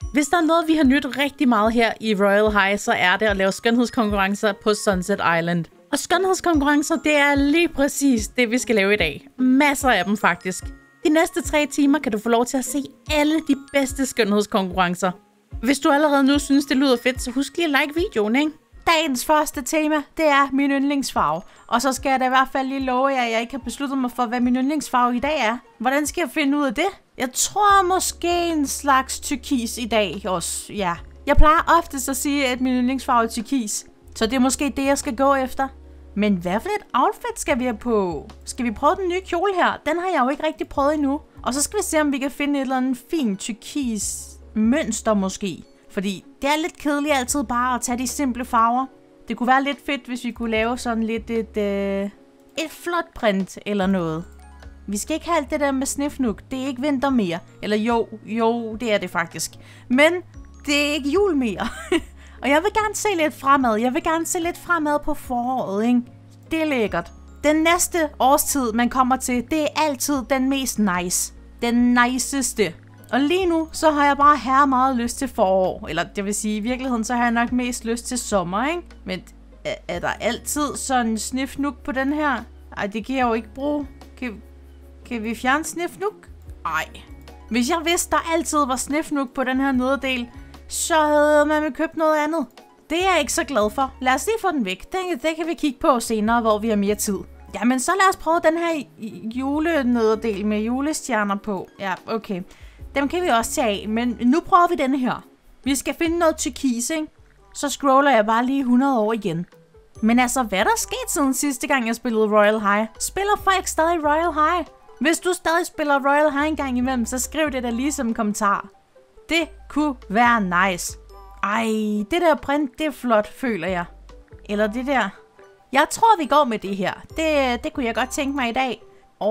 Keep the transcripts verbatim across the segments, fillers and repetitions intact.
Hvis der er noget, vi har nydt rigtig meget her i Royal High, så er det at lave skønhedskonkurrencer på Sunset Island. Og skønhedskonkurrencer, det er lige præcis det, vi skal lave i dag. Masser af dem faktisk. De næste tre timer kan du få lov til at se alle de bedste skønhedskonkurrencer. Hvis du allerede nu synes, det lyder fedt, så husk lige at like videoen, ikke? Dagens første tema, det er min yndlingsfarve. Og så skal jeg da i hvert fald lige love jer, at jeg ikke har besluttet mig for, hvad min yndlingsfarve i dag er. Hvordan skal jeg finde ud af det? Jeg tror måske en slags turkis i dag også, ja. Jeg plejer oftest at sige, at min yndlingsfarve er turkis. Så det er måske det, jeg skal gå efter. Men hvad for et outfit skal vi have på? Skal vi prøve den nye kjole her? Den har jeg jo ikke rigtig prøvet endnu. Og så skal vi se, om vi kan finde et eller andet fint turkis mønster måske. Fordi det er lidt kedeligt altid bare at tage de simple farver. Det kunne være lidt fedt, hvis vi kunne lave sådan lidt et, øh, et flot print eller noget. Vi skal ikke have alt det der med snifnuk. Det er ikke vinter mere. Eller jo, jo, det er det faktisk. Men det er ikke jul mere. Og jeg vil gerne se lidt fremad. Jeg vil gerne se lidt fremad på foråret, ikke? Det er lækkert. Den næste årstid, man kommer til, det er altid den mest nice. Den niceste. Og lige nu, så har jeg bare her meget lyst til forår. Eller det vil sige, i virkeligheden, så har jeg nok mest lyst til sommer, ikke? Men er, er der altid sådan en snifnuk på den her? Ej, det kan jeg jo ikke bruge. Kan, kan vi fjerne snifnuk? Ej. Hvis jeg vidste, der altid var snifnuk på den her nederdel, så havde man købt noget andet. Det er jeg ikke så glad for. Lad os lige få den væk. Det, det kan vi kigge på senere, hvor vi har mere tid. Jamen, så lad os prøve den her julenederdel med julestjerner på. Ja, okay. Dem kan vi også tage af, men nu prøver vi denne her. Vi skal finde noget turkis, ikke? Så scroller jeg bare lige hundrede år igen. Men altså, hvad der skete siden sidste gang, jeg spillede Royal High? Spiller folk stadig Royal High? Hvis du stadig spiller Royal High en gang imellem, så skriv det da lige som en kommentar. Det kunne være nice. Ej, det der print, det er flot, føler jeg. Eller det der. Jeg tror, vi går med det her. Det, det kunne jeg godt tænke mig i dag.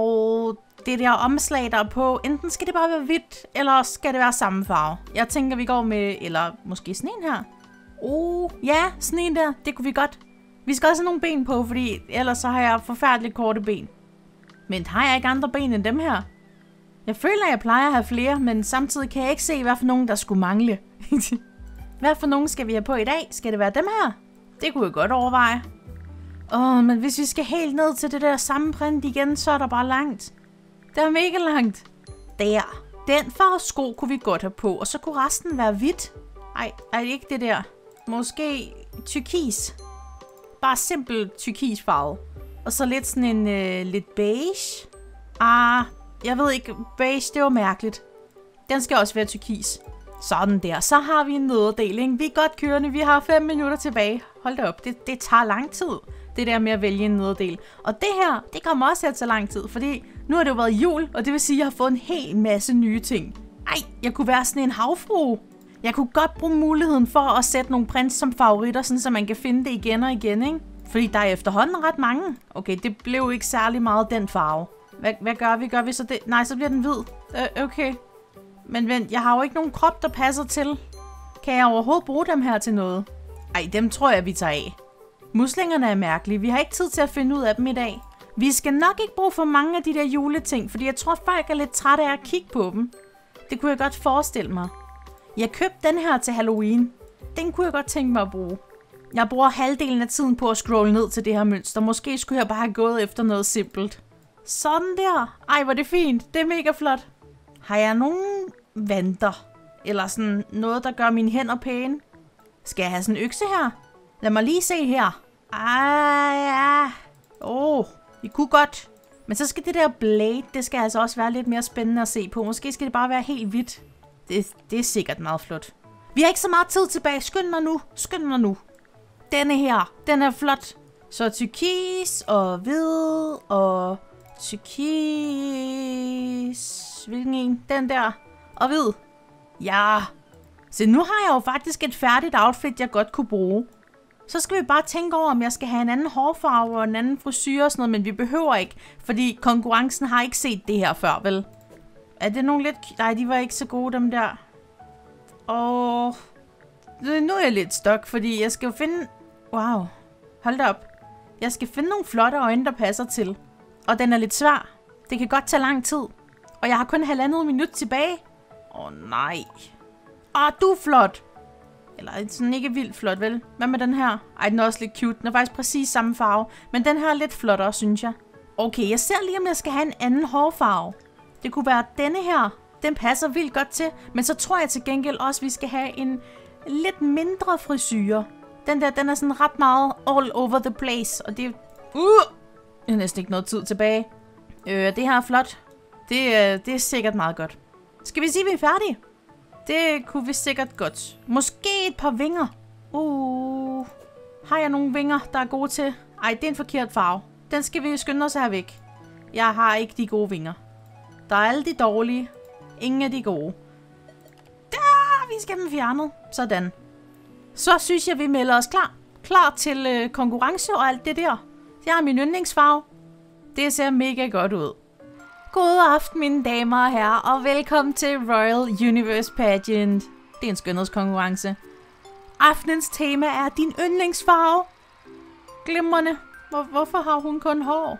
Og det der omslag, der er på, enten skal det bare være hvidt, eller skal det være samme farve. Jeg tænker, vi går med, eller måske sådan en her. Oh, ja, sådan en der, det kunne vi godt. Vi skal også have nogle ben på, fordi ellers så har jeg forfærdeligt korte ben. Men har jeg ikke andre ben end dem her? Jeg føler, at jeg plejer at have flere, men samtidig kan jeg ikke se, hvad for nogen, der skulle mangle. Hvad for nogen skal vi have på i dag? Skal det være dem her? Det kunne jeg godt overveje. Åh, men hvis vi skal helt ned til det der samme print igen, så er der bare langt. Det er mega langt. Der. Den farve sko kunne vi godt have på, og så kunne resten være hvidt. Ej, er det ikke det der? Måske turkis. Bare simpel turkis farve. Og så lidt sådan en øh, lidt beige. Ah, jeg ved ikke. Beige, det var mærkeligt. Den skal også være turkis. Sådan der. Så har vi en nederdel, ikke? Vi er godt kørende. Vi har fem minutter tilbage. Hold da op. Det, det tager lang tid. Det der med at vælge en nederdel. Og det her, det kommer også til at tage lang tid. Fordi nu har det jo været jul, og det vil sige, at jeg har fået en hel masse nye ting. Ej, jeg kunne være sådan en havfrue. Jeg kunne godt bruge muligheden for at sætte nogle prints som favoritter, sådan så man kan finde det igen og igen, ikke? Fordi der er efterhånden ret mange. Okay, det blev ikke særlig meget den farve. Hvad, hvad gør vi? Gør vi så det? Nej, så bliver den hvid. Øh, okay. Men vent, jeg har jo ikke nogen krop, der passer til. Kan jeg overhovedet bruge dem her til noget? Ej, dem tror jeg, vi tager af. Muslingerne er mærkelige. Vi har ikke tid til at finde ud af dem i dag. Vi skal nok ikke bruge for mange af de der juleting, fordi jeg tror, folk er lidt trætte af at kigge på dem. Det kunne jeg godt forestille mig. Jeg købte den her til Halloween. Den kunne jeg godt tænke mig at bruge. Jeg bruger halvdelen af tiden på at scrolle ned til det her mønster. Måske skulle jeg bare have gået efter noget simpelt. Sådan der. Ej, hvor det fint. Det er mega flot. Har jeg nogen vanter? Eller sådan noget, der gør mine hænder pæne? Skal jeg have sådan en økse her? Lad mig lige se her. Ej, ja. Åh, oh, det kunne godt. Men så skal det der blade, det skal altså også være lidt mere spændende at se på. Måske skal det bare være helt hvidt. Det, det er sikkert meget flot. Vi har ikke så meget tid tilbage. Skynd mig nu. Skynd mig nu. Denne her, den er flot. Så turkis og hvid og turkis. Hvilken en? Den der. Og hvid. Ja. Så nu har jeg jo faktisk et færdigt outfit, jeg godt kunne bruge. Så skal vi bare tænke over, om jeg skal have en anden hårfarve og en anden frisyr og sådan noget, men vi behøver ikke, fordi konkurrencen har ikke set det her før, vel? Er det nogle lidt... Nej, de var ikke så gode, dem der. Og nu er jeg lidt stok, fordi jeg skal jo finde... Wow. Hold da op. Jeg skal finde nogle flotte øjne, der passer til. Og den er lidt svær. Det kan godt tage lang tid. Og jeg har kun halvandet minut tilbage. Åh oh, nej. Åh, du er flot. Eller sådan ikke vildt flot, vel? Hvad med den her? Ej, den er også lidt cute. Den er faktisk præcis samme farve. Men den her er lidt flottere, synes jeg. Okay, jeg ser lige, om jeg skal have en anden hårfarve. Det kunne være denne her. Den passer vildt godt til. Men så tror jeg til gengæld også, at vi skal have en lidt mindre frisyre. Den der, den er sådan ret meget all over the place. Og det, uh, jeg har næsten ikke noget tid tilbage. Øh, det her er flot. Det, øh, det er sikkert meget godt. Skal vi sige, at vi er færdige? Det kunne vi sikkert godt. Måske et par vinger. Uh, har jeg nogle vinger, der er gode til? Ej, det er en forkert farve. Den skal vi skynde os at have væk. Jeg har ikke de gode vinger. Der er alle de dårlige. Ingen af de gode. Der, vi skal dem fjernet. Sådan. Så synes jeg, vi melder os klar. Klar til øh, konkurrence og alt det der. Jeg har min yndlingsfarve. Det ser mega godt ud. God aften, mine damer og herrer, og velkommen til Royal Universe Pageant. Det er en skønhedskonkurrence. Aftenens tema er din yndlingsfarve. Glimrende. Hvor, hvorfor har hun kun hår?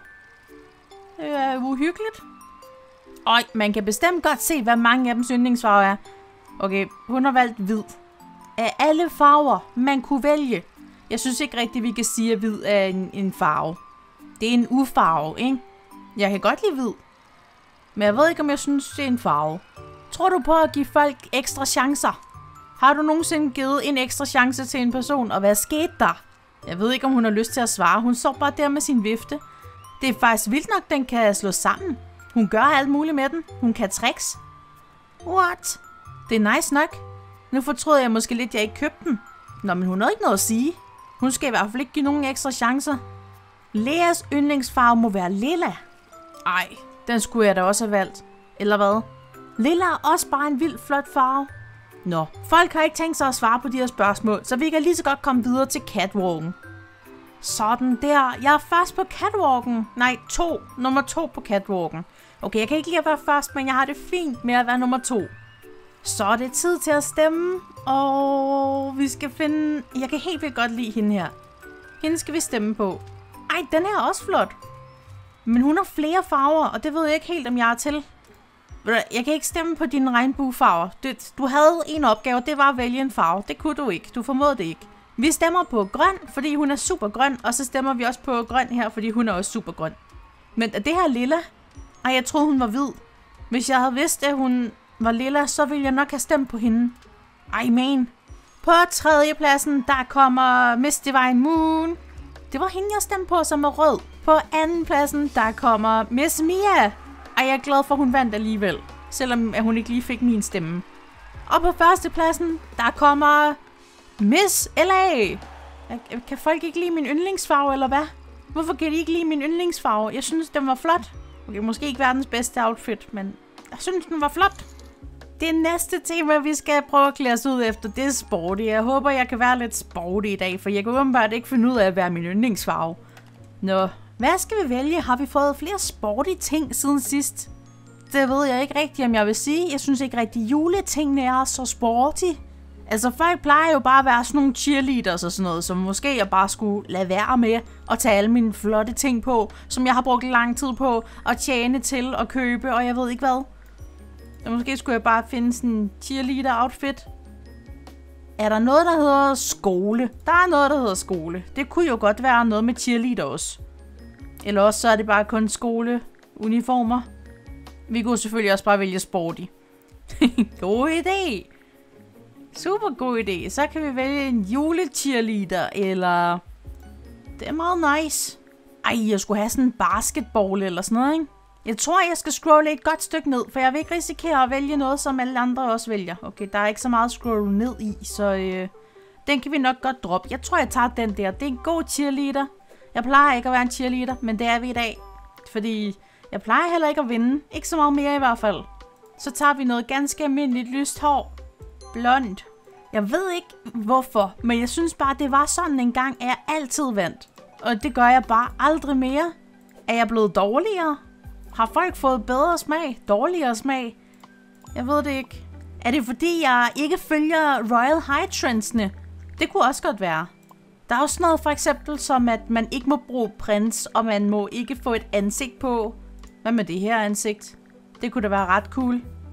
Det er uhyggeligt. Øj, man kan bestemt godt se, hvad mange af dems yndlingsfarve er. Okay, hun har valgt hvid. Af alle farver, man kunne vælge. Jeg synes ikke rigtigt, vi kan sige, at hvid er en, en farve. Det er en ufarve, ikke? Jeg kan godt lide hvid. Men jeg ved ikke, om jeg synes, det er en farve. Tror du på at give folk ekstra chancer? Har du nogensinde givet en ekstra chance til en person, og hvad skete der? Jeg ved ikke, om hun har lyst til at svare. Hun står bare der med sin vifte. Det er faktisk vildt nok, den kan slå sammen. Hun gør alt muligt med den. Hun kan tricks. What? Det er nice nok. Nu fortrød jeg måske lidt, at jeg ikke købte den. Nå, men hun har ikke noget at sige. Hun skal i hvert fald ikke give nogen ekstra chancer. Leas yndlingsfarve må være lilla. Ej, den skulle jeg da også have valgt. Eller hvad? Lilla er også bare en vild flot farve. Nå, folk har ikke tænkt sig at svare på de her spørgsmål, så vi kan lige så godt komme videre til catwalken. Sådan der. Jeg er først på catwalken. Nej, to. Nummer to på catwalken. Okay, jeg kan ikke lide at være først, men jeg har det fint med at være nummer to. Så er det tid til at stemme. Og vi skal finde... Jeg kan helt vildt godt lide hende her. Hende skal vi stemme på. Ej, den her er også flot. Men hun har flere farver, og det ved jeg ikke helt, om jeg er til. Jeg kan ikke stemme på dine regnbuefarver. Du havde en opgave, det var at vælge en farve. Det kunne du ikke. Du formåede det ikke. Vi stemmer på grøn, fordi hun er super grøn, og så stemmer vi også på grøn her, fordi hun er også super grøn. Men er det her lilla? Ej, jeg troede, hun var hvid. Hvis jeg havde vidst, at hun var lilla, så ville jeg nok have stemt på hende. Ej, man. På tredjepladsen, der kommer Miss Divine Moon. Det var hende, jeg stemte på, som er rød. På andenpladsen, der kommer Miss Mia. Ej, jeg er glad for, at hun vandt alligevel. Selvom at hun ikke lige fik min stemme. Og på førstepladsen, der kommer Miss L A. Kan folk ikke lide min yndlingsfarve, eller hvad? Hvorfor kan de ikke lide min yndlingsfarve? Jeg synes, den var flot. Okay, måske ikke verdens bedste outfit, men jeg synes, den var flot. Det næste tema, vi skal prøve at klæde os ud efter, det er sporty. Jeg håber, jeg kan være lidt sporty i dag, for jeg kan åbenbart ikke finde ud af at være min yndlingsfarve. Nå, hvad skal vi vælge? Har vi fået flere sporty ting siden sidst? Det ved jeg ikke rigtigt, om jeg vil sige. Jeg synes ikke rigtig, juletingene er så sporty. Altså, folk plejer jo bare at være sådan nogle cheerleaders og sådan noget, som måske jeg bare skulle lade være med at tage alle mine flotte ting på, som jeg har brugt lang tid på at tjene til at købe, og jeg ved ikke hvad. Så måske skulle jeg bare finde sådan en cheerleader-outfit. Er der noget, der hedder skole? Der er noget, der hedder skole. Det kunne jo godt være noget med cheerleader også. Eller også så er det bare kun skoleuniformer. Vi kunne selvfølgelig også bare vælge sporty. God idé! Super god idé. Så kan vi vælge en julecheerleader, eller... Det er meget nice. Ej, jeg skulle have sådan en basketball eller sådan noget, ikke? Jeg tror, jeg skal scrolle et godt stykke ned, for jeg vil ikke risikere at vælge noget, som alle andre også vælger. Okay, der er ikke så meget at scrolle ned i, så øh, den kan vi nok godt droppe. Jeg tror, jeg tager den der. Det er en god cheerleader. Jeg plejer ikke at være en cheerleader, men det er vi i dag. Fordi jeg plejer heller ikke at vinde. Ikke så meget mere i hvert fald. Så tager vi noget ganske almindeligt lyst hår. Blond. Jeg ved ikke hvorfor, men jeg synes bare, det var sådan en gang, at jeg altid vandt. Og det gør jeg bare aldrig mere. Er jeg blevet dårligere? Har folk fået bedre smag? Dårligere smag? Jeg ved det ikke. Er det fordi, jeg ikke følger Royal High trendsene? Det kunne også godt være. Der er også noget for eksempel som, at man ikke må bruge prins, og man må ikke få et ansigt på. Hvad med det her ansigt? Det kunne da være ret cool.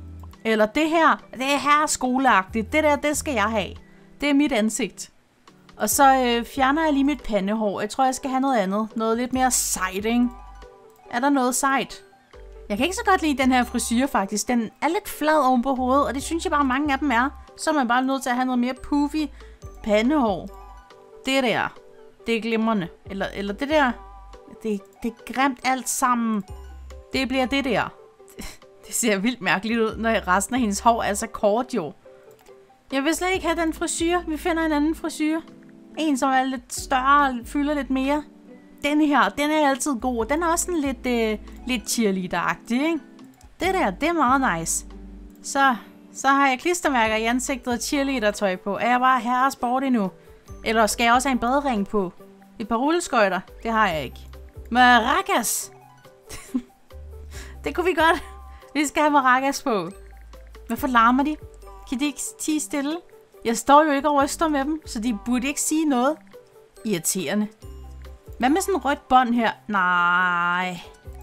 Eller det her, det er her skoleagtigt. Det der, det skal jeg have. Det er mit ansigt. Og så øh, fjerner jeg lige mit pandehår. Jeg tror, jeg skal have noget andet. Noget lidt mere sejt, ikke? Er der noget sejt? Jeg kan ikke så godt lide den her frisyre, faktisk. Den er lidt flad oven på hovedet, og det synes jeg bare, mange af dem er. Så er man bare nødt til at have noget mere puffy pandehår. Det der, det er glimrende. Eller, eller det der, det, det er grimt alt sammen. Det bliver det der. Det ser vildt mærkeligt ud, når resten af hendes hår er så kort, jo. Jeg vil slet ikke have den frisyre. Vi finder en anden frisyre. En, som er lidt større og fylder lidt mere. Den her, den er altid god. Den er også sådan lidt, øh, lidt cheerleader-agtig, ikke? Det der, det er meget nice. Så, så har jeg klistermærker i ansigtet og cheerleader-tøj på. Er jeg bare herre sport endnu? Eller skal jeg også have en badering på? Et par rulleskøjter? Det har jeg ikke. Maracas! Det kunne vi godt. Vi skal have maracas på. Hvorfor larmer de? Kan de ikke tie stille? Jeg står jo ikke og ryster med dem, så de burde ikke sige noget. Irriterende. Hvad med sådan en rødt bånd her? Nej.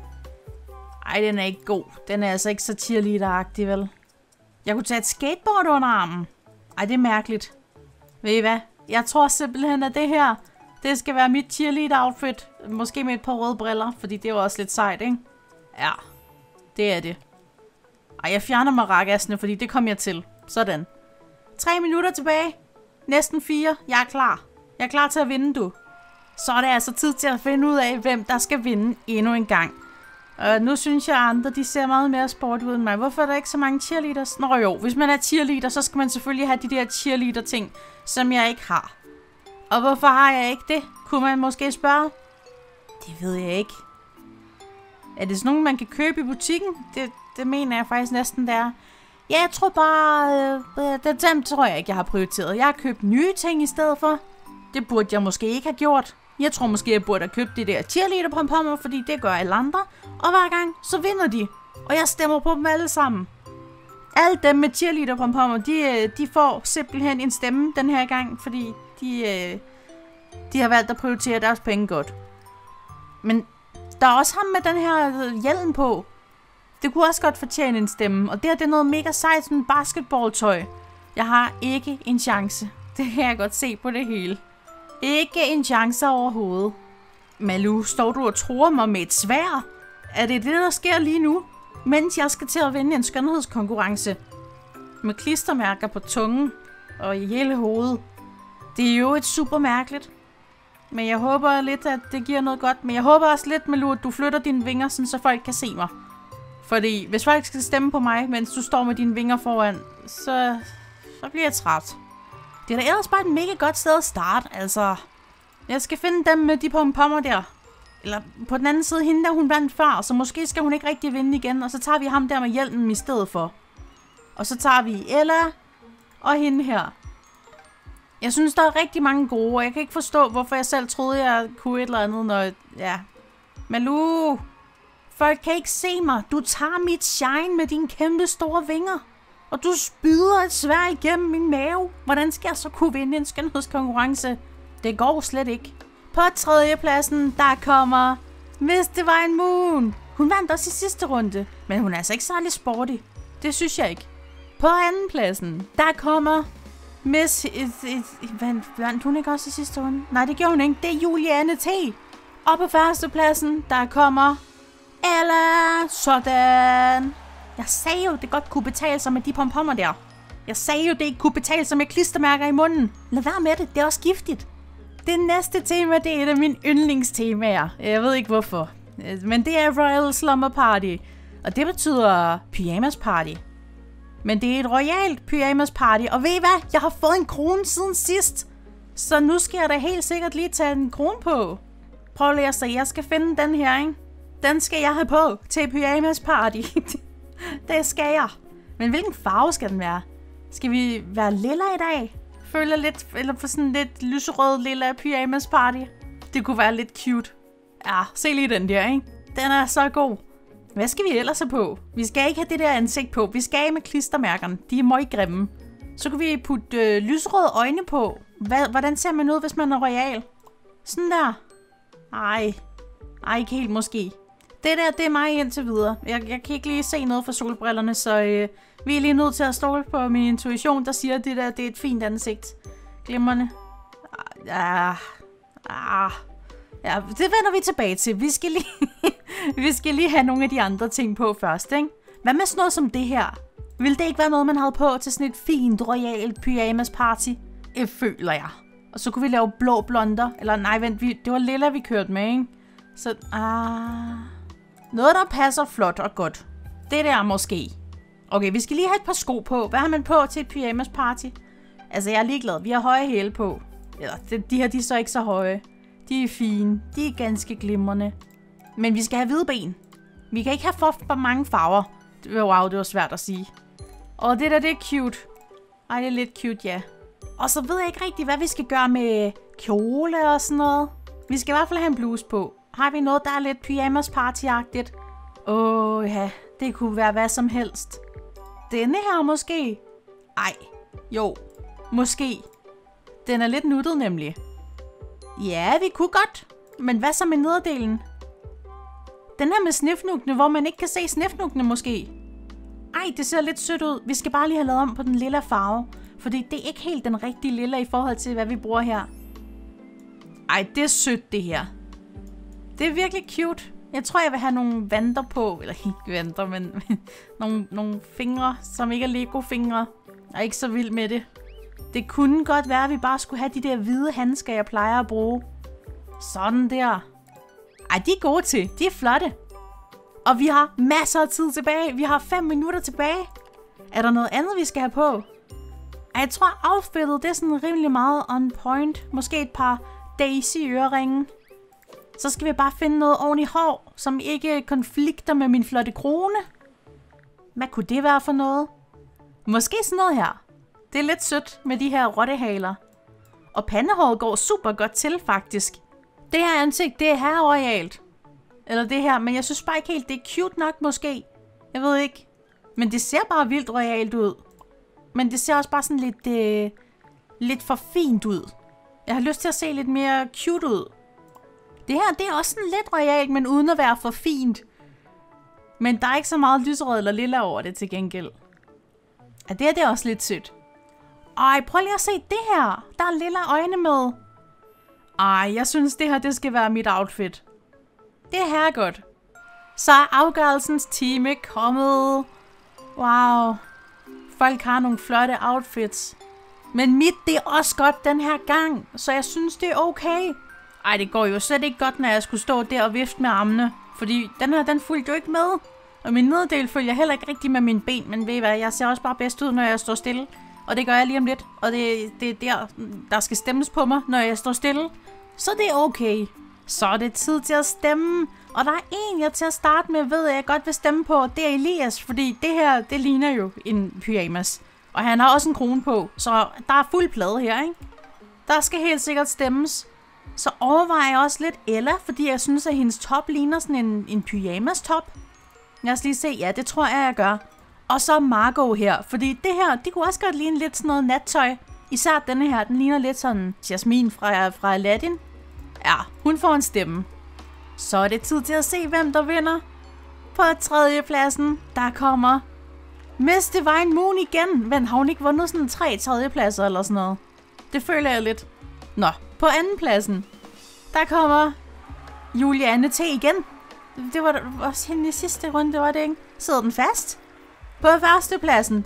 Ej, den er ikke god. Den er altså ikke så cheerleader-agtig, vel? Jeg kunne tage et skateboard under armen. Ej, det er mærkeligt. Ved I hvad? Jeg tror simpelthen, at det her, det skal være mit cheerleader-outfit. Måske med et par røde briller, fordi det er jo også lidt sejt, ikke? Ja, det er det. Ej, jeg fjerner maracasene, fordi det kom jeg til. Sådan. Tre minutter tilbage. Næsten fire. Jeg er klar. Jeg er klar til at vinde, du. Så er det altså tid til at finde ud af, hvem der skal vinde endnu en gang. Og nu synes jeg, at andre de ser meget mere sport ud end mig. Hvorfor er der ikke så mange cheerleaders? Nå jo, hvis man er cheerleader, så skal man selvfølgelig have de der cheerleader-ting, som jeg ikke har. Og hvorfor har jeg ikke det? Kunne man måske spørge? Det ved jeg ikke. Er det sådan nogle, man kan købe i butikken? Det, det mener jeg faktisk næsten, det er. Ja, jeg tror bare... Øh, det, dem tror jeg ikke, jeg har prioriteret. Jeg har købt nye ting i stedet for. Det burde jeg måske ikke have gjort. Jeg tror måske, jeg burde have købt de der cheerleader-pompommer, fordi det gør alle andre. Og hver gang, så vinder de. Og jeg stemmer på dem alle sammen. Alle dem med cheerleader-pompommer, de, de får simpelthen en stemme den her gang, fordi de, de har valgt at prioritere deres penge godt. Men der er også ham med den her hjelm på. Det kunne også godt fortjene en stemme. Og det her, det er noget mega sejt, sådan basketballtøj. Jeg har ikke en chance. Det kan jeg godt se på det hele. Ikke en chance overhovedet. Malou, står du og tror mig med et sværd? Er det det, der sker lige nu? Mens jeg skal til at vinde en skønhedskonkurrence. Med klistermærker på tungen og i hele hovedet. Det er jo et super mærkeligt. Men jeg håber lidt, at det giver noget godt. Men jeg håber også lidt, Malou, at du flytter dine vinger, sådan, så folk kan se mig. Fordi hvis folk skal stemme på mig, mens du står med dine vinger foran, så, så bliver jeg træt. Det er da ellers bare et mega godt sted at starte, altså. Jeg skal finde dem med de pompommer der. Eller på den anden side, hende der hun vandt før, så måske skal hun ikke rigtig vinde igen. Og så tager vi ham der med hjelmen i stedet for. Og så tager vi Ella og hende her. Jeg synes, der er rigtig mange gode, og jeg kan ikke forstå, hvorfor jeg selv troede, jeg kunne et eller andet, når... Ja. Malou! Folk kan ikke se mig. Du tager mit shine med dine kæmpe store vinger. Og du spyder et sværd igennem min mave. Hvordan skal jeg så kunne vinde en skønhedskonkurrence? Det går slet ikke. På tredjepladsen, der kommer Miss Divine Moon. Hun vandt også i sidste runde, men hun er altså ikke særlig sporty. Det synes jeg ikke. På andenpladsen, der kommer Miss... Vandt hun ikke også i sidste runde? Nej, det gjorde hun ikke. Det er Juliane T. Og på førstepladsen, der kommer Ella. Sådan. Jeg sagde jo, det godt kunne betale sig med de pompommer der. Jeg sagde jo, det ikke kunne betale sig med klistermærker i munden. Lad være med det, det er også giftigt. Det næste tema, det er et af mine yndlingstemaer. Jeg ved ikke hvorfor. Men det er Royal Slumber Party. Og det betyder pyjamas party. Men det er et royalt pyjamas party. Og ved I hvad? Jeg har fået en krone siden sidst. Så nu skal jeg da helt sikkert lige tage en krone på. Prøv lige at se, jeg skal finde den her, ikke? Den skal jeg have på til pyjamas party. Det skal jeg. Men hvilken farve skal den være? Skal vi være lilla i dag? Føler lidt, eller for sådan lidt lyserød lilla pyjamas party. Det kunne være lidt cute. Ja, se lige den der, ikke? Den er så god. Hvad skal vi ellers have på? Vi skal ikke have det der ansigt på. Vi skal af med klistermærkerne. De er meget grimme. Så kan vi putte øh, lyserøde øjne på. Hvad, hvordan ser man ud, hvis man er royal? Sådan der. Ej. Ej, ikke helt måske. Det der, det er mig indtil videre. Jeg, jeg kan ikke lige se noget fra solbrillerne, så øh, Vi er lige nødt til at stole på min intuition, der siger, at det der det er et fint ansigt. Glimrende. Ah, ah, ja, det vender vi tilbage til. Vi skal lige, vi skal lige have nogle af de andre ting på først, ikke? Hvad med sådan noget som det her? Vil det ikke være noget, man havde på til sådan et fint, royalt pyjamas party? Det føler jeg. Og så kunne vi lave blå blonder. Eller nej, vent, vi, det var lilla, vi kørte med, ikke? Så, ah... noget, der passer flot og godt. Det der måske. Okay, vi skal lige have et par sko på. Hvad har man på til et pyjamas party? Altså, jeg er ligeglad. Vi har høje hæle på. Eller, de, de her, de er så ikke så høje. De er fine. De er ganske glimrende. Men vi skal have hvide ben. Vi kan ikke have for, for mange farver. Wow, det var svært at sige. Og det der, det er cute. Ej, det er lidt cute, ja. Og så ved jeg ikke rigtig, hvad vi skal gøre med kjole og sådan noget. Vi skal i hvert fald have en bluse på. Har vi noget, der er lidt pyjamas party-agtigt? Åh, ja. Det kunne være hvad som helst. Denne her måske? Ej, jo. Måske. Den er lidt nuttet nemlig. Ja, vi kunne godt. Men hvad så med nederdelen? Den her med snifnukkene, hvor man ikke kan se snifnukkene måske. Ej, det ser lidt sødt ud. Vi skal bare lige have lavet om på den lilla farve. Fordi det er ikke helt den rigtige lilla i forhold til, hvad vi bruger her. Ej, det er sødt det her. Det er virkelig cute. Jeg tror, jeg vil have nogle vanter på. Eller ikke vanter, men nogle, nogle fingre, som ikke er Lego-fingre. Jeg er ikke så vild med det. Det kunne godt være, at vi bare skulle have de der hvide handsker, jeg plejer at bruge. Sådan der. Ej, de er gode til. De er flotte. Og vi har masser af tid tilbage. Vi har fem minutter tilbage. Er der noget andet, vi skal have på? Ej, jeg tror, outfittet det er sådan rimelig meget on point. Måske et par Daisy-øreringe. Så skal vi bare finde noget ordentligt hår, som ikke konflikter med min flotte krone. Hvad kunne det være for noget? Måske sådan noget her. Det er lidt sødt med de her rottehaler. Og pandehåret går super godt til, faktisk. Det her ansigt, det er her royalt. Eller det her, men jeg synes bare ikke helt, det er cute nok måske. Jeg ved ikke. Men det ser bare vildt royalt ud. Men det ser også bare sådan lidt, øh, lidt for fint ud. Jeg har lyst til at se lidt mere cute ud. Det her, det er også sådan lidt royalt, men uden at være for fint. Men der er ikke så meget lyserød eller lilla over det til gengæld. Ja, det her, det er også lidt sødt. Ej, prøv lige at se det her. Der er lilla øjne med. Ej, jeg synes, det her, det skal være mit outfit. Det er her godt. Så er afgørelsens time kommet. Wow. Folk har nogle flotte outfits. Men mit, det er også godt den her gang. Så jeg synes, det er okay. Ej, det går jo slet ikke godt, når jeg skulle stå der og vifte med armene. Fordi den her, den fulgte jo ikke med. Og min nederdel følger heller ikke rigtig med mine ben. Men ved I hvad, jeg ser også bare bedst ud, når jeg står stille. Og det gør jeg lige om lidt. Og det, det er der, der skal stemmes på mig, når jeg står stille. Så det er okay. Så er det tid til at stemme. Og der er en, jeg til at starte med, ved jeg godt vil stemme på. Det er Elias, fordi det her, det ligner jo en pyjamas. Og han har også en krone på, så der er fuld plade her, ikke? Der skal helt sikkert stemmes. Så overvejer jeg også lidt Ella, fordi jeg synes, at hendes top ligner sådan en, en pyjamas top. Lad os lige se. Ja, det tror jeg, jeg gør. Og så Margot her, fordi det her, det kunne også godt ligne lidt sådan noget nattøj. Især denne her, den ligner lidt sådan Jasmine fra, fra Aladdin. Ja, hun får en stemme. Så er det tid til at se, hvem der vinder. På tredjepladsen, der kommer Miss Divine Moon igen. Men har hun ikke vundet sådan tre tredjepladser eller sådan noget? Det føler jeg lidt. Nå, på andenpladsen, der kommer Julianne T igen. Det var også hende i sidste runde, var det ikke? Sidder den fast? På førstepladsen.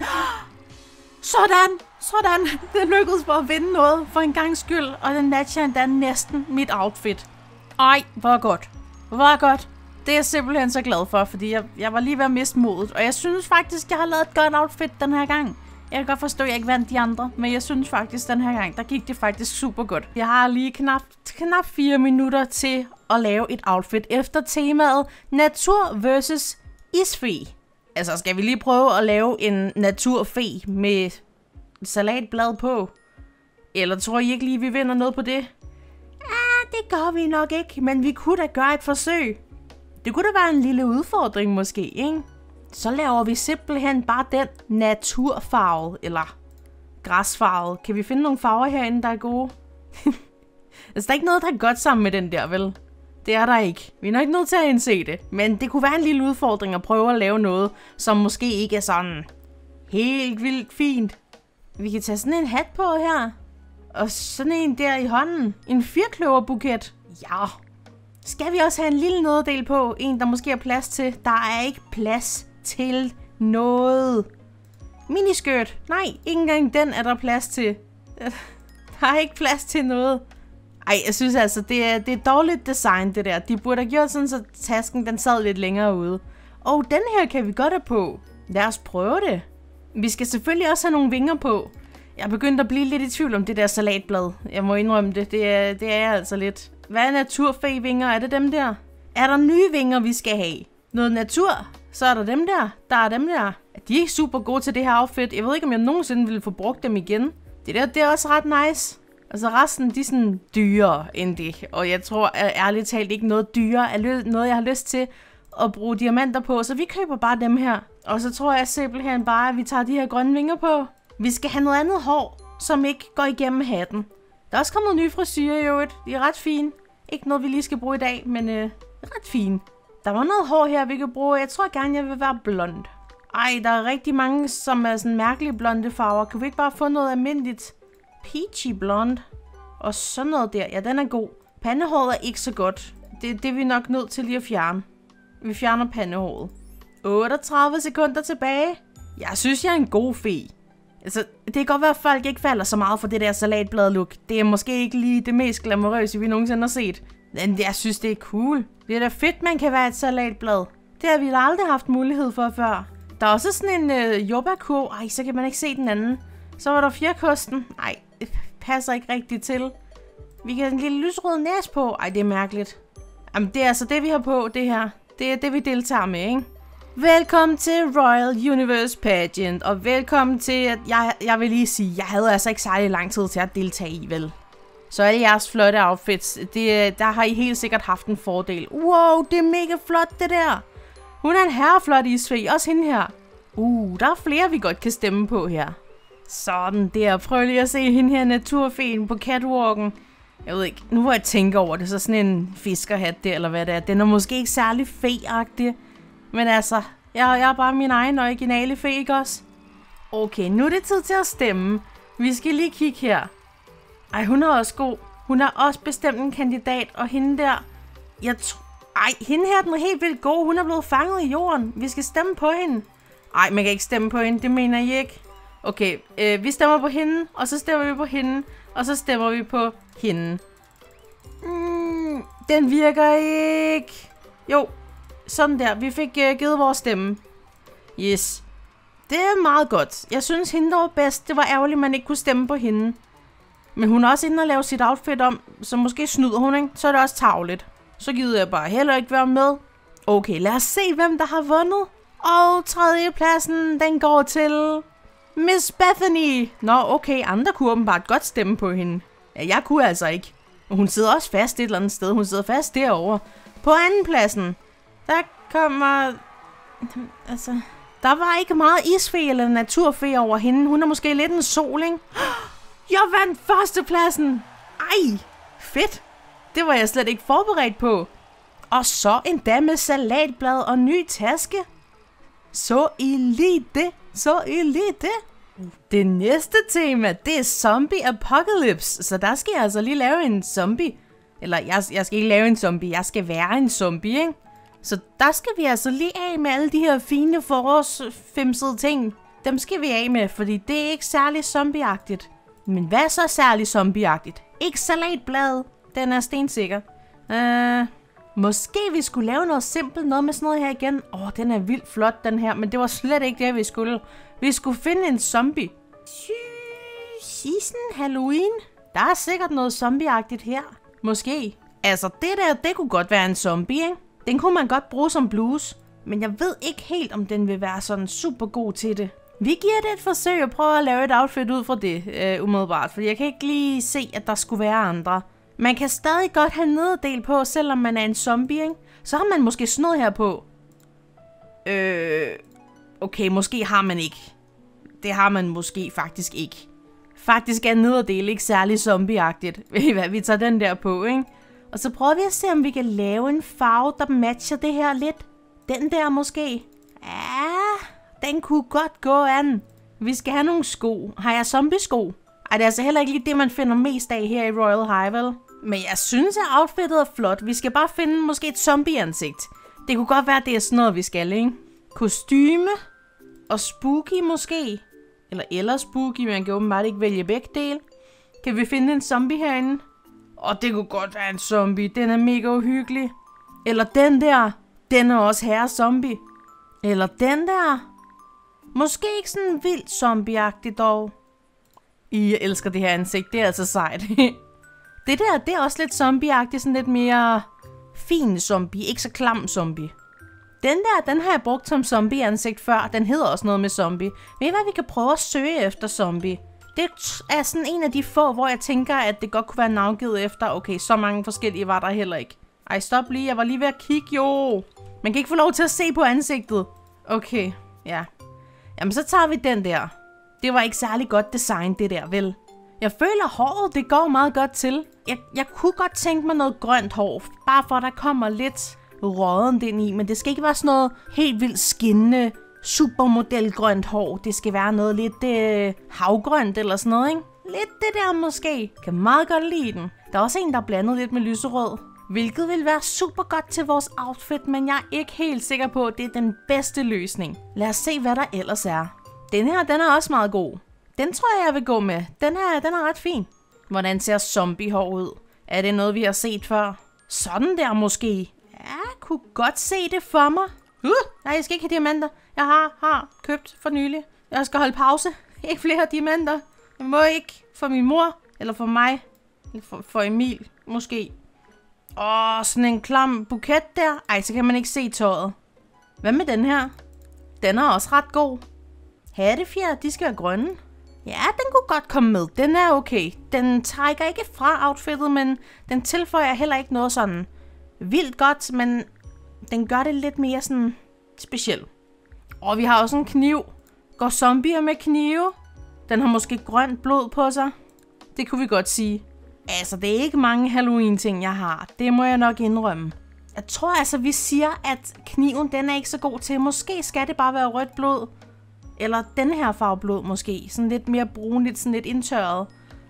Sådan, sådan. Det lykkedes mig at vinde noget for en gang skyld. Og den matcher endda næsten mit outfit. Ej, hvor godt. Hvor godt. Det er jeg simpelthen så glad for, fordi jeg, jeg var lige ved at miste modet. Og jeg synes faktisk, jeg har lavet et godt outfit den her gang. Jeg kan godt forstå, at jeg ikke vandt de andre, men jeg synes faktisk, den her gang, der gik det faktisk super godt. Jeg har lige knap, knap fire minutter til at lave et outfit efter temaet natur versus isfe. Altså, skal vi lige prøve at lave en naturfe med salatblad på? Eller tror I ikke lige, vi vinder noget på det? Ja, det gør vi nok ikke, men vi kunne da gøre et forsøg. Det kunne da være en lille udfordring måske, ikke? Så laver vi simpelthen bare den naturfarve, eller græsfarve. Kan vi finde nogle farver herinde, der er gode? Altså, der er ikke noget, der er godt sammen med den der, vel? Det er der ikke. Vi er nok ikke nødt til at indse det. Men det kunne være en lille udfordring at prøve at lave noget, som måske ikke er sådan Helt vildt fint. Vi kan tage sådan en hat på her. Og sådan en der i hånden. En firkløverbuket. Ja. Skal vi også have en lille nederdel på? En, der måske er plads til. Der er ikke plads til noget. Miniskørt. Nej, ikke engang den er der plads til. Der er ikke plads til noget. Ej, jeg synes altså, det er, det er dårligt design, det der. De burde have gjort sådan, så tasken den sad lidt længere ude. Og den her kan vi godt have på. Lad os prøve det. Vi skal selvfølgelig også have nogle vinger på. Jeg er begyndt at blive lidt i tvivl om det der salatblad. Jeg må indrømme det. Det er, det er altså lidt. Hvad er naturfæ-vinger? Er det dem der? Er der nye vinger, vi skal have? Noget natur? Så er der dem der. Der er dem der. De er ikke super gode til det her outfit. Jeg ved ikke, om jeg nogensinde ville få brugt dem igen. Det der, det er også ret nice. Altså resten, de er sådan dyrere end det. Og jeg tror ærligt talt ikke noget dyrere er noget, jeg har lyst til at bruge diamanter på. Så vi køber bare dem her. Og så tror jeg simpelthen bare, at vi tager de her grønne vinger på. Vi skal have noget andet hår, som ikke går igennem hatten. Der er også kommet nye frisyrer i øvrigt. De er ret fine. Ikke noget, vi lige skal bruge i dag, men øh, ret fine. Der var noget hår her, vi kan bruge. Jeg tror gerne, jeg vil være blond. Ej, der er rigtig mange, som er sådan mærkelige blonde farver. Kan vi ikke bare få noget almindeligt peachy blond? Og sådan noget der. Ja, den er god. Pandehåret er ikke så godt. Det, det er vi nok nødt til lige at fjerne. Vi fjerner pandehåret. otteogtredive sekunder tilbage. Jeg synes, jeg er en god fe. Altså, det kan godt være, at folk ikke falder så meget for det der salatblad-look. Det er måske ikke lige det mest glamourøse, vi nogensinde har set. Men jeg synes, det er cool. Det er da fedt, man kan være et salatblad. Det har vi da aldrig haft mulighed for før. Der er også sådan en øh, jordbærkurv. Ej, så kan man ikke se den anden. Så var der fjerkosten. Ej, det passer ikke rigtigt til. Vi kan have en lille lysrød næse på. Ej, det er mærkeligt. Jamen, det er altså det, vi har på, det her. Det er det, vi deltager med, ikke? Velkommen til Royal Universe Pageant, og velkommen til, at jeg, jeg vil lige sige, jeg havde altså ikke særlig lang tid til at deltage i, vel? Så alle jeres flotte outfits, det, der har I helt sikkert haft en fordel. Wow, det er mega flot, det der. Hun er en herreflot isfe, også hende her. Uh, der er flere, vi godt kan stemme på her. Sådan der, prøv lige at se hende her naturfeen på catwalken. Jeg ved ikke, nu hvor jeg tænker over det, så sådan en fiskerhat der, eller hvad det er. Den er måske ikke særlig fe-agtig. Men altså, jeg, jeg er bare min egen originale fe, ikke også? Okay, nu er det tid til at stemme. Vi skal lige kigge her. Ej, hun er også god. Hun er også bestemt en kandidat, og hende der... Jeg tror... Ej, hende her den er helt vildt god. Hun er blevet fanget i jorden. Vi skal stemme på hende. Ej, man kan ikke stemme på hende. Det mener I ikke. Okay, øh, vi stemmer på hende, og så stemmer vi på hende, og så stemmer vi på hende. Mm, den virker ikke. Jo, sådan der. Vi fik uh, givet vores stemme. Yes. Det er meget godt. Jeg synes, hende der var bedst. Det var ærgerligt, at man ikke kunne stemme på hende. Men hun er også inde og lave sit outfit om, så måske snyder hun, ikke? Så er det også tarveligt. Så gider jeg bare heller ikke være med. Okay, lad os se, hvem der har vundet. Og tredjepladsen, den går til Miss Bethany. Nå, okay, andre kunne åbenbart godt stemme på hende. Ja, jeg kunne altså ikke. Og hun sidder også fast et eller andet sted. Hun sidder fast derovre. På andenpladsen, der kommer... Altså... Der var ikke meget isfe eller naturfe over hende. Hun er måske lidt en sol, ikke? Jeg vandt førstepladsen. Ej, fedt. Det var jeg slet ikke forberedt på. Og så endda med salatblad og ny taske. Så I lige det. Så I lige det. Det næste tema, det er Zombie Apocalypse. Så der skal jeg altså lige lave en zombie. Eller jeg, jeg skal ikke lave en zombie, jeg skal være en zombie, ikke? Så der skal vi altså lige af med alle de her fine forårsfimsede ting. Dem skal vi af med, fordi det er ikke særlig zombieagtigt. Men hvad er så særlig zombieagtigt? Ikke salatblad. Den er stensikker. Uh, måske vi skulle lave noget simpelt, noget med sådan noget her igen. Åh, oh, den er vildt flot, den her. Men det var slet ikke det, vi skulle. Vi skulle finde en zombie. Season Halloween. Der er sikkert noget zombieagtigt her. Måske. Altså, det der, det kunne godt være en zombie, ikke? Den kunne man godt bruge som blues, men jeg ved ikke helt, om den vil være sådan super god til det. Vi giver det et forsøg og prøver at lave et outfit ud fra det, øh, umiddelbart, fordi jeg kan ikke lige se, at der skulle være andre. Man kan stadig godt have nederdel på, selvom man er en zombie, ikke? Så har man måske sådan noget her på. Øh, okay, måske har man ikke. Det har man måske faktisk ikke. Faktisk er nederdel ikke særlig zombieagtigt. Vi tager den der på, ikke? Og så prøver vi at se, om vi kan lave en farve, der matcher det her lidt. Den der måske. Ja, den kunne godt gå an. Vi skal have nogle sko. Har jeg zombiesko? Ej, det er altså heller ikke lige det, man finder mest af her i Royal High, vel? Men jeg synes, at outfittet er flot. Vi skal bare finde måske et zombie-ansigt. Det kunne godt være, at det er sådan noget, vi skal, ikke? Kostyme og spooky måske. Eller eller spooky, man kan åbenbart ikke vælge begge dele. Kan vi finde en zombie herinde? Og det kunne godt være en zombie. Den er mega uhyggelig. Eller den der. Den er også herre zombie. Eller den der. Måske ikke sådan vildt zombie-agtigt dog. I jeg elsker det her ansigt. Det er altså sejt. Det der, det er også lidt zombie-agtigt. Sådan lidt mere fin zombie. Ikke så klam zombie. Den der, den har jeg brugt som zombie-ansigt før. Den hedder også noget med zombie. Ved I hvad, vi kan prøve at søge efter zombie? Det er sådan en af de få, hvor jeg tænker, at det godt kunne være navngivet efter. Okay, så mange forskellige var der heller ikke. Ej, stop lige. Jeg var lige ved at kigge, jo. Man kan ikke få lov til at se på ansigtet. Okay, ja. Jamen, så tager vi den der. Det var ikke særlig godt design, det der, vel? Jeg føler, håret, det går meget godt til. Jeg, jeg kunne godt tænke mig noget grønt hår. Bare for, at der kommer lidt rådent ind i. Men det skal ikke være sådan noget helt vildt skinnende, supermodelgrønt hår. Det skal være noget lidt øh, havgrønt eller sådan noget, ikke? Lidt det der måske. Kan meget godt lide den. Der er også en, der er blandet lidt med lyserød. Hvilket vil være super godt til vores outfit, men jeg er ikke helt sikker på, at det er den bedste løsning. Lad os se, hvad der ellers er. Den her, den er også meget god. Den tror jeg, jeg vil gå med. Den her, den er ret fin. Hvordan ser zombiehår ud? Er det noget, vi har set før? Sådan der måske. Ja, jeg kunne godt se det for mig. Uh, nej, jeg skal ikke have diamanter. Jeg har, har købt for nylig. Jeg skal holde pause. Ikke flere diamanter. Jeg må ikke for min mor, eller for mig, eller for, for Emil, måske. Åh, sådan en klam buket der. Ej, så kan man ikke se tøjet. Hvad med den her? Den er også ret god. Hattefjer, de skal være grønne. Ja, den kunne godt komme med. Den er okay. Den trækker ikke fra outfittet, men den tilføjer heller ikke noget sådan vildt godt, men den gør det lidt mere sådan specielt. Og vi har også en kniv. Går zombier med knive? Den har måske grønt blod på sig. Det kunne vi godt sige. Altså, det er ikke mange Halloween-ting, jeg har. Det må jeg nok indrømme. Jeg tror altså, vi siger, at kniven, den er ikke så god til. Måske skal det bare være rødt blod. Eller den her farve blod, måske. Sådan lidt mere brunligt, sådan lidt indtørret.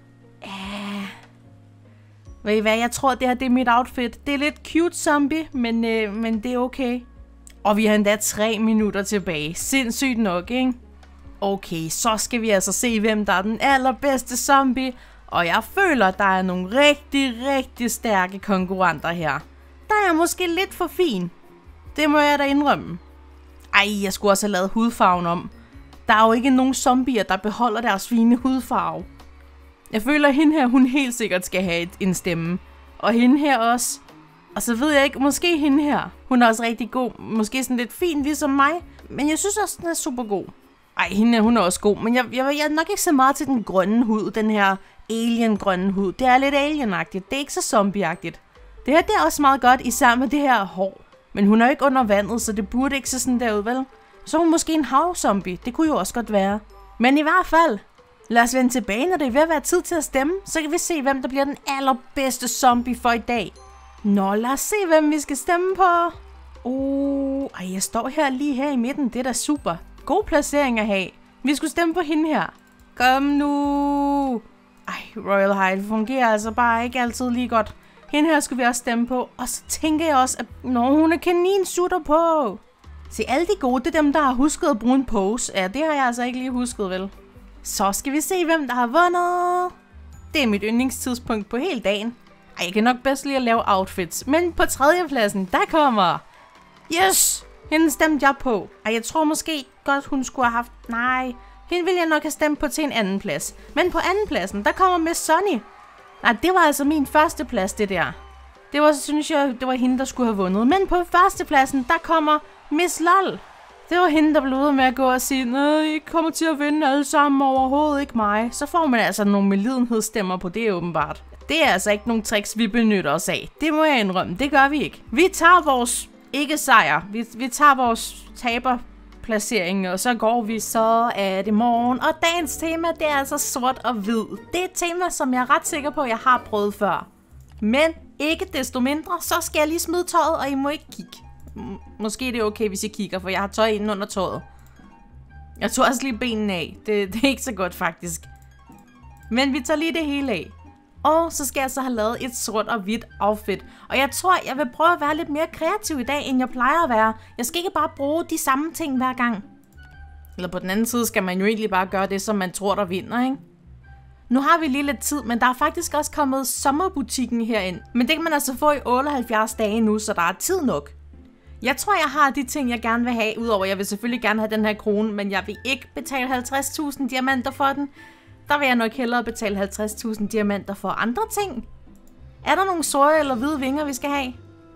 Ja. Ved I hvad, jeg tror, det her det er mit outfit. Det er lidt cute zombie, men, øh, men det er okay. Og vi har endda tre minutter tilbage. Sindssygt nok, ikke? Okay, så skal vi altså se, hvem der er den allerbedste zombie. Og jeg føler, at der er nogle rigtig, rigtig stærke konkurrenter her. Der er jeg måske lidt for fin. Det må jeg da indrømme. Ej, jeg skulle også have lavet hudfarven om. Der er jo ikke nogen zombier, der beholder deres fine hudfarve. Jeg føler, at hende her, hun helt sikkert skal have et, en stemme. Og hende her også. Og så ved jeg ikke, måske hende her. Hun er også rigtig god. Måske sådan lidt fin, ligesom mig. Men jeg synes også, den er super god. Ej, hende her, hun er også god. Men jeg, jeg, jeg er nok ikke så meget til den grønne hud. Den her alien-grønne hud. Det er lidt alien-agtigt. Det er ikke så zombie-agtigt. Det her, det er også meget godt, især med det her hår. Men hun er jo ikke under vandet, så det burde ikke se sådan der ud, vel? Så er hun måske en havzombie. Det kunne jo også godt være. Men i hvert fald, lad os vende tilbage, når det er ved at være tid til at stemme. Så kan vi se, hvem der bliver den allerbedste zombie for i dag. Nå, lad os se, hvem vi skal stemme på. Oh, ej, jeg står her lige her i midten. Det er da super. God placering at have. Vi skulle stemme på hende her. Kom nu. Ej, Royal High fungerer altså bare ikke altid lige godt. Hende her skulle vi også stemme på. Og så tænker jeg også, at når hun er kaninsutter på. Se, alle de gode, det er dem, der har husket at bruge en pose. Ja, det har jeg altså ikke lige husket, vel? Så skal vi se, hvem der har vundet. Det er mit yndlingstidspunkt på hele dagen. Ej, jeg kan nok bedst lide at lave outfits. Men på tredjepladsen, der kommer... Yes! Hende stemte jeg på. Ej, jeg tror måske godt, hun skulle have haft... Nej, hende ville jeg nok have stemt på til en anden plads. Men på anden pladsen, der kommer Miss Sunny. Nej, det var altså min første plads, det der. Det var, synes jeg, det var hende, der skulle have vundet. Men på førstepladsen, der kommer Miss Lol. Det var hende, der blev ude med at gå og sige, nej, I kommer til at vinde alle sammen, overhovedet ikke mig. Så får man altså nogle medlidenhedsstemmer på det, åbenbart. Det er altså ikke nogle tricks, vi benytter os af. Det må jeg indrømme, det gør vi ikke. Vi tager vores ikke sejr. Vi, vi tager vores taberplacering, og så går vi, så er det morgen. Og dagens tema, det er altså sort og hvid. Det er et tema, som jeg er ret sikker på, jeg har prøvet før. Men ikke desto mindre, så skal jeg lige smide tøjet, og I må ikke kigge. Måske det er okay, hvis I kigger, for jeg har tøj inde under tøjet. Jeg tog også lige benene af. Det, det er ikke så godt faktisk. Men vi tager lige det hele af. Og så skal jeg så have lavet et sort og hvidt outfit. Og jeg tror, jeg vil prøve at være lidt mere kreativ i dag, end jeg plejer at være. Jeg skal ikke bare bruge de samme ting hver gang. Eller på den anden side skal man jo egentlig bare gøre det, som man tror, der vinder, ikke? Nu har vi lige lidt tid, men der er faktisk også kommet sommerbutikken herind. Men det kan man altså få i otteoghalvfjerds dage nu, så der er tid nok. Jeg tror, jeg har de ting, jeg gerne vil have. Udover, jeg vil selvfølgelig gerne have den her krone, men jeg vil ikke betale halvtreds tusind diamanter for den. Der vil jeg nok hellere betale halvtreds tusind diamanter for andre ting. Er der nogle sorte eller hvide vinger, vi skal have?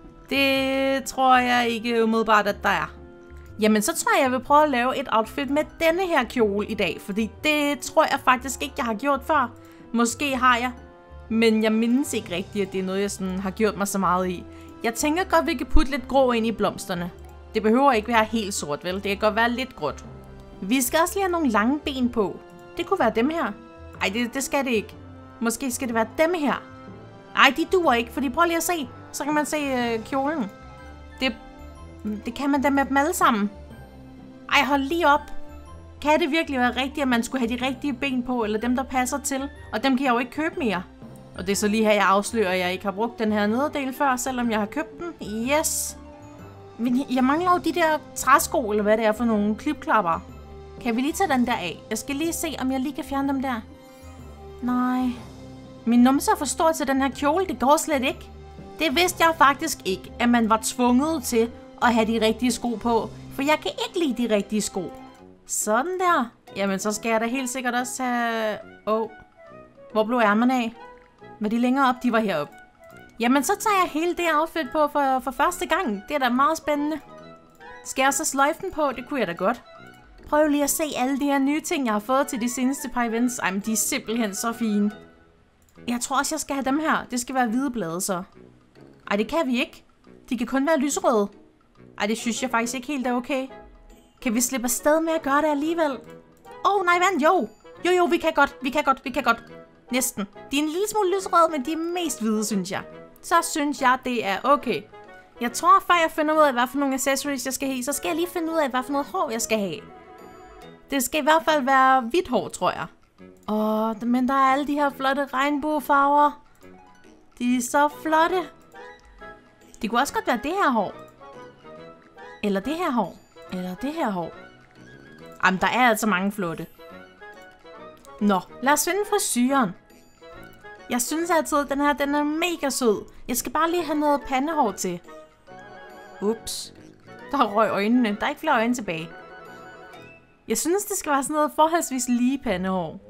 Det tror jeg ikke umiddelbart, at der er. Jamen, så tror jeg, jeg vil prøve at lave et outfit med denne her kjole i dag. Fordi det tror jeg faktisk ikke, jeg har gjort før. Måske har jeg. Men jeg mindes ikke rigtigt, at det er noget, jeg sådan har gjort mig så meget i. Jeg tænker godt, vi kan putte lidt grå ind i blomsterne. Det behøver ikke være helt sort, vel? Det kan godt være lidt gråt. Vi skal også lige have nogle lange ben på. Det kunne være dem her. Ej, det, det skal det ikke. Måske skal det være dem her. Ej, de duer ikke, fordi prøv lige at se. Så kan man se øh, kjolen. Det, det kan man da med dem alle sammen. Ej, hold lige op. Kan det virkelig være rigtigt, at man skulle have de rigtige ben på, eller dem, der passer til? Og dem kan jeg jo ikke købe mere. Og det er så lige her, jeg afslører, at jeg ikke har brugt den her nederdel før, selvom jeg har købt den. Yes. Men jeg mangler jo de der træsko, eller hvad det er for nogle klipklapper. Kan vi lige tage den der af? Jeg skal lige se, om jeg lige kan fjerne dem der. Nej. Min numse er for stor til den her kjole, det går slet ikke. Det vidste jeg faktisk ikke, at man var tvunget til at have de rigtige sko på. For jeg kan ikke lide de rigtige sko. Sådan der. Jamen, så skal jeg da helt sikkert også have... Åh. Oh. Hvor blev ærmerne af? Var de længere op? De var heroppe. Jamen, så tager jeg hele det outfit på for, for første gang. Det er da meget spændende. Skal jeg så sløjfe den på? Det kunne jeg da godt. Prøv lige at se alle de her nye ting, jeg har fået til de seneste par events. Ej, men de er simpelthen så fine. Jeg tror også, jeg skal have dem her. Det skal være hvide blade, så. Ej, det kan vi ikke. De kan kun være lyserøde. Ej, det synes jeg faktisk ikke helt er okay. Kan vi slippe afsted med at gøre det alligevel? Åh, oh, nej, vand, jo. Jo, jo, vi kan godt, vi kan godt, vi kan godt. Næsten. De er en lille smule lyserøde, men de er mest hvide, synes jeg. Så synes jeg, det er okay. Jeg tror, før jeg finder ud af, hvad for nogle accessories jeg skal have, så skal jeg lige finde ud af, hvad for noget hår jeg skal have. Det skal i hvert fald være hvidt hår, tror jeg. Åh, men der er alle de her flotte regnbuefarver. De er så flotte. Det kunne også godt være det her hår. Eller det her hår. Eller det her hår. Jamen, der er altså mange flotte. Nå, lad os finde frisyren. Jeg synes altid, at den her den er mega sød. Jeg skal bare lige have noget pandehår til. Ups. Der røg øjnene. Der er ikke flere øjne tilbage. Jeg synes, det skal være sådan noget forholdsvis lige pandehår.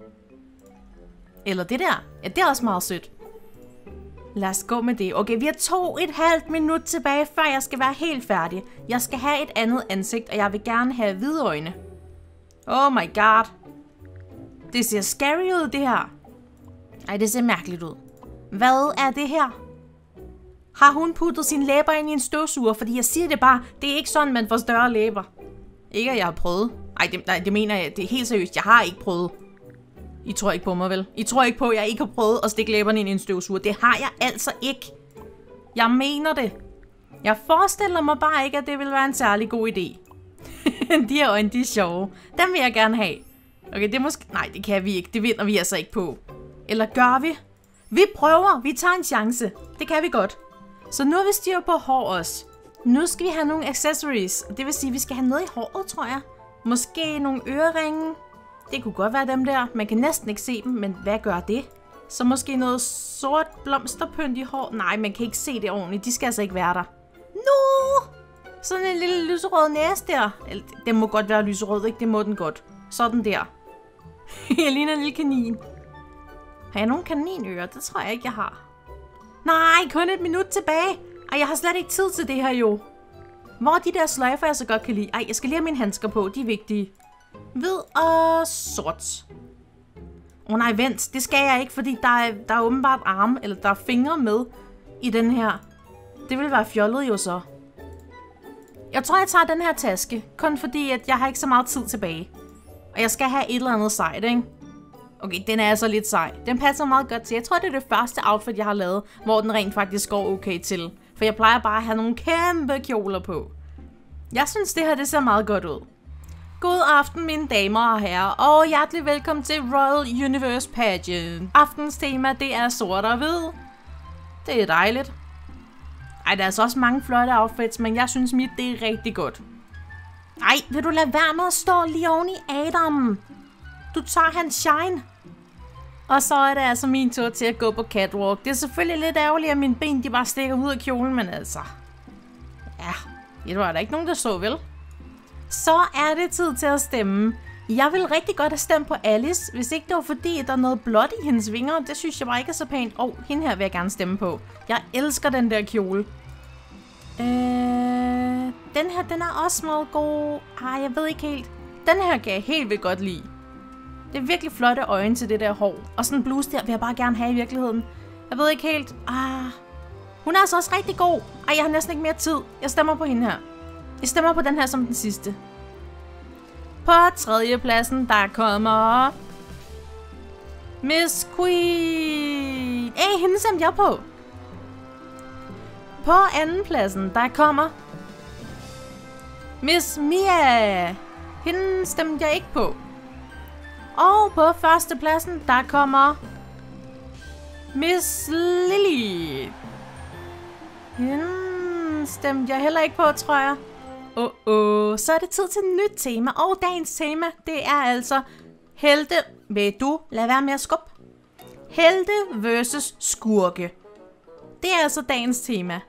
Eller det der. Ja, det er også meget sødt. Lad os gå med det. Okay, vi har to et halvt minut tilbage, før jeg skal være helt færdig. Jeg skal have et andet ansigt, og jeg vil gerne have hvide øjne. Oh my god. Det ser scary ud, det her. Ej, det ser mærkeligt ud. Hvad er det her? Har hun puttet sine læber ind i en støvsuger? Fordi jeg siger det bare, det er ikke sådan, man får større læber. Ikke, at jeg har prøvet. Ej, det, nej, det mener jeg, det er helt seriøst. Jeg har ikke prøvet. I tror ikke på mig, vel? I tror ikke på, at jeg ikke har prøvet at stikke læberne ind i en støvsuger. Det har jeg altså ikke. Jeg mener det. Jeg forestiller mig bare ikke, at det vil være en særlig god idé. De her øjne, de er sjove. Dem vil jeg gerne have. Okay, det er måske... Nej, det kan vi ikke. Det vinder vi altså ikke på. Eller gør vi? Vi prøver. Vi tager en chance. Det kan vi godt. Så nu har vi styr på hår også. Nu skal vi have nogle accessories. Det vil sige, at vi skal have noget i håret, tror jeg. Måske nogle øreringe. Det kunne godt være dem der. Man kan næsten ikke se dem, men hvad gør det? Så måske noget sort blomsterpynt i hår. Nej, man kan ikke se det ordentligt. De skal altså ikke være der. Nu! Sådan en lille lyserød næse der. Den må godt være lyserød, ikke? Det må den godt. Sådan der. Jeg ligner en lille kanin. Har jeg nogle kaninører? Det tror jeg ikke, jeg har. Nej, kun et minut tilbage. Ej, jeg har slet ikke tid til det her jo. Hvor er de der sløjfer, jeg så godt kan lide? Ej, jeg skal lige have mine handsker på. De er vigtige. Hvid og sort. Åh oh, nej, vent. Det skal jeg ikke, fordi der er, der er åbenbart arme, eller der er fingre med i den her. Det vil være fjollet jo så. Jeg tror, jeg tager den her taske. Kun fordi, at jeg har ikke så meget tid tilbage. Og jeg skal have et eller andet sejt, ikke? Okay, den er altså lidt sej. Den passer meget godt til. Jeg tror, det er det første outfit, jeg har lavet, hvor den rent faktisk går okay til. For jeg plejer bare at have nogle kæmpe kjoler på. Jeg synes, det her det ser meget godt ud. God aften, mine damer og herrer, og hjertelig velkommen til Royal Universe Pageant. Aftens tema, det er sort og hvid. Det er dejligt. Ej, der er altså også mange flotte outfits, men jeg synes mit, det er rigtig godt. Ej, vil du lade være med at stå lige oven i Adam? Du tager hans shine. Og så er det altså min tur til at gå på catwalk. Det er selvfølgelig lidt ærgerligt, at mine ben de bare stikker ud af kjolen, men altså... Ja, det var der ikke nogen, der så, vel? Så er det tid til at stemme. Jeg vil rigtig godt have stemt på Alice, hvis ikke det var fordi, der er noget blåt i hendes vinger. Det synes jeg bare ikke er så pænt. Åh, oh, hende her vil jeg gerne stemme på. Jeg elsker den der kjole. Øh, den her, den er også meget god. Ej, jeg ved ikke helt. Den her kan jeg helt vildt godt lide. Det er virkelig flotte øjne til det der hår. Og sådan en bluse der vil jeg bare gerne have i virkeligheden. Jeg ved ikke helt. Ah, hun er altså også rigtig god. Ej, jeg har næsten ikke mere tid. Jeg stemmer på hende her. Jeg stemmer på den her som den sidste. På tredje pladsen, der kommer... Miss Queen. Ej, hende stemte jeg på. På anden pladsen, der kommer... Miss Mia. Hende stemte jeg ikke på. Og på første pladsen, der kommer... Miss Lily. Hende stemte jeg heller ikke på, tror jeg. Åh, oh, oh. Så er det tid til et nyt tema. Og dagens tema, det er altså... Helte... Vil du lade være med at skubbe? Helte versus skurke. Det er altså dagens tema.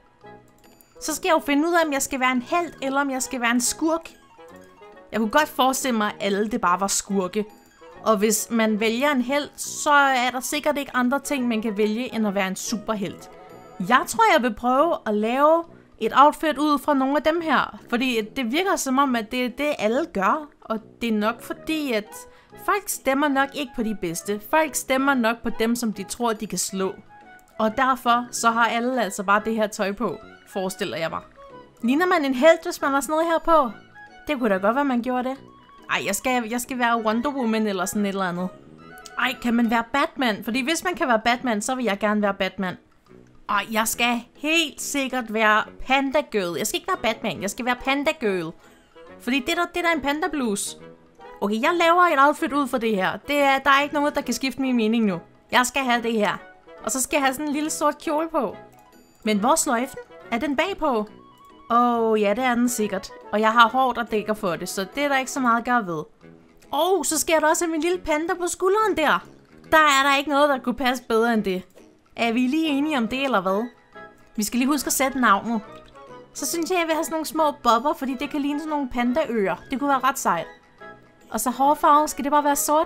Så skal jeg jo finde ud af, om jeg skal være en helt, eller om jeg skal være en skurk. Jeg kunne godt forestille mig, at alle det bare var skurke. Og hvis man vælger en helt, så er der sikkert ikke andre ting, man kan vælge, end at være en superhelt. Jeg tror, jeg vil prøve at lave et outfit ud fra nogle af dem her. Fordi det virker som om, at det er det, alle gør. Og det er nok fordi, at folk stemmer nok ikke på de bedste. Folk stemmer nok på dem, som de tror, de kan slå. Og derfor så har alle altså bare det her tøj på, forestiller jeg mig. Ligner man en helt, hvis man har sådan noget her på? Det kunne da godt være, man gjorde det. Ej, jeg skal, jeg skal være Wonder Woman eller sådan et eller andet. Ej, kan man være Batman? Fordi hvis man kan være Batman, så vil jeg gerne være Batman. Ej, jeg skal helt sikkert være Panda Girl. Jeg skal ikke være Batman, jeg skal være Panda Girl. Fordi det der, det der er en Panda Blues. Okay, jeg laver et outfit ud for det her. Det er, der er ikke noget, der kan skifte min mening nu. Jeg skal have det her. Og så skal jeg have sådan en lille sort kjole på. Men hvor er sløjfen? Er den bagpå? Åh, oh, ja, det er den sikkert. Og jeg har hår, der dækker for det, så det er der ikke så meget at gøre ved. Åh, oh, så skal jeg da også have min lille panda på skulderen der. Der er der ikke noget, der kunne passe bedre end det. Er vi lige enige om det, eller hvad? Vi skal lige huske at sætte navnet. Så synes jeg, jeg vil have sådan nogle små bobber, fordi det kan ligne sådan nogle pandaører. Det kunne være ret sejt. Og så hårfarve, skal det bare være sort?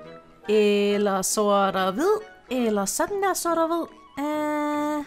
Eller sort og hvid? Eller sådan der sort og hvid? Uh...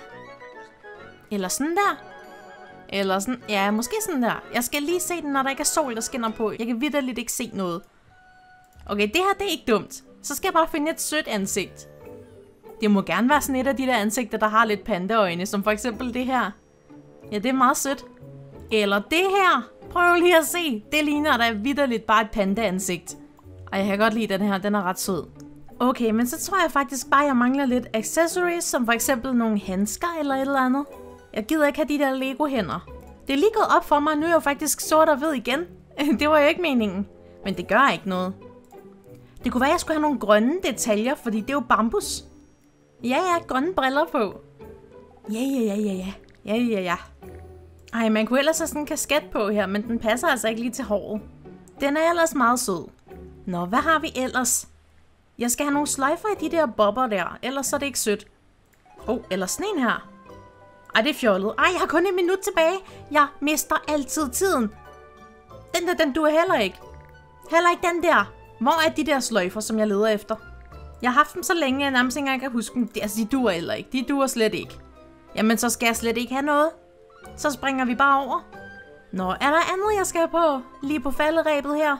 Eller sådan der? Eller sådan, ja, måske sådan der. Jeg skal lige se den, når der ikke er sol, der skinner på. Jeg kan vitterligt ikke se noget. Okay, det her, det er ikke dumt. Så skal jeg bare finde et sødt ansigt. Det må gerne være sådan et af de der ansigter, der har lidt pandaøjne, som for eksempel det her. Ja, det er meget sødt. Eller det her. Prøv lige at se. Det ligner da vitterligt bare et panda-ansigt. Og jeg kan godt lide den her, den er ret sød. Okay, men så tror jeg faktisk bare, jeg mangler lidt accessories, som for eksempel nogle handsker eller et eller andet. Jeg gider ikke have de der Lego-hænder. Det er lige gået op for mig, nu er jeg jo faktisk sort og hvid igen. Det var jo ikke meningen. Men det gør ikke noget. Det kunne være, at jeg skulle have nogle grønne detaljer, fordi det er jo bambus. Ja, ja, grønne briller på. Ja, ja, ja, ja, ja. Ja, ja, ja. Ej, man kunne ellers have sådan en kasket på her, men den passer altså ikke lige til håret. Den er ellers meget sød. Nå, hvad har vi ellers? Jeg skal have nogle sløjfer i de der bobber der, ellers så er det ikke sødt. Åh, oh, eller sådan en her. Ej, det er fjollet. Ej, jeg har kun et minut tilbage. Jeg mister altid tiden. Den der, den duer heller ikke. Heller ikke den der. Hvor er de der sløjfer, som jeg leder efter? Jeg har haft dem så længe, at jeg nærmest ikke engang kan huske dem. Altså, de duer heller ikke. De duer slet ikke. Jamen, så skal jeg slet ikke have noget. Så springer vi bare over. Nå, er der andet, jeg skal have på? Lige på falderæbet her.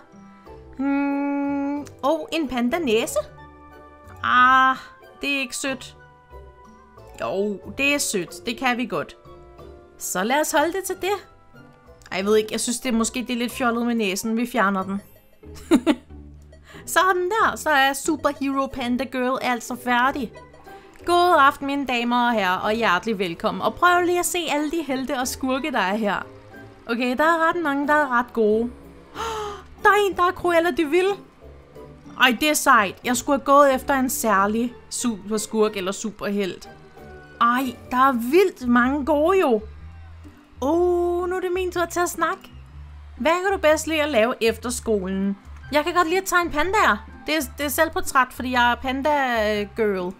Hmm. Åh, oh, en panda næse. Ah, det er ikke sødt. Jo, det er sødt. Det kan vi godt. Så lad os holde det til det. Ej, jeg ved ikke. Jeg synes, det er måske det er lidt fjollet med næsen. Vi fjerner den. Sådan der. Så er Superhero Panda Girl altså færdig. God aften, mine damer og herrer, og hjertelig velkommen. Og prøv lige at se alle de helte og skurke, der er her. Okay, der er ret mange, der er ret gode. Der er en, der er Cruella de Vil. Ej, det er sejt. Jeg skulle have gået efter en særlig superskurk eller superhelt. Ej, der er vildt mange gode jo. Åh, oh, nu er det min tur til at snakke. Hvad kan du bedst lide at lave efter skolen? Jeg kan godt lide at tegne pandaer. Det er, det er selvportræt, fordi jeg er panda-girl.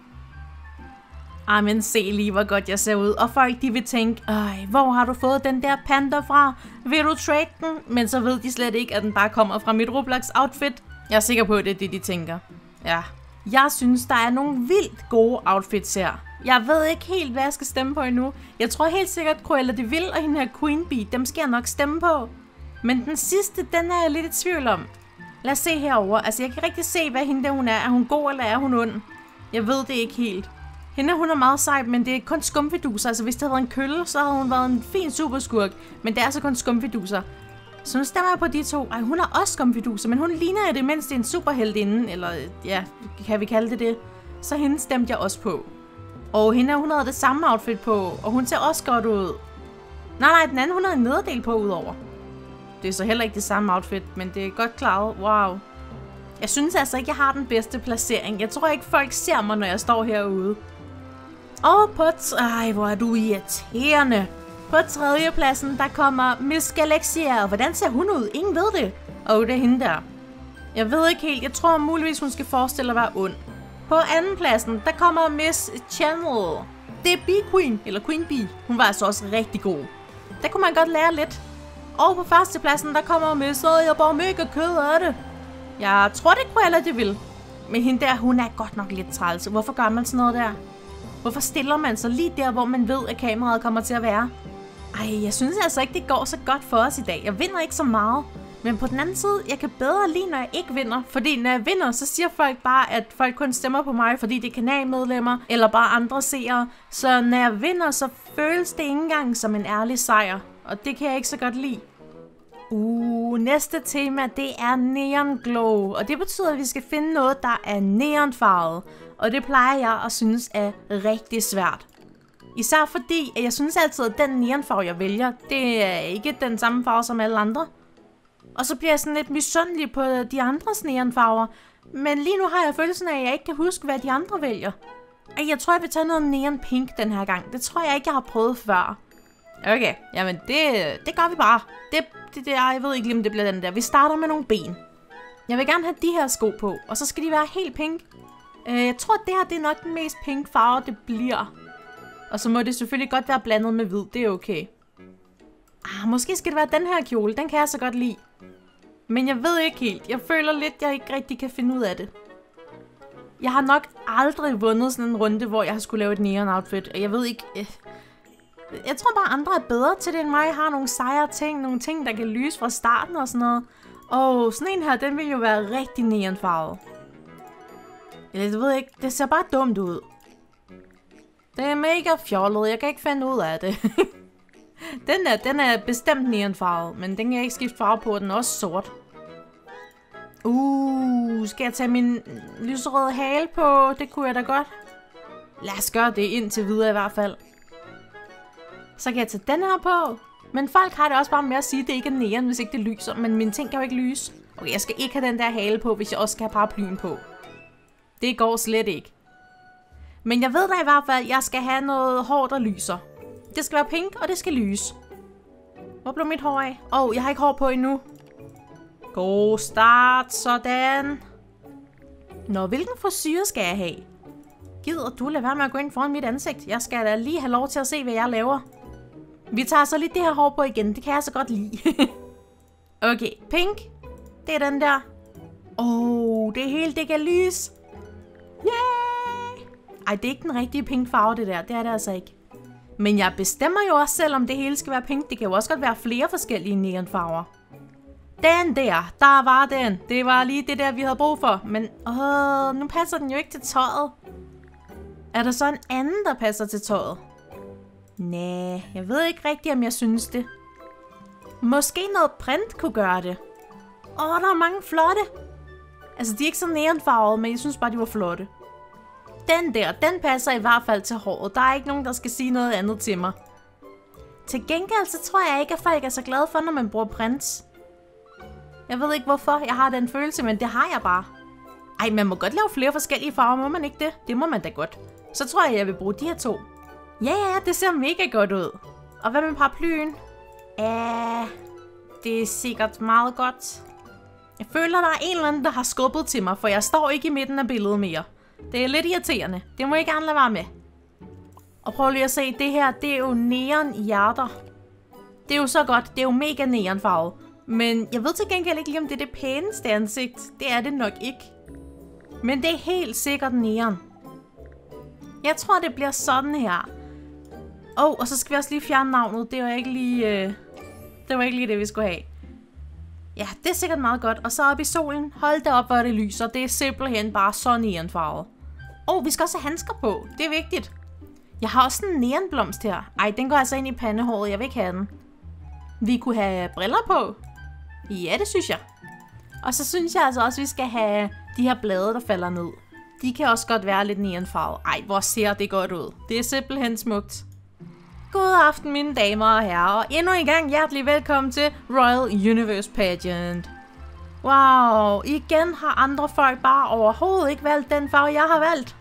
Ej, men se lige, hvor godt jeg ser ud. Og folk, de vil tænke, ej, hvor har du fået den der panda fra? Vil du trade den? Men så ved de slet ikke, at den bare kommer fra mit Roblox-outfit. Jeg er sikker på, at det er det, de tænker. Ja. Jeg synes, der er nogle vildt gode outfits her. Jeg ved ikke helt, hvad jeg skal stemme på endnu. Jeg tror helt sikkert, at Cruella de Vil og hende her Queen Bee, dem skal jeg nok stemme på. Men den sidste, den er jeg lidt i tvivl om. Lad os se herover. Altså, jeg kan ikke rigtig se, hvad hende der hun er. Er hun god, eller er hun ond? Jeg ved det ikke helt. Hende, hun er meget sej, men det er kun skumfiduser. Altså, hvis det havde været en kølle, så havde hun været en fin superskurk. Men det er altså kun skumfiduser. Så nu stemmer jeg på de to. Ej, hun er også skumfiduser, men hun ligner i det mindste en superheltinde. Eller, ja, kan vi kalde det det. Så hende stemte jeg også på. Og hende, hun havde det samme outfit på, og hun ser også godt ud. Nej, nej, den anden, hun havde en nederdel på udover. Det er så heller ikke det samme outfit, men det er godt klaret. Wow. Jeg synes altså ikke, jeg har den bedste placering. Jeg tror ikke, folk ser mig, når jeg står herude. Og på... Ej, hvor er du irriterende. På tredjepladsen, der kommer Miss Galaxia. Og hvordan ser hun ud? Ingen ved det. Og det er hende der. Jeg ved ikke helt. Jeg tror muligvis, hun skal forestille at være ond. På andenpladsen, der kommer Miss Channel. Det er Bee Queen, eller Queen Bee. Hun var altså også rigtig god. Der kunne man godt lære lidt. Og på førstepladsen, der kommer Miss, og jeg er bare mega ked af det. Jeg tror det ikke, Cruella de Vil. Men hende der, hun er godt nok lidt træls. Hvorfor gør man sådan noget der? Hvorfor stiller man sig lige der, hvor man ved, at kameraet kommer til at være? Ej, jeg synes altså ikke, det går så godt for os i dag. Jeg vinder ikke så meget. Men på den anden side, jeg kan bedre lide, når jeg ikke vinder. Fordi når jeg vinder, så siger folk bare, at folk kun stemmer på mig, fordi det er kanalmedlemmer, eller bare andre seere. Så når jeg vinder, så føles det ikke engang som en ærlig sejr. Og det kan jeg ikke så godt lide. Uh, næste tema, det er neon glow. Og det betyder, at vi skal finde noget, der er neonfarvet. Og det plejer jeg at synes er rigtig svært. Især fordi, at jeg synes altid, at den neonfarve, jeg vælger, det er ikke den samme farve som alle andre. Og så bliver jeg sådan lidt misundelig på de andres neonfarver. Men lige nu har jeg følelsen af, at jeg ikke kan huske, hvad de andre vælger. Og jeg tror, jeg vil tage noget neon pink den her gang. Det tror jeg ikke, jeg har prøvet før. Okay, jamen det, det gør vi bare. Det, det, det er, jeg ved ikke lige, om det bliver den der. Vi starter med nogle ben. Jeg vil gerne have de her sko på, og så skal de være helt pink. Uh, jeg tror, det her det er nok den mest pink farve, det bliver. Og så må det selvfølgelig godt være blandet med hvid, det er okay. Ah, måske skal det være den her kjole, den kan jeg så godt lide. Men jeg ved ikke helt, jeg føler lidt, jeg ikke rigtig kan finde ud af det. Jeg har nok aldrig vundet sådan en runde, hvor jeg har skulle lave et neon outfit, og jeg ved ikke... Øh, jeg tror bare, andre er bedre til det end mig. Jeg har nogle sejre ting, nogle ting, der kan lyse fra starten og sådan noget. Og sådan en her, den vil jo være rigtig neonfarvet. Jeg ved ikke, det ser bare dumt ud. Det er mega fjollet, jeg kan ikke finde ud af det. Den der, den er bestemt neonfarvet, men den kan jeg ikke skifte farve på, den er også sort. Uh, skal jeg tage min lyserøde hale på? Det kunne jeg da godt. Lad os gøre det indtil videre i hvert fald. Så kan jeg tage den her på. Men folk har det også bare med at sige, at det ikke er neon, hvis ikke det lyser. Men mine ting kan jo ikke lyse. Okay, jeg skal ikke have den der hale på, hvis jeg også skal have paraplyen på. Det går slet ikke. Men jeg ved da i hvert fald, at jeg skal have noget hår, der lyser. Det skal være pink, og det skal lyse. Hvor blev mit hår af? Åh, oh, jeg har ikke hår på endnu. God start, sådan. Nå, hvilken frisyre skal jeg have? Gider du lade være med at gå ind foran mit ansigt? Jeg skal da lige have lov til at se, hvad jeg laver. Vi tager så lige det her hår på igen. Det kan jeg så godt lide. Okay, pink. Det er den der. Åh, oh, det hele, det kan lyse. Yay! Ej, det er ikke den rigtige pink farve, det der. Det er det altså ikke. Men jeg bestemmer jo også selv, om det hele skal være pink. Det kan jo også godt være flere forskellige neonfarver. Den der, der var den. Det var lige det der, vi havde brug for. Men åh, nu passer den jo ikke til tøjet. Er der så en anden, der passer til tøjet? Næh, jeg ved ikke rigtigt, om jeg synes det. Måske noget print kunne gøre det. Åh, der er mange flotte. Altså, de er ikke så neonfarvede, men jeg synes bare, de var flotte. Den der, den passer i hvert fald til håret. Der er ikke nogen, der skal sige noget andet til mig. Til gengæld, så tror jeg ikke, at folk er så glade for, når man bruger prints. Jeg ved ikke hvorfor jeg har den følelse, men det har jeg bare. Ej, man må godt lave flere forskellige farver, må man ikke det? Det må man da godt. Så tror jeg, jeg vil bruge de her to. Ja, ja, det ser mega godt ud. Og hvad med paraplyen? Ja, det er sikkert meget godt. Jeg føler, der er en eller anden, der har skubbet til mig, for jeg står ikke i midten af billedet mere. Det er lidt irriterende. Det må jeg gerne lade være med. Og prøv lige at se, det her, det er jo neon hjerter. Det er jo så godt. Det er jo mega neonfarvet. Men jeg ved til gengæld ikke lige, om det er det pæneste ansigt. Det er det nok ikke. Men det er helt sikkert neon. Jeg tror, det bliver sådan her. Åh, oh, og så skal vi også lige fjerne navnet. Det var ikke lige, øh... det var ikke lige det, vi skulle have. Ja, det er sikkert meget godt. Og så op i solen. Hold da op, hvor det lyser. Det er simpelthen bare så neonfarvet. Åh, oh, vi skal også have handsker på. Det er vigtigt. Jeg har også en neonblomst her. Ej, den går altså ind i pandehåret. Jeg vil ikke have den. Vi kunne have briller på. Ja, det synes jeg. Og så synes jeg altså også, at vi skal have de her blade, der falder ned. De kan også godt være lidt neonfarvet. Ej, hvor ser det godt ud. Det er simpelthen smukt. God aften, mine damer og herrer. Og endnu en gang hjertelig velkommen til Royal Universe Pageant. Wow, igen har andre folk bare overhovedet ikke valgt den farve, jeg har valgt.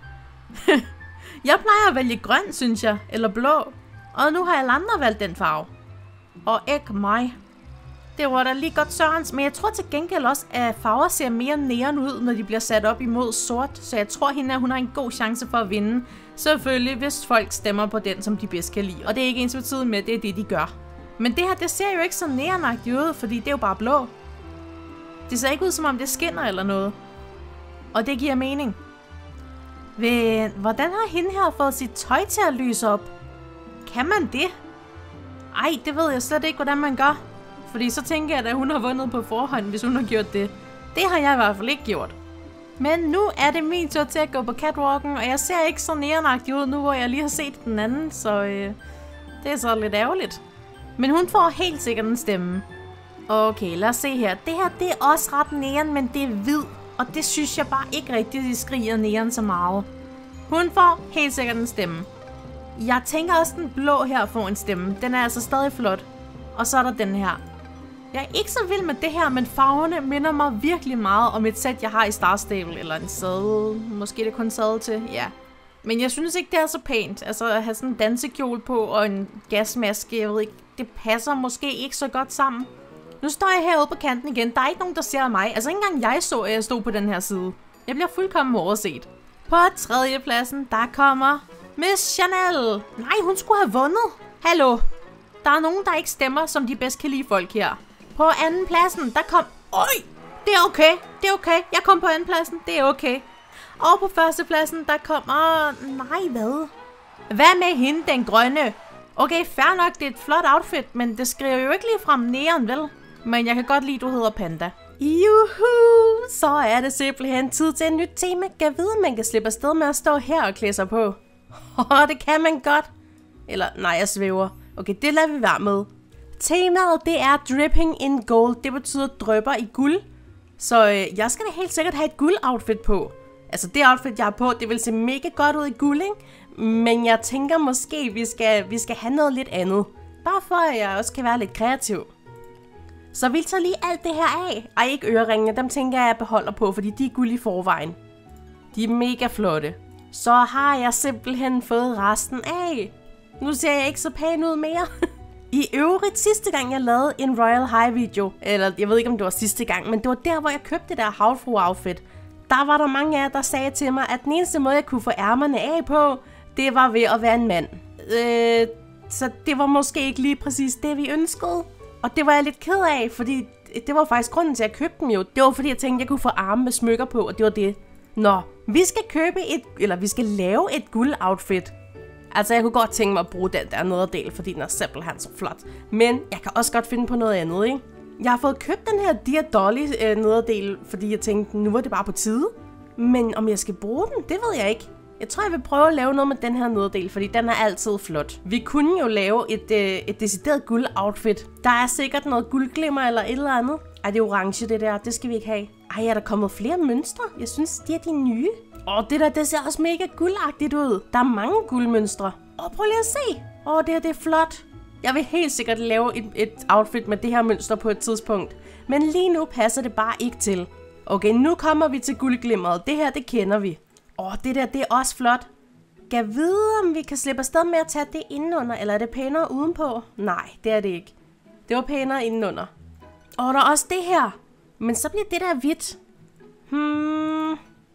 Jeg plejer at vælge grøn, synes jeg, eller blå. Og nu har alle andre valgt den farve. Og ikke mig. Det var da lige godt sørens, men jeg tror til gengæld også, at farver ser mere neon ud, når de bliver sat op imod sort. Så jeg tror hende, at hun har en god chance for at vinde. Selvfølgelig, hvis folk stemmer på den, som de bedst kan lide. Og det er ikke ens betydende med, at det er det, de gør. Men det her, det ser jo ikke så neonagtigt ud, fordi det er jo bare blå. Det ser ikke ud, som om det skinner eller noget. Og det giver mening. Men hvordan har hende her fået sit tøj til at lyse op? Kan man det? Ej, det ved jeg slet ikke, hvordan man gør. Fordi så tænker jeg, at hun har vundet på forhånd, hvis hun har gjort det. Det har jeg i hvert fald ikke gjort. Men nu er det min tur til at gå på catwalken, og jeg ser ikke så neonagtig ud nu, hvor jeg lige har set den anden, så øh, det er så lidt ærgerligt. Men hun får helt sikkert en stemme. Okay, lad os se her. Det her, det er også ret neon, men det er hvid. Og det synes jeg bare ikke rigtigt, de skriger neon så meget. Hun får helt sikkert en stemme. Jeg tænker også, den blå her får en stemme. Den er altså stadig flot. Og så er der den her. Jeg er ikke så vild med det her, men farverne minder mig virkelig meget om et sæt, jeg har i Star Stable. Eller en sadel. Måske det kun sadel til, ja. Men jeg synes ikke, det er så pænt. Altså at have sådan en dansekjole på og en gasmaske, jeg ved ikke. Det passer måske ikke så godt sammen. Nu står jeg herude på kanten igen. Der er ikke nogen, der ser mig. Altså ikke engang jeg så, at jeg stod på den her side. Jeg bliver fuldkommen overset. På tredje pladsen, der kommer Miss Chanel. Nej, hun skulle have vundet. Hallo. Der er nogen, der ikke stemmer, som de bedst kan lide folk her. På anden pladsen, der kom... Øj, det er okay. Det er okay. Jeg kom på anden pladsen. Det er okay. Og på første pladsen, der kom... Åh, nej, hvad? Hvad med hende, den grønne? Okay, fair nok, det er et flot outfit, men det skriver jo ikke lige frem neon, vel? Men jeg kan godt lide, du hedder Panda. Juhu! Så er det simpelthen tid til et nyt tema. Jeg ved, man kan slippe afsted med at stå her og klæde sig på. Åh, det kan man godt. Eller, nej, jeg svæver. Okay, det lader vi være med. Temaet, det er dripping in gold. Det betyder drypper i guld. Så øh, jeg skal da helt sikkert have et guld-outfit på. Altså, det outfit, jeg har på, det vil se mega godt ud i guld, ikke? Men jeg tænker måske, vi skal, vi skal have noget lidt andet. Bare for, at jeg også kan være lidt kreativ. Så vi tager lige alt det her af. Ej, ikke øreringene, dem tænker jeg, jeg beholder på, fordi de er guld i forvejen. De er mega flotte. Så har jeg simpelthen fået resten af. Nu ser jeg ikke så pæn ud mere. I øvrigt sidste gang, jeg lavede en Royal High video, eller jeg ved ikke, om det var sidste gang, men det var der, hvor jeg købte det der havfru-outfit. Der var der mange af jer, der sagde til mig, at den eneste måde, jeg kunne få ærmerne af på, det var ved at være en mand. Øh, så det var måske ikke lige præcis det, vi ønskede. Og det var jeg lidt ked af, fordi det var faktisk grunden til, at jeg købte dem jo. Det var fordi, jeg tænkte, at jeg kunne få arme med smykker på, og det var det. Nå, vi skal købe et, eller vi skal lave et guld-outfit. Altså, jeg kunne godt tænke mig at bruge den der nederdel, fordi den er simpelthen så flot. Men jeg kan også godt finde på noget andet, ikke? Jeg har fået købt den her Dear Dolly øh, nederdel, fordi jeg tænkte, nu var det bare på tide. Men om jeg skal bruge den, det ved jeg ikke. Jeg tror, jeg vil prøve at lave noget med den her nederdel, fordi den er altid flot. Vi kunne jo lave et, øh, et decideret guld-outfit. Der er sikkert noget guldglimmer eller et eller andet. Ej, det er orange, det der. Det skal vi ikke have. Ej, er der kommet flere mønstre? Jeg synes, de er de nye. Åh, det der, det ser også mega guldagtigt ud. Der er mange guldmønstre. Åh, prøv lige at se. Åh, det her, det er flot. Jeg vil helt sikkert lave et, et outfit med det her mønster på et tidspunkt. Men lige nu passer det bare ikke til. Okay, nu kommer vi til guldglimmeret. Det her, det kender vi. Åh, det der, det er også flot. Kan vide, om vi kan slippe afsted med at tage det indenunder, eller er det pænere udenpå? Nej, det er det ikke. Det var pænere indenunder. Åh, der er også det her. Men så bliver det der hvidt. Hmm.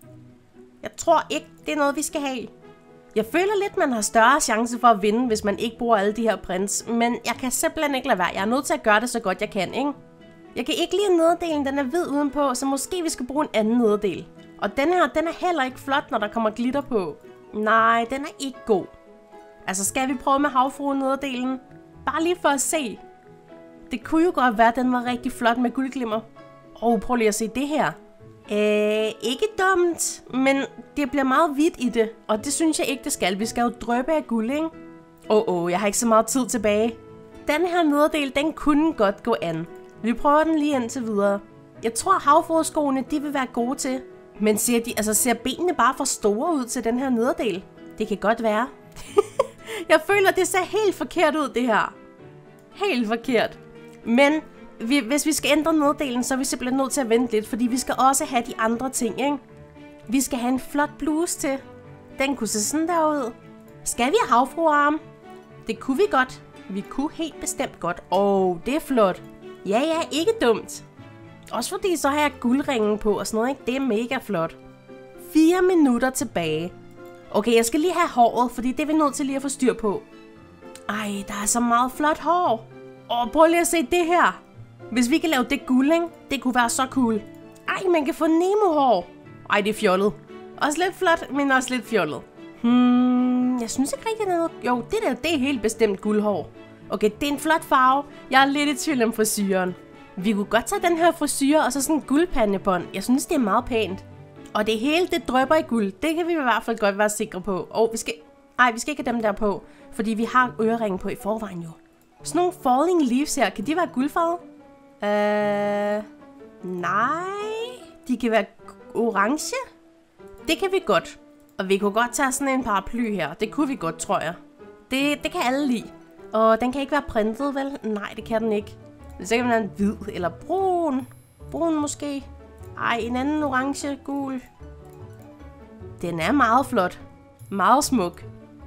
Jeg tror ikke, det er noget, vi skal have. Jeg føler lidt, man har større chance for at vinde, hvis man ikke bruger alle de her prints. Men jeg kan simpelthen ikke lade være. Jeg er nødt til at gøre det så godt, jeg kan, ikke? Jeg kan ikke lide nederdelen, den er hvid udenpå, så måske vi skal bruge en anden nederdel. Og den her, den er heller ikke flot, når der kommer glitter på. Nej, den er ikke god. Altså, skal vi prøve med havfruen nederdelen? Bare lige for at se. Det kunne jo godt være, at den var rigtig flot med guldglimmer. Åh, oh, prøv lige at se det her. Øh, ikke dumt, men det bliver meget hvidt i det, og det synes jeg ikke, det skal. Vi skal jo dryppe af guld, ikke? Åh, oh, oh, jeg har ikke så meget tid tilbage. Den her nederdel, den kunne godt gå an. Vi prøver den lige indtil videre. Jeg tror, havfrueskoene, de vil være gode til. Men ser, de, altså, ser benene bare for store ud til den her nederdel? Det kan godt være. Jeg føler, det ser helt forkert ud, det her. Helt forkert. Men vi, hvis vi skal ændre nederdelen, så er vi simpelthen nødt til at vente lidt, fordi vi skal også have de andre ting, ikke? Vi skal have en flot bluse til. Den kunne se sådan der ud. Skal vi have havfruearm? Det kunne vi godt. Vi kunne helt bestemt godt. Åh, oh, det er flot. Ja, ja, ikke dumt. Også fordi så har jeg guldringen på og sådan noget, ikke? Det er mega flot. Fire minutter tilbage. Okay, jeg skal lige have håret, fordi det er vi nødt til lige at få styr på. Ej, der er så meget flot hår. Åh, prøv lige at se det her. Hvis vi kan lave det guld, ikke? Det kunne være så cool. Ej, man kan få Nemo-hår. Ej, det er fjollet. Også lidt flot, men også lidt fjollet. Hmm, jeg synes ikke rigtig noget. Jo, det der, det er helt bestemt guldhår. Okay, det er en flot farve. Jeg er lidt i tvivl om frisyren. Vi kunne godt tage den her frisyre og så sådan en guldpandebånd. Jeg synes, det er meget pænt. Og det hele, det drypper i guld. Det kan vi i hvert fald godt være sikre på. Og vi skal... Ej, vi skal ikke have dem der på. Fordi vi har øreringen på i forvejen jo. Sådan nogle falling leaves her, kan de være guldfarvet? Øh... Nej... De kan være orange. Det kan vi godt. Og vi kunne godt tage sådan en paraply her. Det kunne vi godt, tror jeg. Det, det kan alle lide. Og den kan ikke være printet, vel? Nej, det kan den ikke. Så kan den være en hvid eller brun. Brun måske. Ej, en anden orange, gul. Den er meget flot. Meget smuk.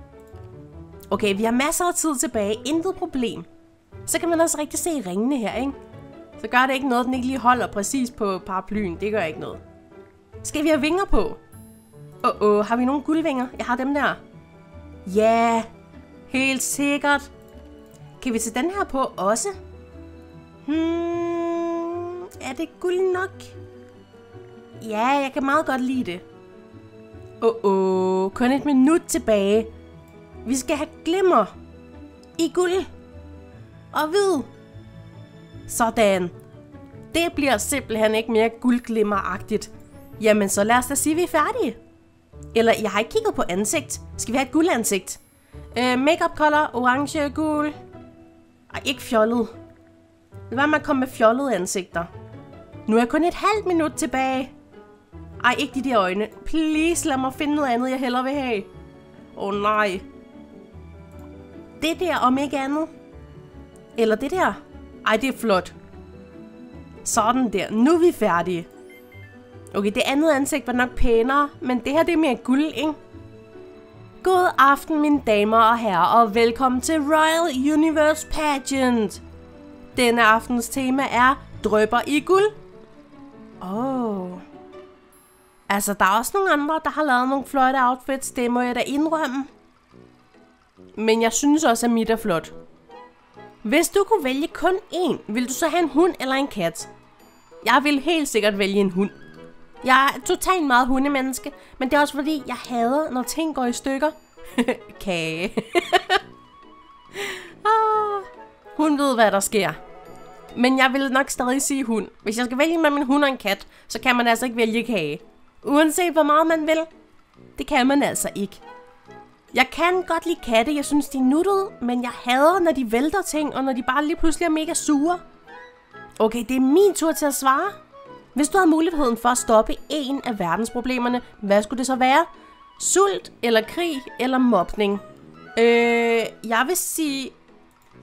Okay, vi har masser af tid tilbage. Intet problem. Så kan man også rigtig se ringene her, ikke? Så gør det ikke noget, den ikke lige holder præcis på paraplyen. Det gør ikke noget. Skal vi have vinger på? Åh, oh, oh, har vi nogle guldvinger? Jeg har dem der. Ja, yeah, helt sikkert. Kan vi tage den her på også? Hmm, er det guld nok? Ja, jeg kan meget godt lide det. Åh, oh, oh, kun et minut tilbage. Vi skal have glimmer. I guld. Og hvid. Sådan. Det bliver simpelthen ikke mere guldglimmeragtigt. Jamen, så lad os da sige, at vi er færdige. Eller, jeg har ikke kigget på ansigt. Skal vi have et guldansigt? Uh, Makeup color, orange, gul. Ej, ikke fjollet. Lad være med at komme med fjollede ansigter. Nu er kun et halvt minut tilbage. Ej, ikke de der øjne. Please, lad mig finde noget andet, jeg hellere vil have. Åh, oh, nej. Det der, om ikke andet. Eller det der. Ej, det er flot. Sådan der. Nu er vi færdige. Okay, det andet ansigt var nok pænere, men det her, det er mere guld, ikke? God aften, mine damer og herrer, og velkommen til Royal Universe Pageant. Denne aftens tema er drypper i guld. Åh. Oh. Altså, der er også nogle andre, der har lavet nogle flotte outfits, det må jeg da indrømme. Men jeg synes også, at mit er flot. Hvis du kunne vælge kun én, vil du så have en hund eller en kat? Jeg vil helt sikkert vælge en hund. Jeg er totalt meget hundemenneske, men det er også fordi, jeg hader, når ting går i stykker. Kage. oh, hun ved, hvad der sker. Men jeg vil nok stadig sige hund. Hvis jeg skal vælge mellem en hund og en kat, så kan man altså ikke vælge kage. Uanset hvor meget man vil. Det kan man altså ikke. Jeg kan godt lide katte, jeg synes de er nuttede, men jeg hader, når de vælter ting, og når de bare lige pludselig er mega sure. Okay, det er min tur til at svare. Hvis du havde muligheden for at stoppe en af verdensproblemerne, hvad skulle det så være? Sult, eller krig, eller mobning? Øh, jeg vil sige...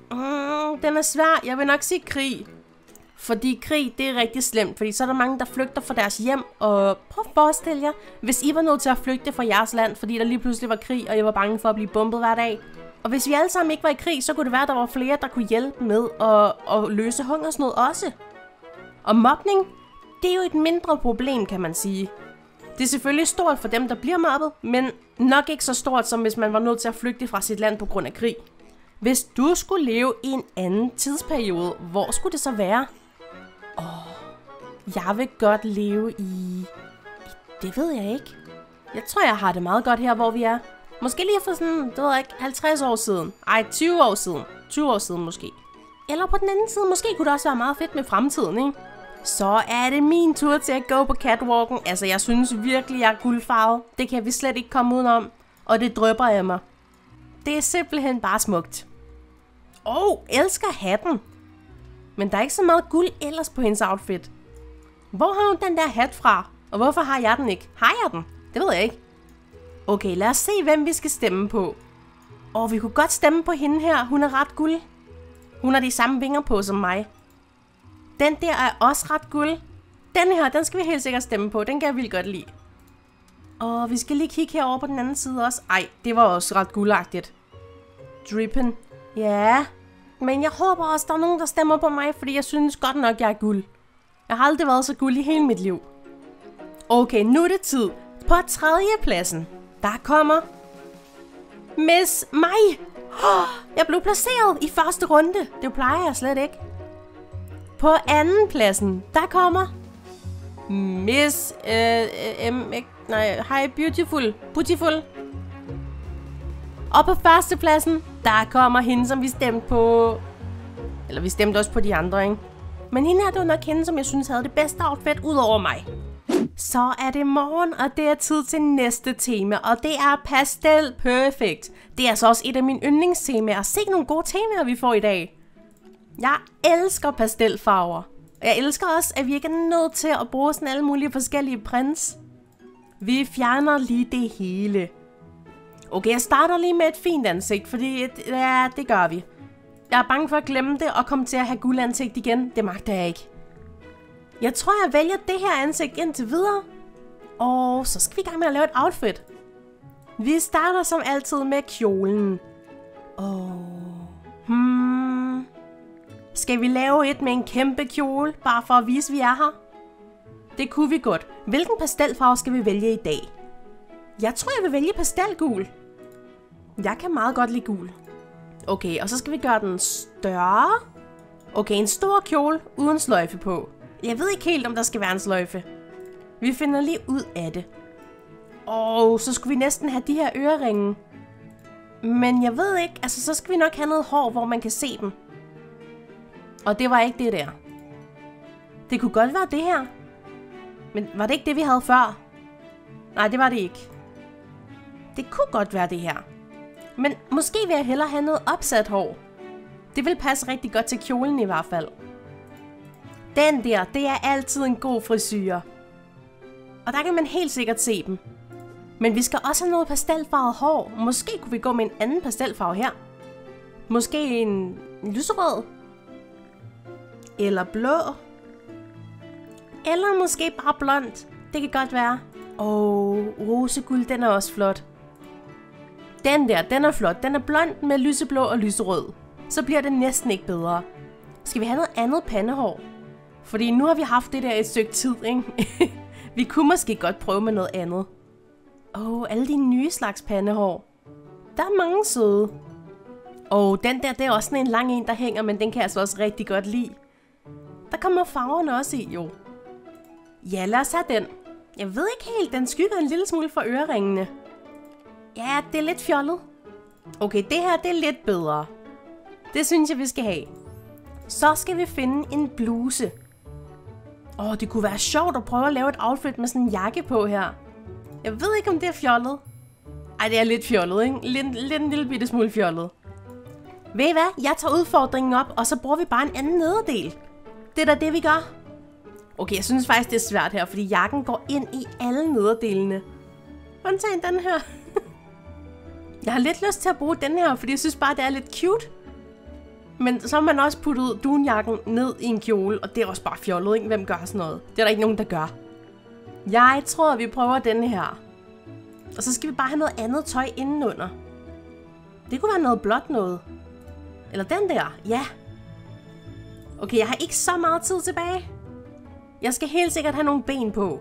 Mm, den er svær. Jeg vil nok sige krig. Fordi krig, det er rigtig slemt. Fordi så er der mange, der flygter fra deres hjem. Og prøv at forestille jer, hvis I var nødt til at flygte fra jeres land, fordi der lige pludselig var krig, og I var bange for at blive bombet hver dag. Og hvis vi alle sammen ikke var i krig, så kunne det være, at der var flere, der kunne hjælpe med at, at løse hungersnød også. Og mobning, det er jo et mindre problem, kan man sige. Det er selvfølgelig stort for dem, der bliver mobbet, men nok ikke så stort, som hvis man var nødt til at flygte fra sit land på grund af krig. Hvis du skulle leve i en anden tidsperiode, hvor skulle det så være? Åh, jeg vil godt leve i... i... Det ved jeg ikke. Jeg tror, jeg har det meget godt her, hvor vi er. Måske lige for sådan, det ved jeg ikke, halvtreds år siden. Ej, tyve år siden. tyve år siden måske. Eller på den anden side, måske kunne det også være meget fedt med fremtiden, ikke? Så er det min tur til at gå på catwalken. Altså, jeg synes virkelig, jeg er guldfarvet. Det kan vi slet ikke komme udenom. Og det drypper af mig. Det er simpelthen bare smukt. Åh, oh, elsker hatten. Men der er ikke så meget guld ellers på hendes outfit. Hvor har hun den der hat fra? Og hvorfor har jeg den ikke? Har jeg den? Det ved jeg ikke. Okay, lad os se, hvem vi skal stemme på. Og vi kunne godt stemme på hende her. Hun er ret guld. Hun har de samme vinger på som mig. Den der er også ret guld. Den her, den skal vi helt sikkert stemme på. Den kan jeg vildt godt lide. Og vi skal lige kigge herover på den anden side også. Ej, det var også ret guldagtigt. Drippen. Ja, men jeg håber også, der er nogen, der stemmer på mig, fordi jeg synes godt nok, jeg er guld. Jeg har aldrig været så guld i hele mit liv. Okay, nu er det tid. På tredjepladsen, der kommer Miss Mig. Oh, jeg blev placeret i første runde. Det plejer jeg slet ikke. På anden pladsen, der kommer Miss øh, øh, øh, nej, Hi Beautiful. Beautiful. Og på første pladsen, der kommer hende, som vi stemte på. Eller vi stemte også på de andre, ikke? Men hende her, det var nok hende, som jeg synes havde det bedste outfit ud over mig. Så er det morgen, og det er tid til næste tema, og det er Pastel Perfect. Det er altså også et af mine yndlingstemaer. Se nogle gode temaer, vi får i dag. Jeg elsker pastelfarver. Jeg elsker også, at vi ikke er nødt til at bruge sådan alle mulige forskellige prints. Vi fjerner lige det hele. Okay, jeg starter lige med et fint ansigt, fordi ja, det gør vi. Jeg er bange for at glemme det og komme til at have guldansigt igen. Det magter jeg ikke. Jeg tror, jeg vælger det her ansigt indtil videre. Og så skal vi i gang med at lave et outfit. Vi starter som altid med kjolen. Og hmm. Skal vi lave et med en kæmpe kjole, bare for at vise, at vi er her? Det kunne vi godt. Hvilken pastelfarve skal vi vælge i dag? Jeg tror, jeg vil vælge pastelgul. Jeg kan meget godt lide gul. Okay, og så skal vi gøre den større. Okay, en stor kjole uden sløjfe på. Jeg ved ikke helt, om der skal være en sløjfe. Vi finder lige ud af det. Og så skulle vi næsten have de her øreringe. Men jeg ved ikke, altså så skal vi nok have noget hår, hvor man kan se dem. Og det var ikke det der. Det kunne godt være det her. Men var det ikke det, vi havde før? Nej, det var det ikke. Det kunne godt være det her. Men måske vil jeg hellere have noget opsat hår. Det vil passe rigtig godt til kjolen i hvert fald. Den der, det er altid en god frisyre. Og der kan man helt sikkert se dem. Men vi skal også have noget pastelfarvet hår. Måske kunne vi gå med en anden pastelfarve her. Måske en lyserød. Eller blå. Eller måske bare blond. Det kan godt være. Åh, roseguld, den er også flot. Den der, den er flot. Den er blond med lyseblå og lyserød. Så bliver det næsten ikke bedre. Skal vi have noget andet pandehår? Fordi nu har vi haft det der et stykke tid, ikke? Vi kunne måske godt prøve med noget andet. Åh, oh, alle de nye slags pandehår. Der er mange søde. Åh, oh, den der, det er også sådan en lang en, der hænger, men den kan jeg altså også rigtig godt lide. Der kommer farverne også i, jo. Ja, lad os have den. Jeg ved ikke helt, den skygger en lille smule for øreringene. Ja, det er lidt fjollet. Okay, det her, det er lidt bedre. Det synes jeg, vi skal have. Så skal vi finde en bluse. Åh, det kunne være sjovt at prøve at lave et outfit med sådan en jakke på her. Jeg ved ikke, om det er fjollet. Ej, det er lidt fjollet, ikke? Lidt, lidt en lille bitte smule fjollet. Ved I hvad? Jeg tager udfordringen op, og så bruger vi bare en anden nederdel. Det er da det, vi gør. Okay, jeg synes faktisk, det er svært her, fordi jakken går ind i alle nederdelene. Undtagen den her. Jeg har lidt lyst til at bruge den her, fordi jeg synes bare, det er lidt cute. Men så har man også puttet dunjakken ned i en kjole, og det er også bare fjollet, ikke? Hvem gør sådan noget? Det er der ikke nogen, der gør. Jeg tror, at vi prøver denne her. Og så skal vi bare have noget andet tøj indenunder. Det kunne være noget blåt noget. Eller den der, ja. Okay, jeg har ikke så meget tid tilbage. Jeg skal helt sikkert have nogle ben på.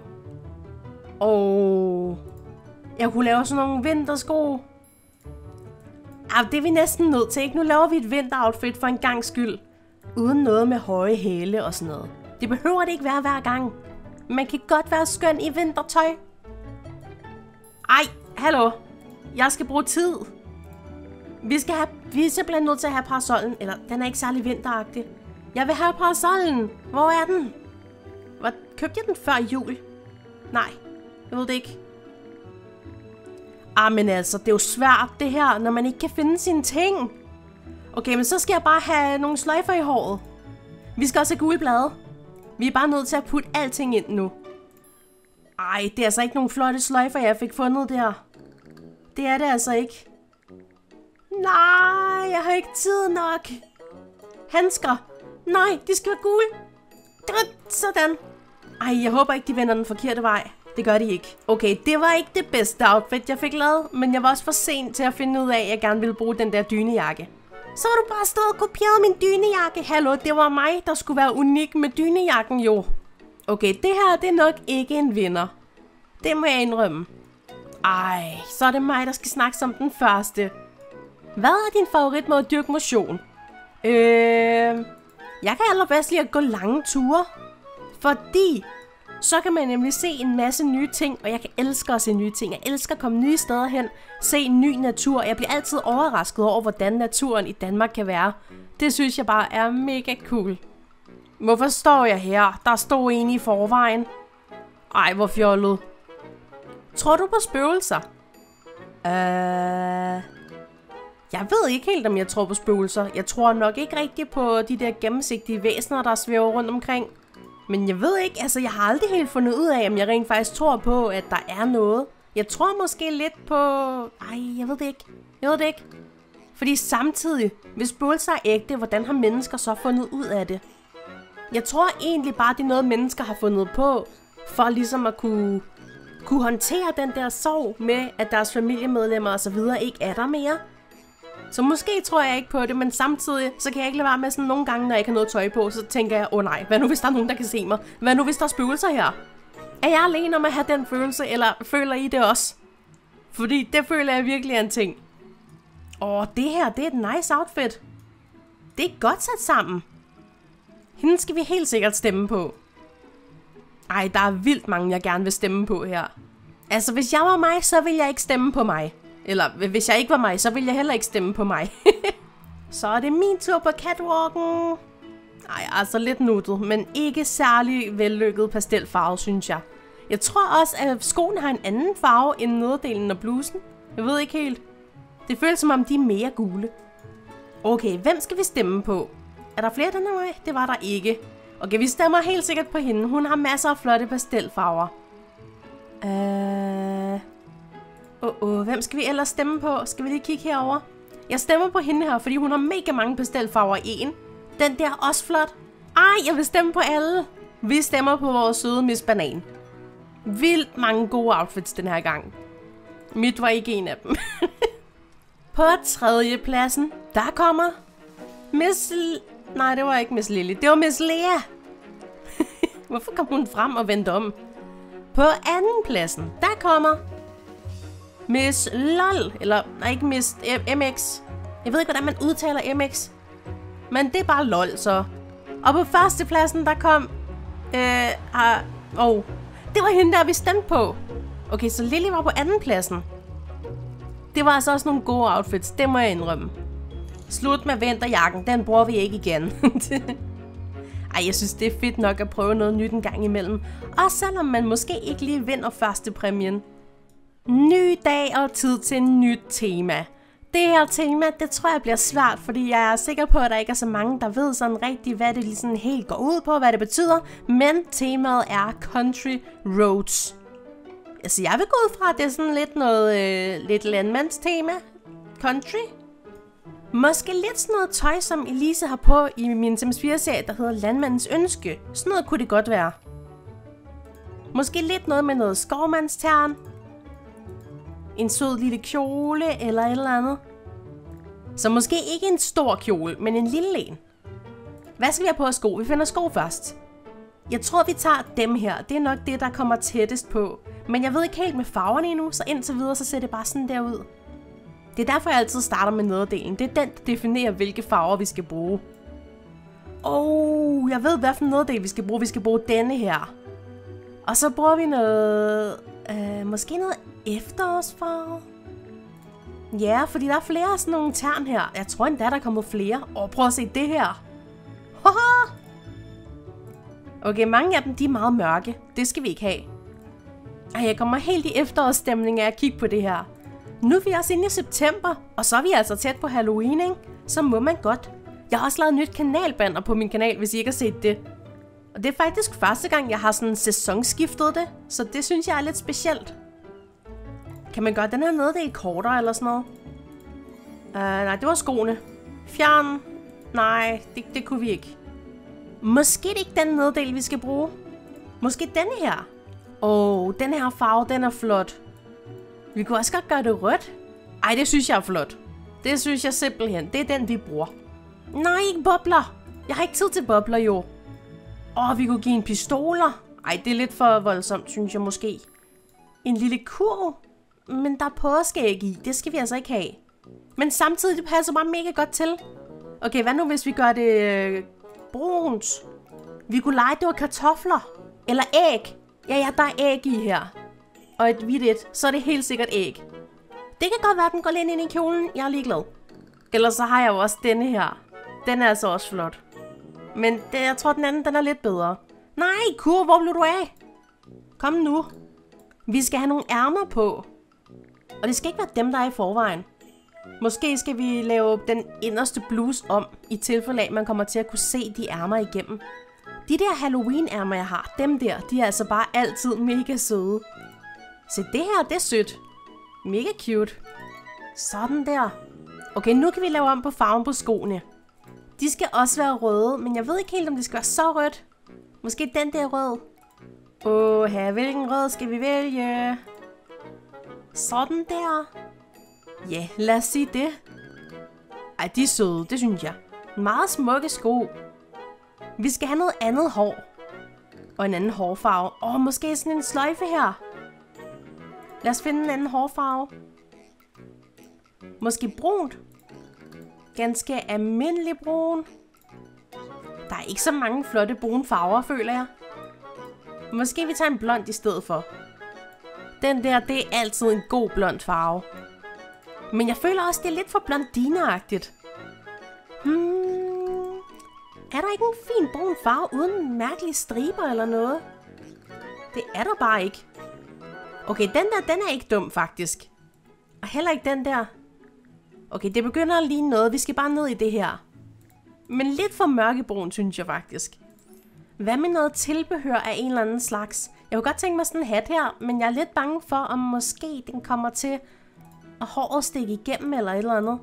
Og jeg kunne lave sådan nogle vintersko. Ah, det er vi næsten nødt til, ikke? Nu laver vi et vinteroutfit for en gangs skyld. Uden noget med høje hæle og sådan noget. Det behøver det ikke være hver gang. Man kan godt være skøn i vintertøj. Ej, hallo. Jeg skal bruge tid. Vi, skal have, vi er simpelthen nødt til at have parasollen. Eller, den er ikke særlig vinteragtig. Jeg vil have parasollen. Hvor er den? Hvor, købte jeg den før jul? Nej, jeg ved det ikke. Ah, men altså, det er jo svært det her, når man ikke kan finde sine ting. Okay, men så skal jeg bare have nogle sløjfer i håret. Vi skal også have gule blade. Vi er bare nødt til at putte alting ind nu. Ej, det er altså ikke nogle flotte sløjfer, jeg fik fundet der. Det er det altså ikke. Nej, jeg har ikke tid nok. Handsker. Nej, de skal være gule. Sådan. Ej, jeg håber ikke, de vender den forkerte vej. Det gør de ikke. Okay, det var ikke det bedste outfit, jeg fik lavet, men jeg var også for sent til at finde ud af, at jeg gerne ville bruge den der dynejakke. Så har du bare stået og kopieret min dynejakke. Hallo, det var mig, der skulle være unik med dynejakken jo. Okay, det her, det er nok ikke en vinder. Det må jeg indrømme. Ej, så er det mig, der skal snakke som den første. Hvad er din favorit med at dyrke motion? Øh, jeg kan allerbedst lide at gå lange ture. Fordi så kan man nemlig se en masse nye ting, og jeg kan elske at se nye ting. Jeg elsker at komme nye steder hen, se ny natur. Jeg bliver altid overrasket over, hvordan naturen i Danmark kan være. Det synes jeg bare er mega cool. Hvorfor står jeg her? Der stod en i forvejen. Ej, hvor fjollet. Tror du på spøgelser? Øh... Jeg ved ikke helt, om jeg tror på spøgelser. Jeg tror nok ikke rigtig på de der gennemsigtige væsener, der svæver rundt omkring. Men jeg ved ikke, altså jeg har aldrig helt fundet ud af, om jeg rent faktisk tror på, at der er noget. Jeg tror måske lidt på... Ej, jeg ved det ikke. Jeg ved det ikke. Fordi samtidig, hvis spøgelser er ægte, hvordan har mennesker så fundet ud af det? Jeg tror egentlig bare, det er noget, mennesker har fundet på, for ligesom at kunne, kunne håndtere den der sorg med, at deres familiemedlemmer og så videre ikke er der mere. Så måske tror jeg ikke på det, men samtidig, så kan jeg ikke lade være med sådan nogle gange, når jeg ikke har noget tøj på, så tænker jeg, åh oh, nej, hvad nu hvis der er nogen, der kan se mig? Hvad nu hvis der er spøgelser her? Er jeg alene om at have den følelse, eller føler I det også? Fordi det føler jeg virkelig er en ting. Åh, det her, det er et nice outfit. Det er godt sat sammen. Hende skal vi helt sikkert stemme på. Ej, der er vildt mange, jeg gerne vil stemme på her. Altså, hvis jeg var mig, så ville jeg ikke stemme på mig. Eller hvis jeg ikke var mig, så ville jeg heller ikke stemme på mig. Så er det min tur på catwalken. Ej, altså lidt nuttet, men ikke særlig vellykket pastelfarve, synes jeg. Jeg tror også, at skoen har en anden farve end nederdelen af blusen. Jeg ved ikke helt. Det føles som om, de er mere gule. Okay, hvem skal vi stemme på? Er der flere den her vej? Det var der ikke. Okay, vi stemmer helt sikkert på hende. Hun har masser af flotte pastelfarver. Øh... Åh, uh, uh, hvem skal vi ellers stemme på? Skal vi lige kigge herover? Jeg stemmer på hende her, fordi hun har mega mange pastelfarver i en. Den der er også flot. Ej, jeg vil stemme på alle. Vi stemmer på vores søde Miss Banan. Vildt mange gode outfits den her gang. Mit var ikke en af dem. På tredje pladsen, der kommer Miss L... Nej, det var ikke Miss Lily. Det var Miss Lea. Hvorfor kom hun frem og vendte om? På anden pladsen, der kommer Miss LOL. Eller, nej, ikke Miss M X. Jeg ved ikke, hvordan man udtaler M X. Men det er bare LOL, så. Og på første pladsen, der kom... Øh... Uh, oh, det var hende, der vi stemte på. Okay, så Lily var på anden pladsen. Det var altså også nogle gode outfits, det må jeg indrømme. Slut med vinterjakken, den bruger vi ikke igen. Ej, jeg synes, det er fedt nok at prøve noget nyt en gang imellem. Også selvom man måske ikke lige vinder første præmien. Ny dag og tid til et nyt tema. Det her tema, det tror jeg bliver svært, fordi jeg er sikker på, at der ikke er så mange, der ved sådan rigtigt, hvad det ligesom helt går ud på, hvad det betyder. Men temaet er Country Roads. Altså, jeg vil gå ud fra, at det er sådan lidt noget øh, lidt landmandstema. Country. Måske lidt sådan noget tøj, som Elise har på i min Sims fire-serie, der hedder Landmandens Ønske. Sådan noget kunne det godt være. Måske lidt noget med noget skovmandstern. En sød lille kjole eller et eller andet. Så måske ikke en stor kjole, men en lille en. Hvad skal vi have på sko? Vi finder sko først. Jeg tror, vi tager dem her. Det er nok det, der kommer tættest på. Men jeg ved ikke helt med farverne endnu, så indtil videre, så ser det bare sådan der ud. Det er derfor, jeg altid starter med nederdelen. Det er den, der definerer, hvilke farver vi skal bruge. Åh, oh, jeg ved, hvad for nederdel vi skal bruge. Vi skal bruge denne her. Og så bruger vi noget... Øh, måske noget efterårsfarve. Ja, fordi der er flere af sådan nogle tern her. Jeg tror endda, der er kommet flere. Åh, prøv at se det her. Haha! Okay, mange af dem, de er meget mørke. Det skal vi ikke have. Ej, jeg kommer helt i efterårsstemning af at kigge på det her. Nu er vi også inde i september, og så er vi altså tæt på Halloween, ikke? Så må man godt. Jeg har også lavet nyt kanalbanner på min kanal, hvis I ikke har set det. Og det er faktisk første gang, jeg har sådan sæsonskiftet det, så det synes jeg er lidt specielt. Kan man gøre den her nederdel kortere eller sådan noget? Uh, nej, det var skoene. Fjern. Nej, det, det kunne vi ikke. Måske det ikke den nederdel, vi skal bruge. Måske denne her. Åh, oh, den her farve, den er flot. Vi kunne også godt gøre det rødt. Ej, det synes jeg er flot. Det synes jeg simpelthen. Det er den, vi bruger. Nej, ikke bobler. Jeg har ikke tid til bobler, jo. Åh, oh, vi kunne give en pistoler. Ej, det er lidt for voldsomt, synes jeg måske. En lille kurv. Men der er påskeæg i. Det skal vi altså ikke have. Men samtidig, det passer bare mega godt til. Okay, hvad nu hvis vi gør det øh, brunt? Vi kunne lege, det var kartofler. Eller æg. Ja, ja, der er æg i her. Og et hvidt et, så er det helt sikkert æg. Det kan godt være, at den går lidt ind i kjolen. Jeg er ligeglad. Ellers så har jeg jo også denne her. Den er altså også flot. Men det, jeg tror, den anden den er lidt bedre. Nej, kur, hvor blev du af? Kom nu. Vi skal have nogle ærmer på. Og det skal ikke være dem, der er i forvejen. Måske skal vi lave den inderste bluse om, i tilfælde af, at man kommer til at kunne se de ærmer igennem. De der Halloween-ærmer, jeg har, dem der, de er altså bare altid mega søde. Se, det her, det er sødt. Mega cute. Sådan der. Okay, nu kan vi lave om på farven på skoene. De skal også være røde, men jeg ved ikke helt, om det skal være så rødt. Måske den der rød. Åh, her, hvilken rød skal vi vælge? Sådan der. Ja, yeah, lad os sige det. Ej, de er søde, det synes jeg. Meget smukke sko. Vi skal have noget andet hår. Og en anden hårfarve. Åh, måske sådan en sløjfe her. Lad os finde en anden hårfarve. Måske brunt. Ganske almindelig brun. Der er ikke så mange flotte brune farver, føler jeg. Måske vi tager en blond i stedet for. Den der, det er altid en god blond farve. Men jeg føler også, det er lidt for blondineagtigt. Hmm. Er der ikke en fin brun farve uden mærkelige striber eller noget? Det er der bare ikke. Okay, den der, den er ikke dum faktisk. Og heller ikke den der. Okay, det begynder at ligne noget. Vi skal bare ned i det her. Men lidt for mørkebrun, synes jeg faktisk. Hvad med noget tilbehør af en eller anden slags? Jeg kunne godt tænke mig sådan en hat her, men jeg er lidt bange for, om måske den kommer til at håret stikke igennem eller et eller andet.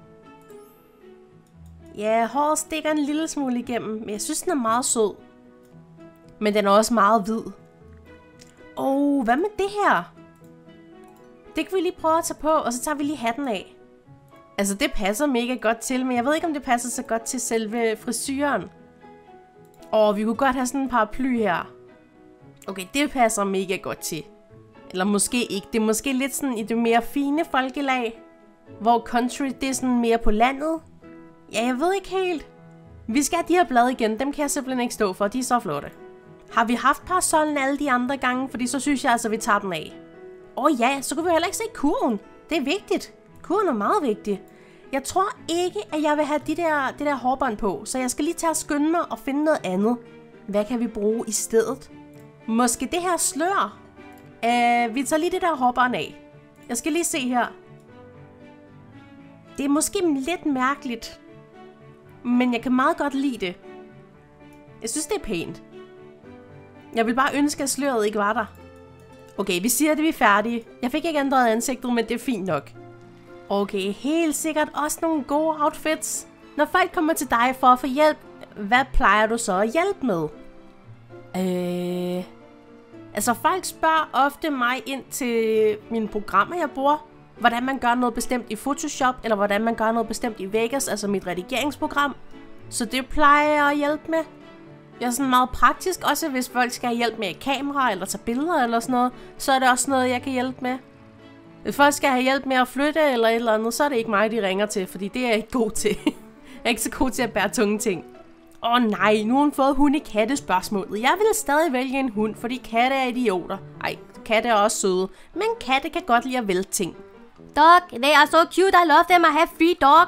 Ja, håret stikker en lille smule igennem, men jeg synes, den er meget sød. Men den er også meget hvid. Åh, oh, hvad med det her? Det kan vi lige prøve at tage på, og så tager vi lige hatten af. Altså, det passer mega godt til, men jeg ved ikke, om det passer så godt til selve frisyren. Og vi kunne godt have sådan en paraply her. Okay, det passer mega godt til. Eller måske ikke. Det er måske lidt sådan i det mere fine folkelag. Hvor country, det er sådan mere på landet. Ja, jeg ved ikke helt. Vi skal have de her blade igen. Dem kan jeg simpelthen ikke stå for. De er så flotte. Har vi haft parasollen alle de andre gange? Fordi så synes jeg altså, vi tager den af. Åh oh, ja, så kunne vi heller ikke se kurven. Det er vigtigt. Kurven er meget vigtig. Jeg tror ikke, at jeg vil have de der, det der hårbånd på. Så jeg skal lige tage og skynde mig og finde noget andet. Hvad kan vi bruge i stedet? Måske det her slør. Uh, vi tager lige det der hårbånd af. Jeg skal lige se her. Det er måske lidt mærkeligt. Men jeg kan meget godt lide det. Jeg synes, det er pænt. Jeg vil bare ønske, at sløret ikke var der. Okay, vi siger, at vi er færdige. Jeg fik ikke ændret ansigtet, men det er fint nok. Okay, helt sikkert også nogle gode outfits. Når folk kommer til dig for at få hjælp, hvad plejer du så at hjælpe med? Øh... Altså, folk spørger ofte mig ind til mine programmer, jeg bruger. Hvordan man gør noget bestemt i Photoshop, eller hvordan man gør noget bestemt i Vegas, altså mit redigeringsprogram. Så det plejer jeg at hjælpe med. Jeg er sådan meget praktisk, også hvis folk skal have hjælp med et kamera, eller tage billeder eller sådan noget, så er det også noget, jeg kan hjælpe med. Hvis folk skal have hjælp med at flytte eller et eller andet, så er det ikke mig, de ringer til, fordi det er jeg ikke god til. Jeg er ikke så god til at bære tunge ting. Åh oh, nej, nu har hun fået hunde-katte-spørgsmålet. Jeg vil stadig vælge en hund, fordi katte er idioter. Ej, katte er også søde, men katte kan godt lide at vælte ting. Dog, they are so cute. I love them. I have free dog.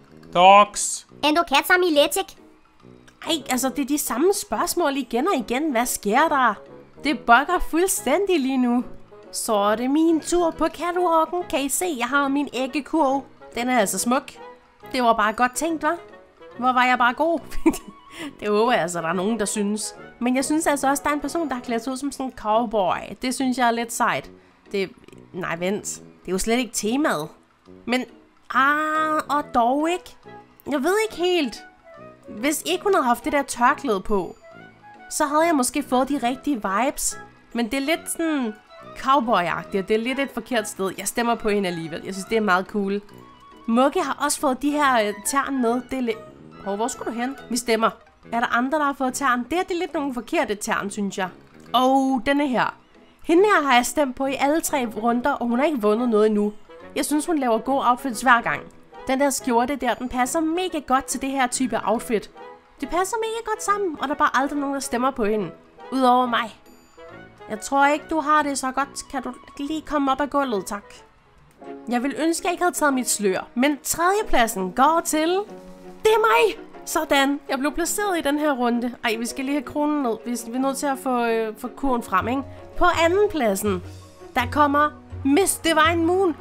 Dogs. And the cats are miletic. Ej, altså det er de samme spørgsmål igen og igen. Hvad sker der? Det bugger fuldstændig lige nu. Så er det min tur på catwalken. Kan I se, jeg har min æggekurv. Den er altså smuk. Det var bare godt tænkt, hva'? Hvor var jeg bare god? Det håber jeg altså, der er nogen, der synes. Men jeg synes altså også, der er en person, der har klædt ud som sådan en cowboy. Det synes jeg er lidt sejt. Det... Nej, vent. Det er jo slet ikke temaet. Men... Ah, og dog ikke. Jeg ved ikke helt. Hvis ikke hun havde haft det der tørklæde på, så havde jeg måske fået de rigtige vibes. Men det er lidt sådan cowboy-agtigt, og det er lidt et forkert sted. Jeg stemmer på hende alligevel. Jeg synes, det er meget cool. Mugge har også fået de her øh, tern med. Det er lidt... Hov, hvor skulle du hen? Vi stemmer. Er der andre, der har fået tern? Det er det lidt nogle forkerte tern, synes jeg. Og denne her. Hende her har jeg stemt på i alle tre runder, og hun har ikke vundet noget endnu. Jeg synes, hun laver gode outfits hver gang. Den der skjorte der, den passer mega godt til det her type outfit. Det passer mega godt sammen, og der er bare aldrig nogen, der stemmer på hende. Udover mig. Jeg tror ikke, du har det så godt. Kan du lige komme op af gulvet, tak? Jeg vil ønske, at jeg ikke havde taget mit slør. Men tredjepladsen går til... Det er mig! Sådan. Jeg blev placeret i den her runde. Ej, vi skal lige have kronen ned. Vi er nødt til at få, øh, få kurven frem, ikke? På anden pladsen, der kommer Miss Divine Moon.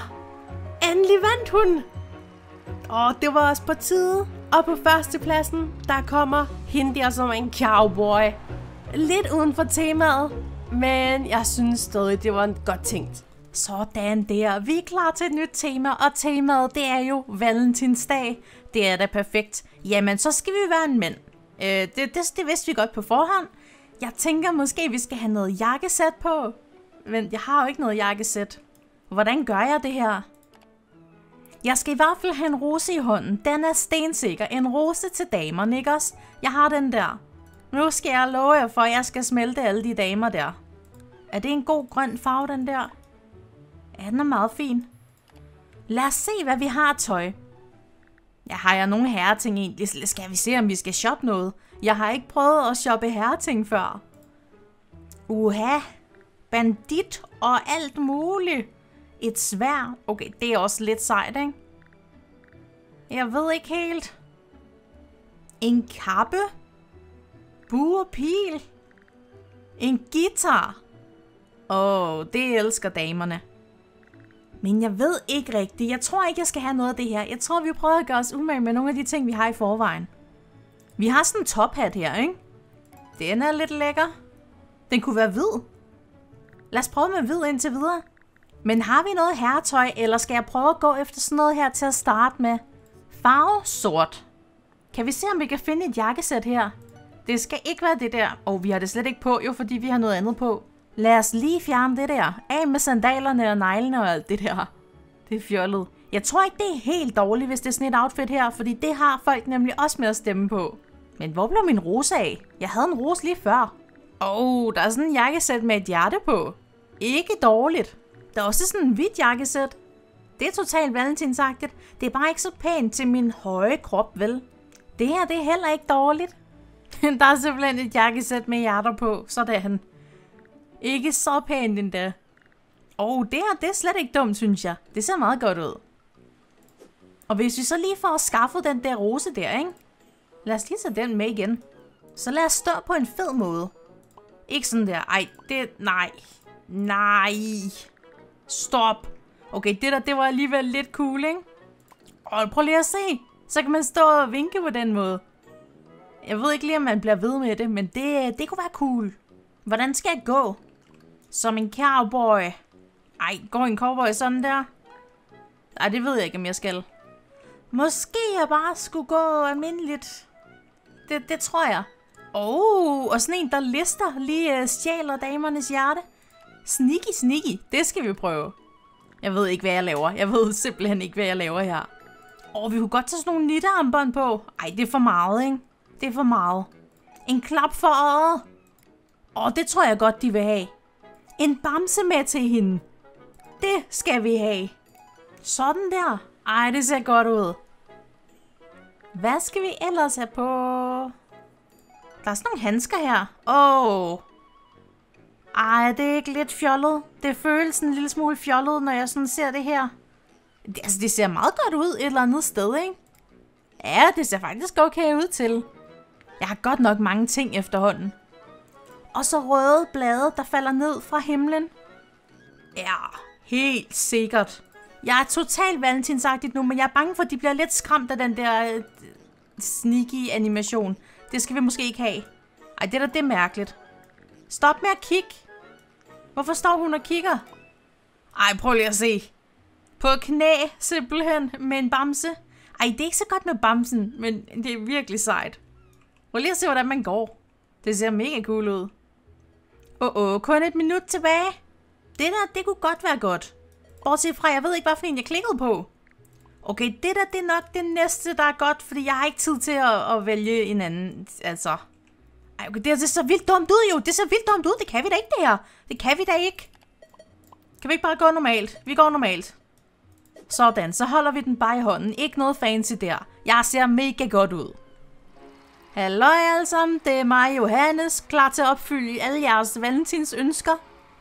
Endelig vandt hun! Og det var også på tide. Og på førstepladsen, der kommer hende der som en cowboy. Lidt uden for temaet, men jeg synes stadig, det var godt tænkt. Sådan der. Vi er klar til et nyt tema, og temaet, det er jo Valentinsdag. Det er da perfekt. Jamen, så skal vi være en mænd. Øh, det, det, det vidste vi godt på forhånd. Jeg tænker måske, vi skal have noget jakkesæt på. Men jeg har jo ikke noget jakkesæt. Hvordan gør jeg det her? Jeg skal i hvert fald have en rose i hånden. Den er stensikker. En rose til damerne, ikke også? Jeg har den der. Nu skal jeg love jer for, at jeg skal smelte alle de damer der. Er det en god grøn farve, den der? Ja, den er meget fin. Lad os se, hvad vi har af tøj. Jeg har jeg nogle herreting egentlig. Skal vi se, om vi skal shoppe noget? Jeg har ikke prøvet at shoppe herreting før. Uha. Bandit og alt muligt. Et sværd. Okay, det er også lidt sejt, ikke? Jeg ved ikke helt. En kappe. Bue og pil. En guitar. Åh, oh, det elsker damerne. Men jeg ved ikke rigtigt. Jeg tror ikke, jeg skal have noget af det her. Jeg tror, vi prøver at gøre os umage med nogle af de ting, vi har i forvejen. Vi har sådan en tophat her, ikke? Den er lidt lækker. Den kunne være hvid. Lad os prøve med hvid indtil videre. Men har vi noget herretøj, eller skal jeg prøve at gå efter sådan noget her til at starte med? Farve sort. Kan vi se, om vi kan finde et jakkesæt her? Det skal ikke være det der. Og vi har det slet ikke på, jo, fordi vi har noget andet på. Lad os lige fjerne det der. Af med sandalerne og neglene og alt det der. Det er fjollet. Jeg tror ikke, det er helt dårligt, hvis det er sådan et outfit her, fordi det har folk nemlig også med at stemme på. Men hvor blev min rose af? Jeg havde en rose lige før. Åh, oh, der er sådan en jakkesæt med et hjerte på. Ikke dårligt. Der er også sådan en hvidt jakkesæt. Det er totalt valentinsagtigt. Det er bare ikke så pænt til min høje krop, vel? Det her, det er heller ikke dårligt. Der er simpelthen et jakkesæt med hjerter på. Sådan. Ikke så pænt endda. Åh, oh, det her, det er slet ikke dumt, synes jeg. Det ser meget godt ud. Og hvis vi så lige får skaffet den der rose der, ikke? Lad os lige tage den med igen. Så lad os stå på en fed måde. Ikke sådan der. Ej, det... Nej. Nej. Stop. Okay, det der, det var alligevel lidt cool, ikke? Og prøv lige at se. Så kan man stå og vinke på den måde. Jeg ved ikke lige, om man bliver ved med det, men det, det kunne være cool. Hvordan skal jeg gå? Som en cowboy. Ej, går en cowboy sådan der? Ej, det ved jeg ikke, om jeg skal. Måske jeg bare skulle gå almindeligt. Det, det tror jeg. Oh, og sådan en, der lister lige uh, stjæler damernes hjerte. Sneaky, sneaky. Det skal vi prøve. Jeg ved ikke, hvad jeg laver. Jeg ved simpelthen ikke, hvad jeg laver her. Åh, oh, vi kunne godt tage sådan nogle nittearmbånd på. Ej, det er for meget, ikke? Det er for meget. En klap for øjet. Åh, oh, det tror jeg godt, de vil have. En bamse med til hende. Det skal vi have. Sådan der. Ej, det ser godt ud. Hvad skal vi ellers have på? Der er sådan nogle handsker her. Åh. Oh. Ej, det er ikke lidt fjollet. Det føles en lille smule fjollet, når jeg sådan ser det her. Det, altså, det ser meget godt ud et eller andet sted, ikke? Ja, det ser faktisk okay ud til. Jeg har godt nok mange ting efterhånden. Og så røde blade, der falder ned fra himlen. Ja, helt sikkert. Jeg er totalt valentinsagtigt nu, men jeg er bange for, at de bliver lidt skræmt af den der uh, sneaky animation. Det skal vi måske ikke have. Ej, det er da det er mærkeligt. Stop med at kigge. Hvorfor står hun og kigger? Ej, prøv lige at se. På knæ, simpelthen, med en bamse. Ej, det er ikke så godt med bamsen, men det er virkelig sejt. Prøv lige at se, hvordan man går. Det ser mega cool ud. Åh, oh, oh, kun et minut tilbage. Det der, det kunne godt være godt. Bortset fra, jeg ved ikke, hvad for en jeg klikkede på. Okay, det der, det er nok det næste, der er godt, fordi jeg har ikke tid til at, at vælge en anden, altså. Ej, okay, det, det ser vildt dumt ud jo. Det ser vildt dumt ud. Det kan vi da ikke, det her. Det kan vi da ikke. Kan vi ikke bare gå normalt? Vi går normalt. Sådan, så holder vi den bare i hånden. Ikke noget fancy der. Jeg ser mega godt ud. Halløj alle sammen, det er mig, Johannes, klar til at opfylde alle jeres valentins ønsker.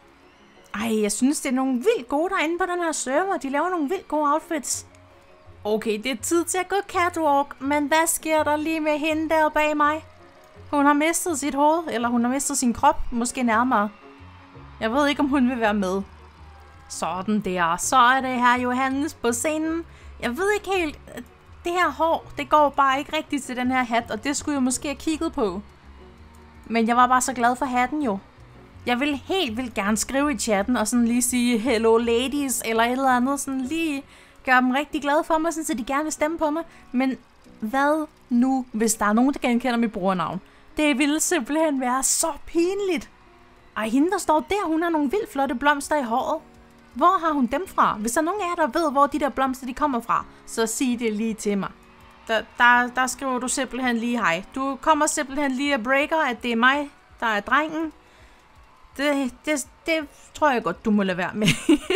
Ej, jeg synes, det er nogle vildt gode derinde på den her server. De laver nogle vildt gode outfits. Okay, det er tid til at gå catwalk, men hvad sker der lige med hende der bag mig? Hun har mistet sit hoved, eller hun har mistet sin krop, måske nærmere. Jeg ved ikke, om hun vil være med. Sådan der, så er det her Johannes på scenen. Jeg ved ikke helt, det her hår, det går bare ikke rigtigt til den her hat, og det skulle jeg måske have kigget på. Men jeg var bare så glad for hatten jo. Jeg vil helt vildt gerne skrive i chatten og sådan lige sige hello ladies eller et eller andet, sådan lige gøre dem rigtig glade for mig, sådan, så de gerne vil stemme på mig. Men hvad nu, hvis der er nogen, der genkender mit brugernavn? Det ville simpelthen være så pinligt. Ej, hende der står der, hun har nogle vildt flotte blomster i håret. Hvor har hun dem fra? Hvis der er nogen af jer, der ved, hvor de der blomster de kommer fra, så sig det lige til mig. Der, der, der skriver du simpelthen lige hej. Du kommer simpelthen lige og breaker, at det er mig, der er drengen. Det, det, det tror jeg godt, du må lade være med.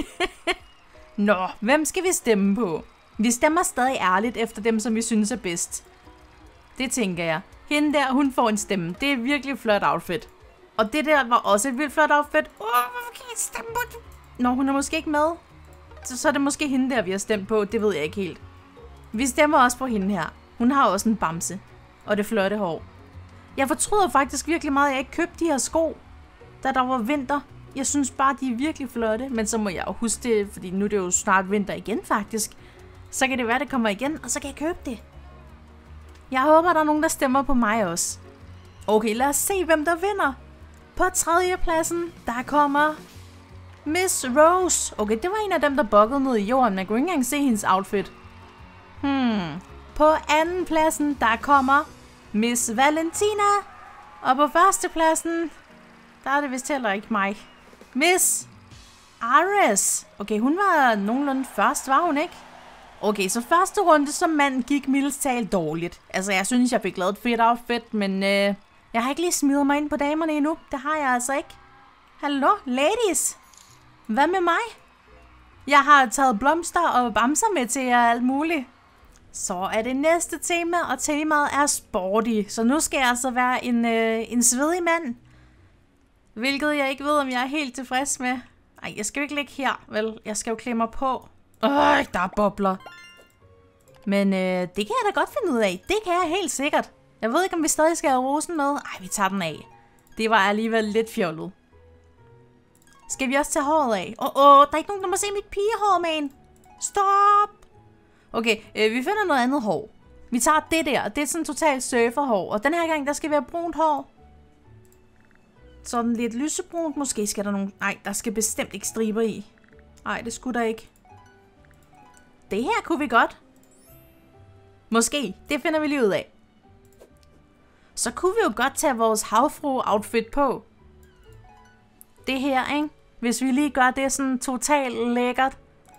Nå, hvem skal vi stemme på? Vi stemmer stadig ærligt efter dem, som vi synes er bedst. Det tænker jeg. Hende der, hun får en stemme. Det er virkelig flot outfit. Og det der var også et vildt flot outfit. Åh, hvorfor kan jeg stemme på det? Nå, hun er måske ikke med. Så, så er det måske hende der, vi har stemt på. Det ved jeg ikke helt. Vi stemmer også på hende her. Hun har også en bamse. Og det flotte hår. Jeg fortryder faktisk virkelig meget, at jeg ikke købte de her sko, da der var vinter. Jeg synes bare, de er virkelig flotte. Men så må jeg jo huske det, fordi nu er det jo snart vinter igen faktisk. Så kan det være, det kommer igen, og så kan jeg købe det. Jeg håber, der er nogen, der stemmer på mig også. Okay, lad os se, hvem der vinder. På tredje pladsen, der kommer Miss Rose. Okay, det var en af dem, der bukkede ned i jorden. Man kunne ikke engang se hendes outfit. Hmm. På anden pladsen, der kommer Miss Valentina. Og på første pladsen, der er det vist heller ikke mig. Miss Ares. Okay, hun var nogenlunde først, var hun ikke? Okay, så første runde som mand gik mildest talt dårligt. Altså, jeg synes, jeg fik lavet et fedt outfit, men øh, jeg har ikke lige smidt mig ind på damerne endnu. Det har jeg altså ikke. Hallo, ladies. Hvad med mig? Jeg har taget blomster og bamser med til jer alt muligt. Så er det næste tema, og temaet er sporty. Så nu skal jeg altså være en, øh, en svedig mand. Hvilket jeg ikke ved, om jeg er helt tilfreds med. Ej, jeg skal jo ikke ligge her, vel? Jeg skal jo klemme mig på. Øj, der er bobler. Men øh, det kan jeg da godt finde ud af. Det kan jeg helt sikkert. Jeg ved ikke, om vi stadig skal have rosen med. Ej, vi tager den af. Det var alligevel lidt fjollet. Skal vi også tage håret af? Åh, oh, oh, der er ikke nogen, der må se mit pigehår, man. Stop! Okay, øh, vi finder noget andet hår. Vi tager det der. Det er sådan totalt surferhår. Og den her gang, der skal være brunt hår. Sådan lidt lysebrunt. Måske skal der nogle... Nej, der skal bestemt ikke striber i. Nej, det skulle der ikke. det her kunne vi godt. Måske, det finder vi lige ud af. Så kunne vi jo godt tage vores havfru-outfit på. Det her, ikke? Hvis vi lige gør det sådan totalt lækkert.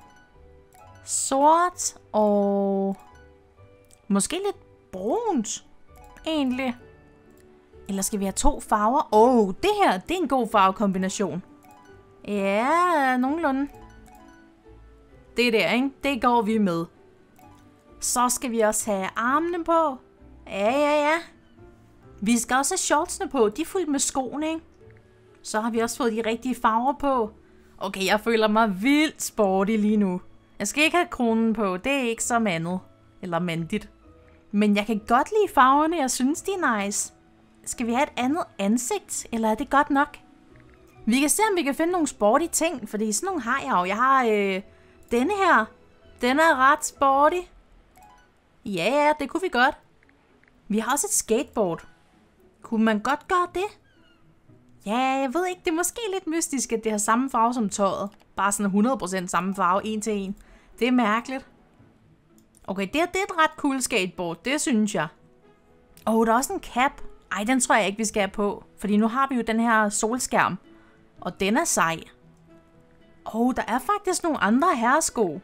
Sort og måske lidt brunt, egentlig. Eller skal vi have to farver? Åh, oh, det her, det er en god farvekombination. Ja, nogenlunde. Det der, ikke? Det går vi med. Så skal vi også have armene på. Ja, ja, ja. Vi skal også have shortsene på. De er fuldt med skoene, ikke? Så har vi også fået de rigtige farver på. Okay, jeg føler mig vildt sporty lige nu. Jeg skal ikke have kronen på. Det er ikke så mandet. Eller mandigt. Men jeg kan godt lide farverne. Jeg synes, de er nice. Skal vi have et andet ansigt? Eller er det godt nok? Vi kan se, om vi kan finde nogle sporty ting. Fordi sådan nogle har jeg jo. Jeg har øh, denne her. Den er ret sporty. Ja, ja, det kunne vi godt. Vi har også et skateboard. Kunne man godt gøre det? Ja, jeg ved ikke. Det er måske lidt mystisk, at det har samme farve som tøjet. Bare sådan hundrede procent samme farve, en til en. Det er mærkeligt. Okay, det, det er et ret cool skateboard. Det synes jeg. Åh, oh, der er også en cap. Ej, den tror jeg ikke, vi skal have på. Fordi nu har vi jo den her solskærm. Og den er sej. Åh, oh, der er faktisk nogle andre herresko.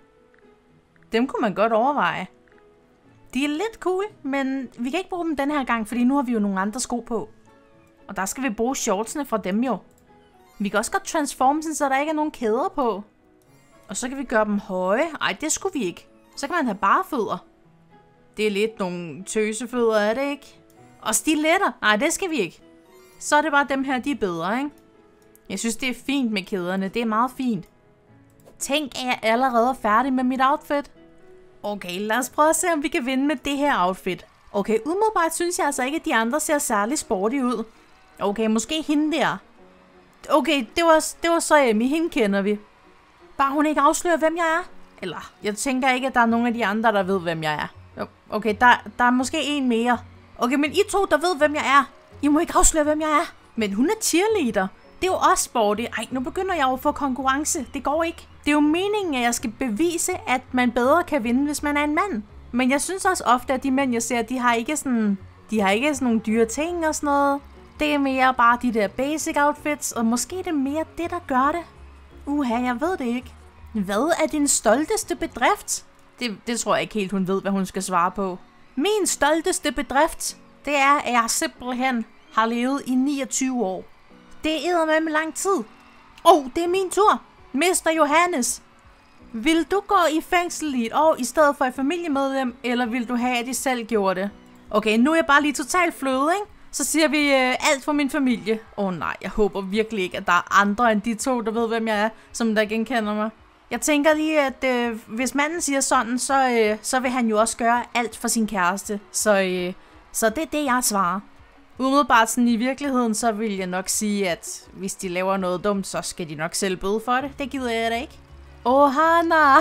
Dem kunne man godt overveje. De er lidt cool, men vi kan ikke bruge dem den her gang, fordi nu har vi jo nogle andre sko på. Og der skal vi bruge shortsene fra dem jo. Vi kan også godt transforme dem, så der ikke er nogen kæder på. Og så kan vi gøre dem høje. Ej, det skulle vi ikke. Så kan man have bare fødder. Det er lidt nogle tøsefødder, er det ikke? Og stiletter. Nej, det skal vi ikke. Så er det bare dem her, de er bedre, ikke? Jeg synes, det er fint med kæderne. Det er meget fint. Tænk, at jeg allerede er færdig med mit outfit. Okay, lad os prøve at se, om vi kan vinde med det her outfit. Okay, umiddelbart synes jeg altså ikke, at de andre ser særlig sporty ud. Okay, måske hende der. Okay, det var, det var så Emmy. Hende kender vi. Bare hun ikke afslører, hvem jeg er. Eller, jeg tænker ikke, at der er nogen af de andre, der ved, hvem jeg er. Okay, der, der er måske en mere. Okay, men I to, der ved, hvem jeg er. I må ikke afsløre, hvem jeg er. Men hun er cheerleader. Det er jo også sporty. Ej, nu begynder jeg jo at få konkurrence. Det går ikke. Det er jo meningen, at jeg skal bevise, at man bedre kan vinde, hvis man er en mand. Men jeg synes også ofte, at de mænd, jeg ser, de har ikke sådan, de har ikke sådan nogle dyre ting og sådan noget. Det er mere bare de der basic outfits, og måske det er mere det, der gør det. Uha, jeg ved det ikke. Hvad er din stolteste bedrift? Det, det tror jeg ikke helt, hun ved, hvad hun skal svare på. Min stolteste bedrift, det er, at jeg simpelthen har levet i niogtyve år. Det er eddermame lang tid. Åh, oh, det er min tur. mister Johannes. Vil du gå i fængsel i et år i stedet for et familiemedlem, eller vil du have, at de selv gjorde det? Okay, nu er jeg bare lige totalt fløde, ikke? Så siger vi øh, alt for min familie. Åh oh, nej, jeg håber virkelig ikke, at der er andre end de to, der ved, hvem jeg er, som der genkender mig. Jeg tænker lige, at øh, hvis manden siger sådan, så, øh, så vil han jo også gøre alt for sin kæreste. Så, øh, så det er det, jeg svarer. Umiddelbart sådan i virkeligheden, så vil jeg nok sige, at hvis de laver noget dumt, så skal de nok selv bøde for det. Det gider jeg da ikke. Åh, Hanna!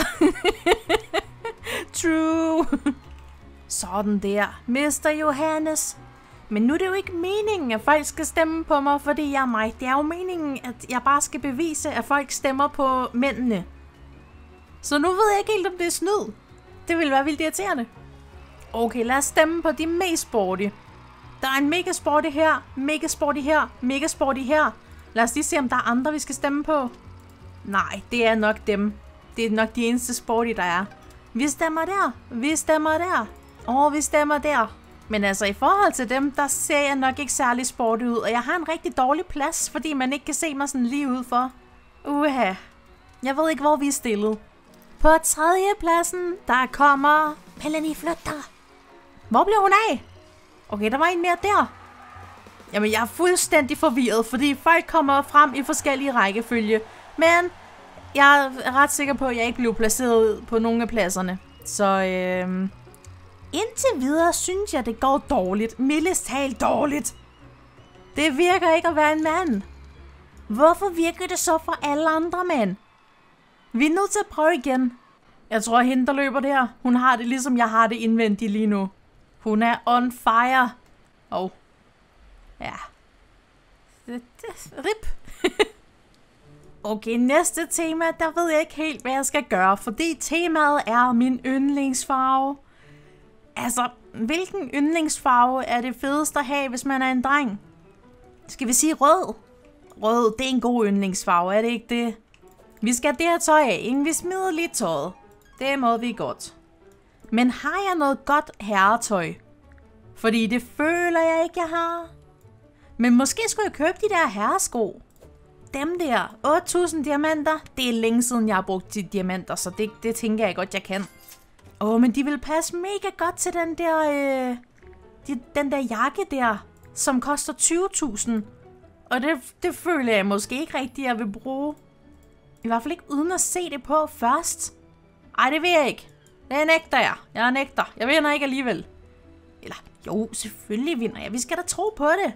True! Sådan der. mister Johannes. Men nu er det jo ikke meningen, at folk skal stemme på mig, fordi jeg er mig. Det er jo meningen, at jeg bare skal bevise, at folk stemmer på mændene. Så nu ved jeg ikke helt, om det er snyd. Det ville være vildt irriterende. Okay, lad os stemme på de mest sporty. Der er en mega sporty her, mega sporty her, mega sporty her. Lad os lige se, om der er andre, vi skal stemme på. Nej, det er nok dem. Det er nok de eneste sporty, der er. Vi stemmer der. Vi stemmer der. Åh, vi stemmer der. Men altså, i forhold til dem, der ser jeg nok ikke særlig sporty ud. Og jeg har en rigtig dårlig plads, fordi man ikke kan se mig sådan lige ud for. Uha. Jeg ved ikke, hvor vi er stillet. På tredje pladsen, der kommer Melanie Flytter. Hvor blev hun af? Okay, der var en mere der. Jamen, jeg er fuldstændig forvirret, fordi folk kommer frem i forskellige rækkefølge. Men jeg er ret sikker på, at jeg ikke blev placeret på nogle af pladserne. Så øhm, indtil videre synes jeg, det går dårligt. Mildest talt dårligt. Det virker ikke at være en mand. Hvorfor virker det så for alle andre mænd? Vi er nødt til at prøve igen. Jeg tror, hende, der løber der, hun har det ligesom jeg har det indvendigt lige nu. Hun er on fire. Åh. Oh. Ja. Det, det, rip. Okay, næste tema, der ved jeg ikke helt, hvad jeg skal gøre, fordi temaet er min yndlingsfarve. Altså, hvilken yndlingsfarve er det fedeste at have, hvis man er en dreng? Skal vi sige rød? Rød, det er en god yndlingsfarve, er det ikke det? Vi skal det her tøj af, inden vi smider lidt tøjet. Det må vi godt. Men har jeg noget godt herretøj? Fordi det føler jeg ikke, jeg har. Men måske skulle jeg købe de der herresko. Dem der, otte tusind diamanter, det er længe siden, jeg har brugt de diamanter, så det, det tænker jeg godt, jeg kan. Åh, oh, men de vil passe mega godt til den der, øh, de, den der jakke der, som koster tyve tusind. Og det, det føler jeg måske ikke rigtigt, jeg vil bruge. I hvert fald ikke uden at se det på først. Ej, det vil jeg ikke. Det nægter jeg. Jeg nægter. Jeg vinder ikke alligevel. Eller, jo, selvfølgelig vinder jeg. Vi skal da tro på det.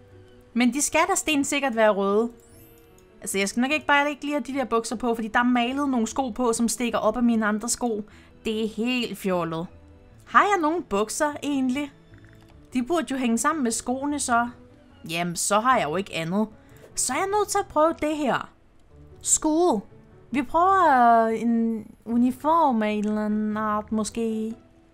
Men de skal da stensikkert være røde. Altså, jeg skal nok ikke bare ikke lige have de der bukser på, fordi der er malet nogle sko på, som stikker op af mine andre sko. Det er helt fjollet. Har jeg nogle bukser, egentlig? De burde jo hænge sammen med skoene, så. Jamen, så har jeg jo ikke andet. Så er jeg nødt til at prøve det her. School. Vi prøver en uniform af en eller anden art, måske.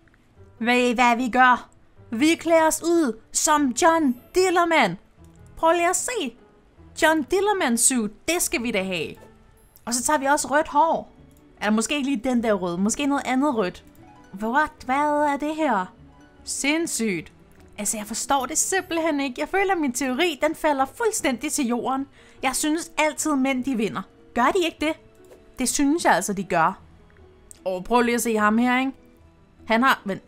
Ved I, hvad vi gør? Vi klæder os ud som John Dillermand. Prøv lige at se. John Dillermand suit, det skal vi da have. Og så tager vi også rødt hår. Eller måske ikke lige den der rød, måske noget andet rødt. What? Hvad er det her? Sindssygt. Altså, jeg forstår det simpelthen ikke. Jeg føler, at min teori, den falder fuldstændig til jorden. Jeg synes altid, mænd de vinder. Gør de ikke det? Det synes jeg altså, de gør. Og prøv lige at se ham her, ikke? Han har... Vent.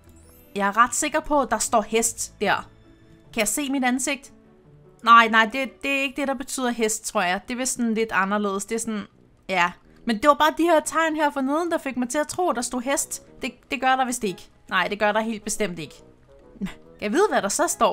Jeg er ret sikker på, at der står hest der. Kan jeg se mit ansigt? Nej, nej, det, det er ikke det, der betyder hest, tror jeg. Det er vist sådan lidt anderledes. Det er sådan... Ja. Men det var bare de her tegn her forneden, der fik mig til at tro, at der stod hest. Det, det gør der vist ikke. Nej, det gør der helt bestemt ikke. Jeg ved, hvad der så står.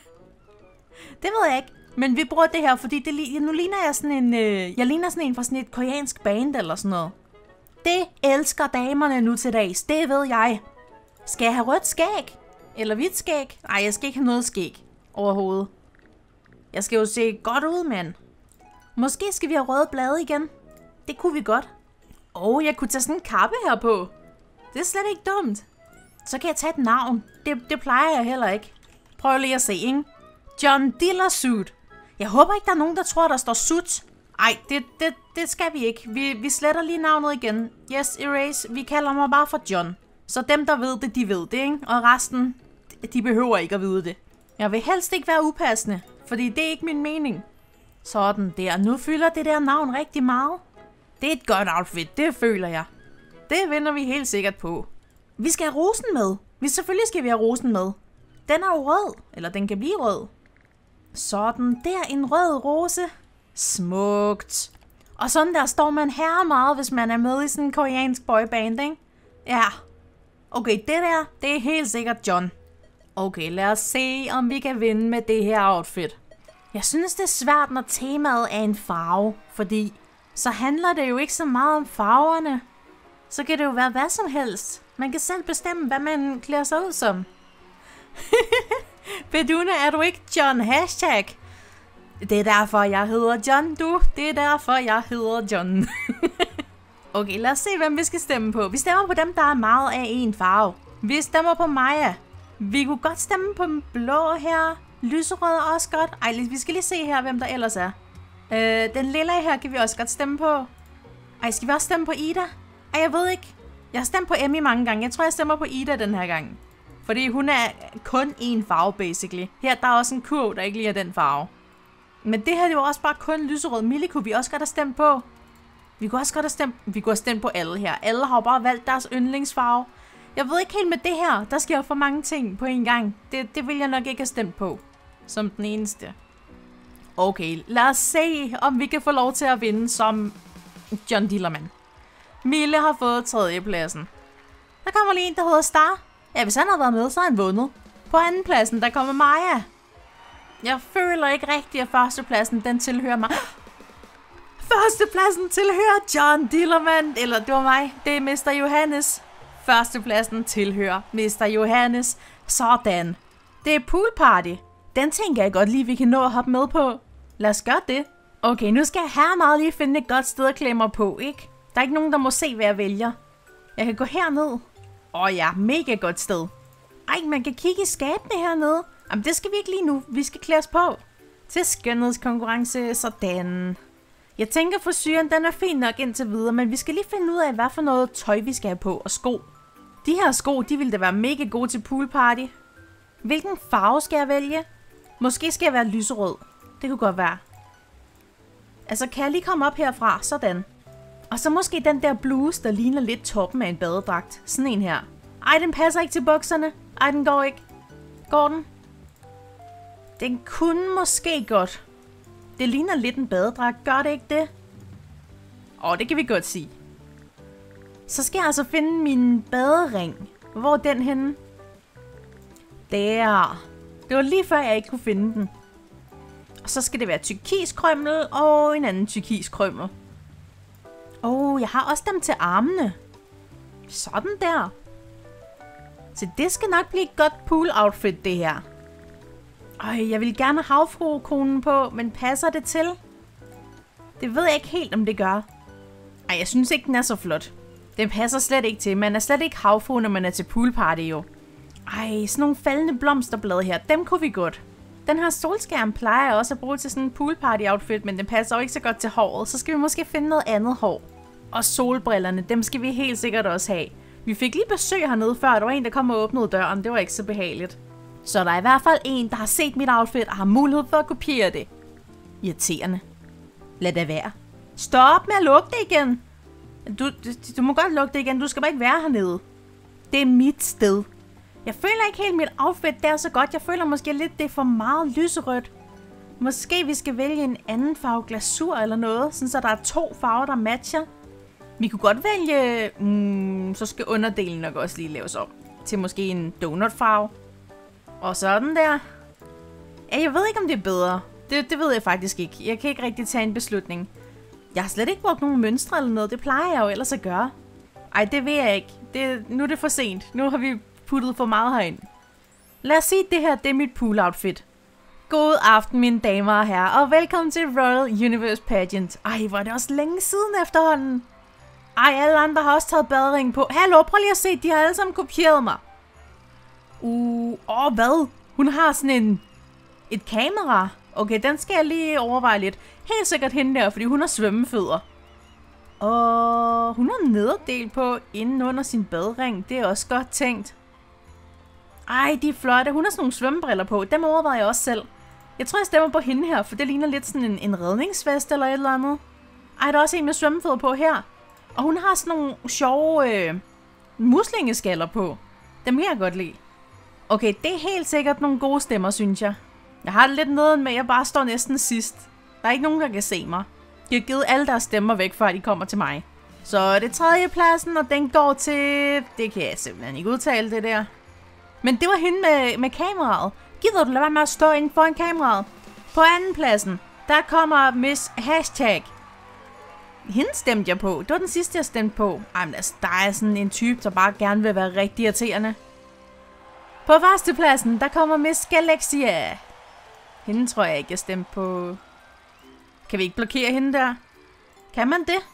Det ved jeg ikke. Men vi bruger det her, fordi det, nu ligner jeg sådan en... Øh, jeg ligner sådan en fra sådan et koreansk band eller sådan noget. Det elsker damerne nu til dags. Det ved jeg. Skal jeg have rødt skæg? Eller hvidt skæg? Nej, jeg skal ikke have noget skæg overhovedet. Jeg skal jo se godt ud, mand. Måske skal vi have røde blade igen. Det kunne vi godt. Og jeg kunne tage sådan en kappe her på. Det er slet ikke dumt. Så kan jeg tage et navn. Det, det plejer jeg heller ikke. Prøv lige at se, ikke? John Diller suit. Jeg håber ikke, der er nogen, der tror, der står suit. Ej, det, det, det skal vi ikke. Vi, vi sletter lige navnet igen. Yes, erase. Vi kalder mig bare for John. Så dem, der ved det, de ved det, ikke? Og resten, de behøver ikke at vide det. Jeg vil helst ikke være upassende, fordi det er ikke min mening. Sådan der. Nu fylder det der navn rigtig meget. Det er et godt outfit, det føler jeg. Det vinder vi helt sikkert på. Vi skal have rosen med. Vi selvfølgelig skal vi have rosen med. Den er jo rød, eller den kan blive rød. Sådan der, en rød rose. Smukt. Og sådan der står man her meget, hvis man er med i sådan en koreansk boyband, ikke? Ja. Okay, det der, det er helt sikkert John. Okay, lad os se, om vi kan vinde med det her outfit. Jeg synes, det er svært, når temaet er en farve, fordi så handler det jo ikke så meget om farverne. Så kan det jo være hvad som helst. Man kan selv bestemme, hvad man klæder sig ud som. Beduna, er du ikke John? Hashtag. Det er derfor, jeg hedder John, du. Det er derfor, jeg hedder John. Okay, lad os se, hvem vi skal stemme på. Vi stemmer på dem, der er meget af en farve. Vi stemmer på Maja. Vi kunne godt stemme på den blå her. Lyserød er også godt. Ej, vi skal lige se her, hvem der ellers er. Øh, den lille her kan vi også godt stemme på. Ej, skal vi også stemme på Ida? Ej, jeg ved ikke. Jeg har stemt på Emmy mange gange. Jeg tror, jeg stemmer på Ida den her gang. Fordi hun er kun én farve, basically. Her der er også en kurv, der ikke lige er den farve. Men det her, det var også bare kun lyserød. Millie kunne vi også godt have stemt på. Vi kunne også godt have stemt, vi kunne have stemt på alle her. Alle har bare valgt deres yndlingsfarve. Jeg ved ikke helt med det her. Der sker for mange ting på en gang. Det, det vil jeg nok ikke have stemt på. Som den eneste. Okay, lad os se, om vi kan få lov til at vinde som John Dillermand. Mille har fået tredjepladsen. Der kommer lige en, der hedder Star. Ja, hvis han har været med, så har han vundet. På andenpladsen, der kommer Maja. Jeg føler ikke rigtigt, at førstepladsen, den tilhører mig. Førstepladsen tilhører John Dillermand. Eller det var mig. Det er mister Johannes. Førstepladsen tilhører mister Johannes. Sådan. Det er poolparty. Den tænker jeg godt lige, vi kan nå at hoppe med på. Lad os gøre det. Okay, nu skal jeg her meget lige finde et godt sted at klemme mig på, ikke? Der er ikke nogen, der må se, hvad jeg vælger. Jeg kan gå herned. Åh oh, ja, mega godt sted. Ej, man kan kigge i skabene hernede. Jamen, det skal vi ikke lige nu. Vi skal klæde os på til skønhedskonkurrence. Sådan. Jeg tænker, frisyren, den er fin nok indtil videre, men vi skal lige finde ud af, hvad for noget tøj vi skal have på og sko. De her sko, de ville da være mega gode til poolparty. Hvilken farve skal jeg vælge? Måske skal jeg være lyserød. Det kunne godt være. Altså, kan jeg lige komme op herfra? Sådan. Og så måske den der bluse, der ligner lidt toppen af en badedragt. Sådan en her. Ej, den passer ikke til bukserne. Ej, den går ikke. Går den? Den kunne måske godt. Det ligner lidt en badedragt. Gør det ikke det? Åh, det kan vi godt sige. Så skal jeg altså finde min badering. Hvor er den henne? Der. Det var lige før, jeg ikke kunne finde den. Og så skal det være turkiskrømmel og en anden turkiskrømmel. Åh, oh, jeg har også dem til armene. Sådan der. Så det skal nok blive et godt pool-outfit, det her. Øj, jeg vil gerne have havfruekronen på, men passer det til? Det ved jeg ikke helt, om det gør. Ej, jeg synes ikke, den er så flot. Den passer slet ikke til. Man er slet ikke havfrue, når man er til poolparty, jo. Ej, sådan nogle faldende blomsterblade her, dem kunne vi godt. Den her solskærm plejer jeg også at bruge til sådan en poolparty-outfit, men den passer jo ikke så godt til håret. Så skal vi måske finde noget andet hår. Og solbrillerne, dem skal vi helt sikkert også have. Vi fik lige besøg hernede før, der var en, der kom og åbnede døren. Det var ikke så behageligt. Så der er i hvert fald en, der har set mit outfit og har mulighed for at kopiere det. Irriterende. Lad det være. Stop med at lukke det igen. Du, du, du må godt lukke det igen, du skal bare ikke være hernede. Det er mit sted. Jeg føler ikke helt mit outfit der så godt. Jeg føler måske lidt, det er for meget lyserødt. Måske vi skal vælge en anden farve glasur eller noget, sådan så der er to farver, der matcher. Vi kunne godt vælge, mm, så skal underdelen nok også lige laves op til måske en donutfarve. Og sådan der. Ja, jeg ved ikke, om det er bedre. Det, det ved jeg faktisk ikke. Jeg kan ikke rigtig tage en beslutning. Jeg har slet ikke brugt nogen mønstre eller noget. Det plejer jeg jo ellers at gøre. Ej, det vil jeg ikke. Det, nu er det for sent. Nu har vi puttet for meget herind. Lad os sige, at det her det er mit pool-outfit. God aften, mine damer og herrer, og velkommen til Royal Universe Pageant. Ej, hvor er det også længe siden efterhånden. Ej, alle andre har også taget badering på. Hallo, prøv lige at se, de har alle sammen kopieret mig. Uh, åh, hvad? Hun har sådan en... et kamera. Okay, den skal jeg lige overveje lidt. Helt sikkert hende der, fordi hun har svømmefødder. Og hun har nederdel på inden under sin badering. Det er også godt tænkt. Ej, de er flotte. Hun har sådan nogle svømmebriller på. Dem overvejer jeg også selv. Jeg tror, jeg stemmer på hende her, for det ligner lidt sådan en, en redningsvest eller et eller andet. Ej, der er også en med svømmefødder på her. Og hun har sådan nogle sjove øh, muslingeskaller på. Dem kan jeg godt lide. Okay, det er helt sikkert nogle gode stemmer, synes jeg. Jeg har det lidt neden med, at jeg bare står næsten sidst. Der er ikke nogen, der kan se mig. De har givet alle deres stemmer væk, før de kommer til mig. Så det er tredje pladsen, og den går til... Det kan jeg simpelthen ikke udtale, det der. Men det var hende med, med kameraet. Gider du lade være med at stå inden foran kameraet? På anden pladsen, der kommer Miss Hashtag. Hende stemte jeg på. Det var den sidste, jeg stemte på. Ej, men altså, der er sådan en type, der bare gerne vil være rigtig irriterende. På første pladsen, der kommer Miss Galaxia. Hende tror jeg ikke, jeg stemte på. Kan vi ikke blokere hende der? Kan man det?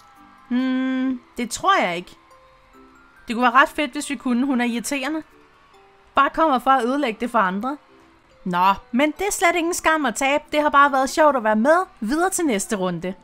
Hmm, det tror jeg ikke. Det kunne være ret fedt, hvis vi kunne. Hun er irriterende. Bare kommer for at ødelægge det for andre. Nå, men det er slet ingen skam at tabe. Det har bare været sjovt at være med. Videre til næste runde.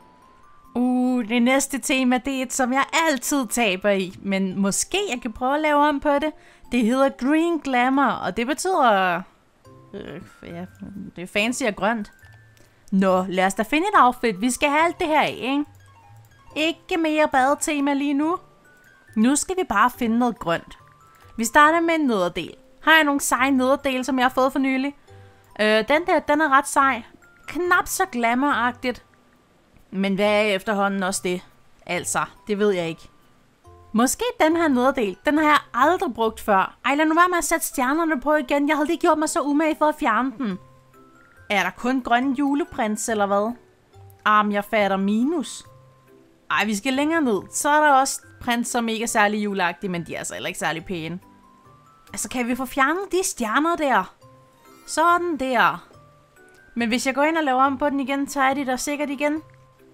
Uh, det næste tema, det er et, som jeg altid taber i. Men måske jeg kan prøve at lave om på det. Det hedder Green Glamour, og det betyder... Øh, ja, det er fancy og grønt. Nå, lad os da finde et outfit. Vi skal have alt det her af, ikke? Ikke mere badetema lige nu. Nu skal vi bare finde noget grønt. Vi starter med en nederdel. Har jeg nogle seje nederdele, som jeg har fået for nylig? Øh, den der, den er ret sej. Knap så glamour-agtigt. Men hvad er efterhånden også det? Altså, det ved jeg ikke. Måske den her nederdel, den har jeg aldrig brugt før. Ej, lad nu være med at sætte stjernerne på igen. Jeg havde lige gjort mig så umage for at fjerne den. Er der kun grønne juleprins, eller hvad? Arm, jeg fatter minus. Ej, vi skal længere ned. Så er der også prins, som ikke er særlig juleagtige, men de er altså heller ikke særlig pæne. Altså, kan vi få fjernet de stjerner der? Sådan der. Men hvis jeg går ind og laver om på den igen, så er det der sikkert igen.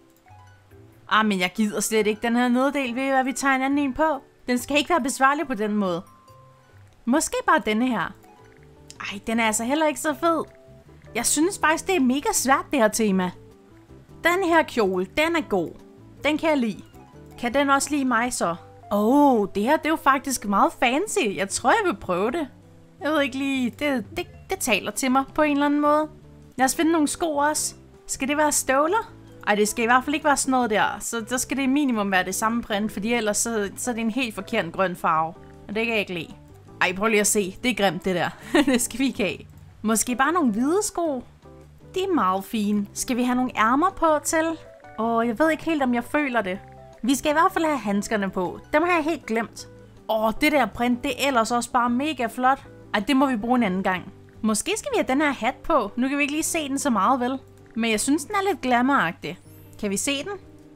Ah, men jeg gider slet ikke den her neddel ved, hvad vi tager en anden en på. Den skal ikke være besvarlig på den måde. Måske bare denne her. Ej, den er altså heller ikke så fed. Jeg synes faktisk, det er mega svært, det her tema. Den her kjole, den er god. Den kan jeg lide. Kan den også lide mig så? Åh, oh, det her det er jo faktisk meget fancy. Jeg tror, jeg vil prøve det. Jeg ved ikke lige, det, det, det taler til mig på en eller anden måde. Lad os finde nogle sko også. Skal det være støvler? Ej, det skal i hvert fald ikke være sådan noget der. Så der skal det minimum være det samme print, fordi ellers så, så er det en helt forkert grøn farve. Og det kan jeg ikke lide. Ej, prøv lige at se. Det er grimt, det der. Det skal vi ikke have. Måske bare nogle hvide sko. De er meget fine. Skal vi have nogle ærmer på til? Åh, jeg ved ikke helt, om jeg føler det. Vi skal i hvert fald have handskerne på. Dem har jeg helt glemt. Åh, det der print, det er ellers også bare mega flot. Ej, det må vi bruge en anden gang. Måske skal vi have den her hat på. Nu kan vi ikke lige se den så meget, vel? Men jeg synes, den er lidt glamouragtig. Kan vi se den?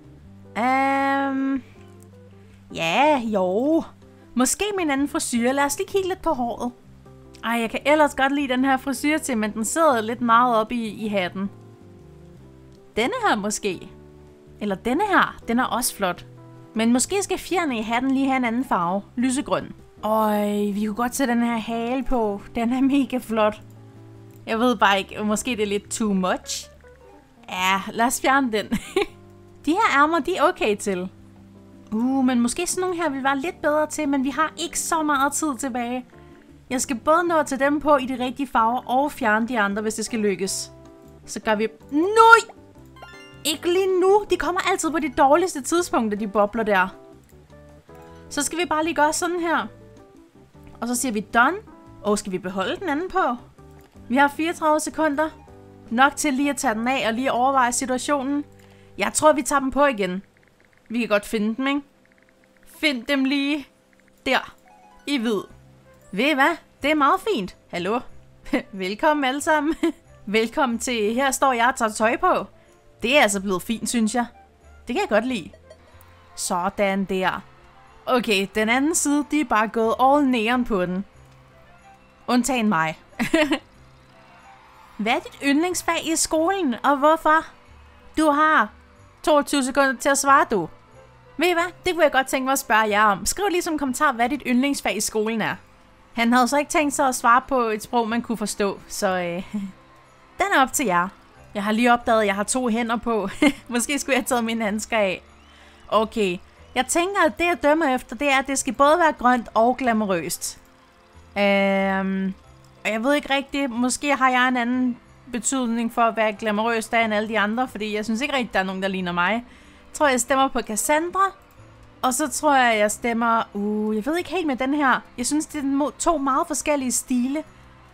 Um... Ja, jo. Måske med en anden frisyr. Lad os lige kigge lidt på håret. Ej, jeg kan ellers godt lide den her frisyr til, men den sidder lidt meget op i, i hatten. Denne her måske. Eller denne her. Den er også flot. Men måske skal fjerne i hatten lige have en anden farve. Lysegrøn. Øj, vi kunne godt sætte den her hale på. Den er mega flot. Jeg ved bare ikke, måske det er lidt too much. Ja, lad os fjerne den. De her ærmer, de er okay til. Uh, men måske sådan nogle her vil være lidt bedre til, men vi har ikke så meget tid tilbage. Jeg skal både nå til dem på i de rigtige farver og fjerne de andre, hvis det skal lykkes. Så gør vi... Nej! Ikke lige nu. De kommer altid på de dårligste tidspunkter, de bobler der. Så skal vi bare lige gøre sådan her. Og så siger vi done. Og skal vi beholde den anden på? Vi har fireogtredive sekunder. Nok til lige at tage den af og lige overveje situationen. Jeg tror, vi tager dem på igen. Vi kan godt finde dem, ikke? Find dem lige der. I hvid. Ved I hvad? Det er meget fint. Hallo? Velkommen alle sammen. Velkommen til her står jeg og tager tøj på. Det er altså blevet fint, synes jeg. Det kan jeg godt lide. Sådan der. Okay, den anden side, de er bare gået all neon på den. Undtagen mig. Hvad er dit yndlingsfag i skolen, og hvorfor? Du har toogtyve sekunder til at svare, du. Ved I hvad? Det kunne jeg godt tænke mig at spørge jer om. Skriv lige som kommentar, hvad dit yndlingsfag i skolen er. Han havde så ikke tænkt sig at svare på et sprog, man kunne forstå, så øh, den er op til jer. Jeg har lige opdaget, at jeg har to hænder på. Måske skulle jeg have taget mine handsker af. Okay, jeg tænker, at det jeg dømmer efter, det er, at det skal både være grønt og glamourøst. Øhm, og jeg ved ikke rigtigt, måske har jeg en anden betydning for at være glamourøst end alle de andre, fordi jeg synes ikke rigtigt, der er nogen, der ligner mig. Jeg tror, jeg stemmer på Cassandra. Og så tror jeg, jeg stemmer... Uh, jeg ved ikke helt med den her. Jeg synes, det er to meget forskellige stile.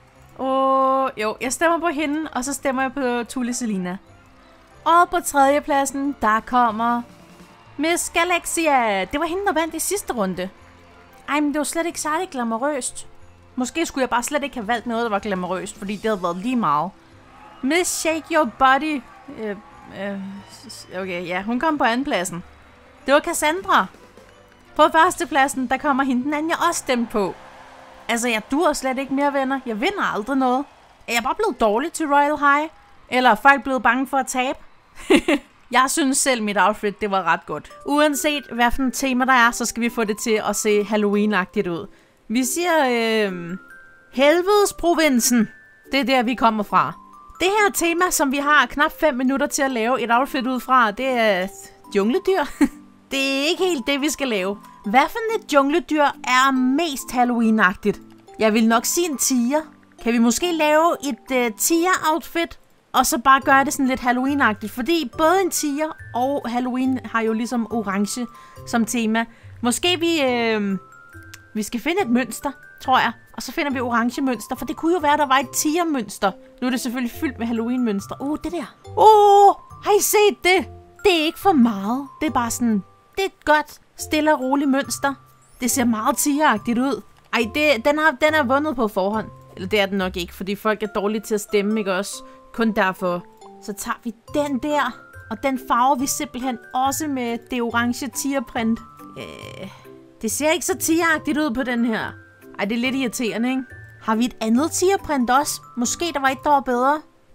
Og jo, jeg stemmer på hende, og så stemmer jeg på Tulle Selina. Og på tredjepladsen, der kommer Miss Galaxia. Det var hende, der vandt i sidste runde. Ej, men det var slet ikke særlig glamourøst. Måske skulle jeg bare slet ikke have valgt noget, der var glamourøst, fordi det havde været lige meget. Miss Shake Your Body. Øh, øh, okay, ja, hun kom på andenpladsen. Det var Cassandra. På førstepladsen, der kommer hende den anden, jeg også stemte på. Altså, jeg duer slet ikke mere, venner. Jeg vinder aldrig noget. Er jeg bare blevet dårlig til Royal High? Eller er folk blevet bange for at tabe? Jeg synes selv, mit outfit, det var ret godt. Uanset hvad for en tema der er, så skal vi få det til at se Halloween-agtigt ud. Vi siger, øh, helvedesprovinsen. Det er der, vi kommer fra. Det her tema, som vi har knap fem minutter til at lave et outfit ud fra, det er jungledyr. Det er ikke helt det, vi skal lave. Hvad for et jungledyr er mest Halloween-agtigt? Jeg vil nok sige en tiger. Kan vi måske lave et uh, tiger-outfit, og så bare gøre det sådan lidt Halloween-agtigt? Fordi både en tiger og Halloween har jo ligesom orange som tema. Måske vi, øh, vi skal finde et mønster, tror jeg. Og så finder vi orange mønster, for det kunne jo være, at der var et tiger-mønster. Nu er det selvfølgelig fyldt med Halloween-mønster. Uh, det der. Uh, har I set det? Det er ikke for meget. Det er bare sådan, det er et godt, stille og roligt mønster. Det ser meget tigeragtigt ud. Ej, det, den, har, den er vundet på forhånd. Eller det er den nok ikke, fordi folk er dårlige til at stemme, ikke også? Kun derfor. Så tager vi den der, og den farver vi simpelthen også med det orange tigerprint. Øh, det ser ikke så tigeragtigt ud på den her. Ej, det er lidt irriterende, ikke? Har vi et andet tigerprint også? Måske der var et, der var bedre.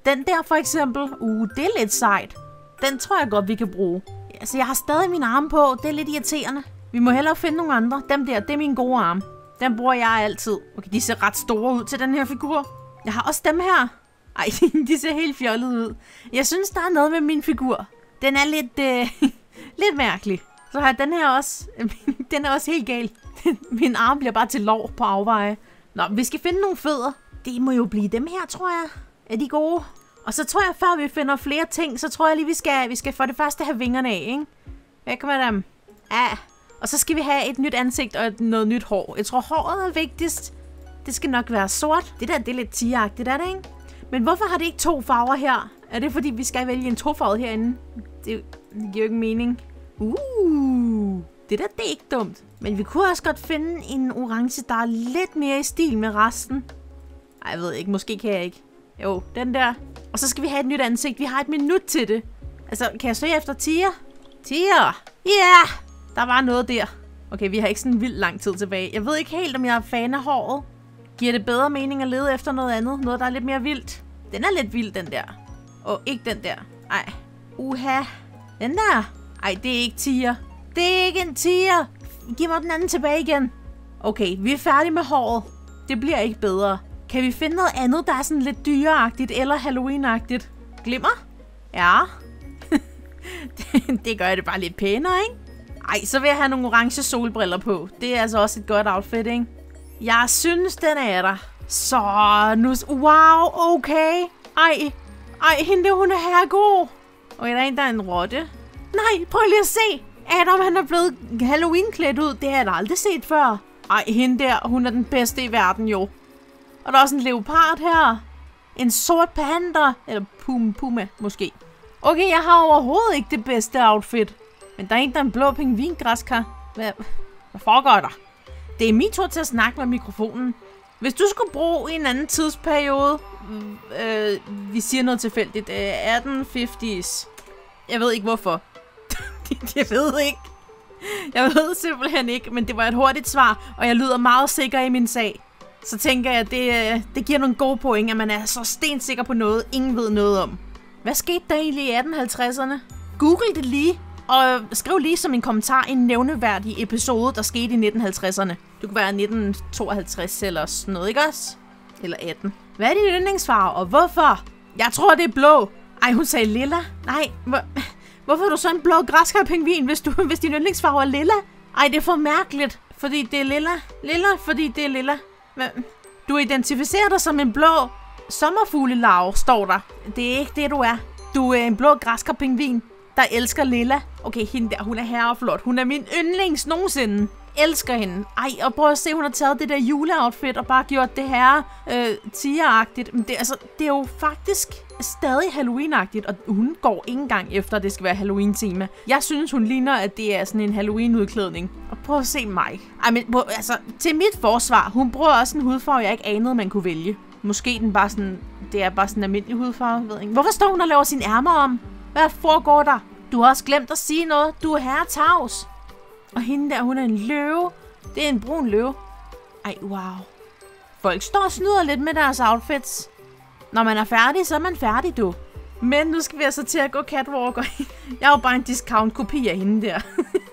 Den der for eksempel, uh, det er lidt sejt. Den tror jeg godt, vi kan bruge. Altså, jeg har stadig min arme på. Det er lidt irriterende. Vi må hellere finde nogle andre. Dem der, det er mine gode arme. Den bruger jeg altid. Okay, de ser ret store ud til den her figur. Jeg har også dem her. Ej, de ser helt fjollede ud. Jeg synes, der er noget med min figur. Den er lidt, øh, lidt mærkelig. Så har jeg den her også. Den er også helt gal. Min arm bliver bare til lår på afveje. Nå, vi skal finde nogle fødder. Det må jo blive dem her, tror jeg. Er de gode? Og så tror jeg, før vi finder flere ting, så tror jeg lige, vi skal, vi skal for det første have vingerne af, ikke? Væk med dem. Ja. Og så skal vi have et nyt ansigt og et, noget nyt hår. Jeg tror, håret er vigtigst. Det skal nok være sort. Det der, det er lidt tigeragtigt, er det, ikke? Men hvorfor har det ikke to farver her? Er det, fordi vi skal vælge en tofarvet herinde? Det, det giver jo ikke mening. Uh, det der, det er ikke dumt. Men vi kunne også godt finde en orange, der er lidt mere i stil med resten. Ej, jeg ved ikke. Måske kan jeg ikke. Jo, den der. Og så skal vi have et nyt ansigt. Vi har et minut til det. Altså, kan jeg søge efter tiger? Tiger! Ja! Yeah! Der var noget der. Okay, vi har ikke sådan vildt lang tid tilbage. Jeg ved ikke helt, om jeg er fan af håret. Giver det bedre mening at lede efter noget andet? Noget, der er lidt mere vildt? Den er lidt vild, den der. Og ikke den der. Ej. Uha. Den der. Ej, det er ikke tiger. Det er ikke en tiger. Giv mig den anden tilbage igen. Okay, vi er færdige med håret. Det bliver ikke bedre. Kan vi finde noget andet, der er sådan lidt dyreagtigt eller Halloween-agtigt? Glimmer? Ja. det, det gør det bare lidt pænere, ikke? Ej, så vil jeg have nogle orange solbriller på. Det er altså også et godt outfit, ikke? Jeg synes, den er der. Så nu... Wow, okay. Ej, ej, hende hun er herregod. Og er der en, der er en rotte? Nej, prøv lige at se. Adam, han er blevet Halloween-klædt ud. Det har jeg da aldrig set før. Ej, hende der, hun er den bedste i verden, jo. Og der er også en leopard her. En sort panda. Eller pum, puma, måske. Okay, jeg har overhovedet ikke det bedste outfit. Men der er en, der er en blå pingvingræskar. Hvad, hvad foregår der? Det er min tur til at snakke med mikrofonen. Hvis du skulle bruge en anden tidsperiode, øh, vi siger noget tilfældigt, øh, atten halvfemserne. Jeg ved ikke hvorfor. Jeg ved ikke. Jeg ved simpelthen ikke, men det var et hurtigt svar, og jeg lyder meget sikker i min sag. Så tænker jeg, at det, det giver nogle gode point, at man er så stensikker på noget, ingen ved noget om. Hvad skete der egentlig i atten halvtredserne? Google det lige. Og skriv lige som en kommentar en nævneværdig episode, der skete i nitten halvtredserne. Det kunne være nitten tooghalvtreds eller sådan noget, ikke også? Eller atten. Hvad er din yndlingsfarve, og hvorfor? Jeg tror, det er blå. Ej, hun sagde lilla. Nej, hvor, hvorfor er du så en blå græskarpingvin, hvis, du, hvis din yndlingsfarve er lilla? Ej, det er for mærkeligt, fordi det er lilla. Lilla, fordi det er lilla. Men, du identificerer dig som en blå sommerfuglelarve, står der. Det er ikke det, du er. Du er en blå græskarpingvin, der elsker lilla. Okay, hende der, hun er herreflot. Hun er min yndlings nogensinde. Elsker hende. Ej, og prøv at se, hun har taget det der juleoutfit og bare gjort det her øh, tigeragtigt. Men det, altså, det er jo faktisk stadig Halloween-agtigt, og hun går ikke engang efter, at det skal være Halloween-tema. Jeg synes, hun ligner, at det er sådan en Halloween-udklædning. Og prøv at se mig. Ej, men prøv, altså, til mit forsvar, hun bruger også en hudfarve, jeg ikke anede, man kunne vælge. Måske den bare sådan, det er bare sådan en almindelig hudfarve, ved ikke. Hvorfor står hun og laver sine ærmer om? Hvad foregår der? Du har også glemt at sige noget. Du er herre tavs. Og hende der, hun er en løve. Det er en brun løve. Ej, wow. Folk står og snyder lidt med deres outfits. Når man er færdig, så er man færdig, du. Men nu skal vi altså til at gå catwalk. Jeg er jo bare en discount-kopi af hende der.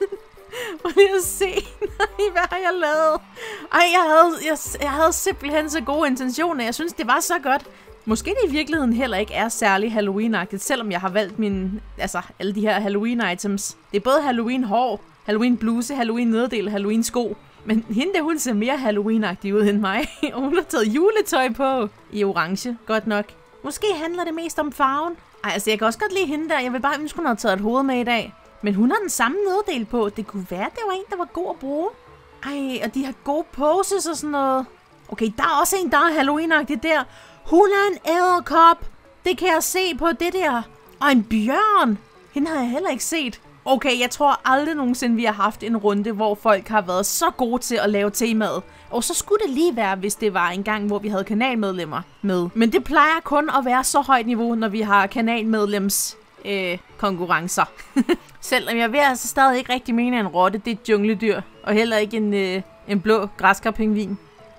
Prøv lige at se. Nej, hvad har jeg lavet? Ej, jeg havde, jeg, jeg havde simpelthen så gode intentioner. Jeg synes, det var så godt. Måske det i virkeligheden heller ikke er særlig Halloween-agtigt, selvom jeg har valgt mine, altså alle de her Halloween-items. Det er både Halloween-hår, Halloween-bluse, Halloween-nederdel, Halloween-sko. Men hende der, hun ser mere Halloween-agtig ud end mig. Og hun har taget juletøj på i orange, godt nok. Måske handler det mest om farven. Ej, altså jeg kan også godt lide hende der. Jeg vil bare ønske, hun havde taget et hoved med i dag. Men hun har den samme nederdel på. Det kunne være, det var en, der var god at bruge. Ej, og de har gode poses og sådan noget. Okay, der er også en, der er Halloween-agtig der. Hun er en edderkop. Det kan jeg se på det der. Og en bjørn. Hende har jeg heller ikke set. Okay, jeg tror aldrig nogensinde, vi har haft en runde, hvor folk har været så gode til at lave temaet. Og så skulle det lige være, hvis det var en gang, hvor vi havde kanalmedlemmer med. Men det plejer kun at være så højt niveau, når vi har kanalmedlems øh, konkurrencer. Selvom jeg vil altså stadig ikke rigtig mene, at en rotte det er et jungledyr. Og heller ikke en, øh, en blå græskarpingvin.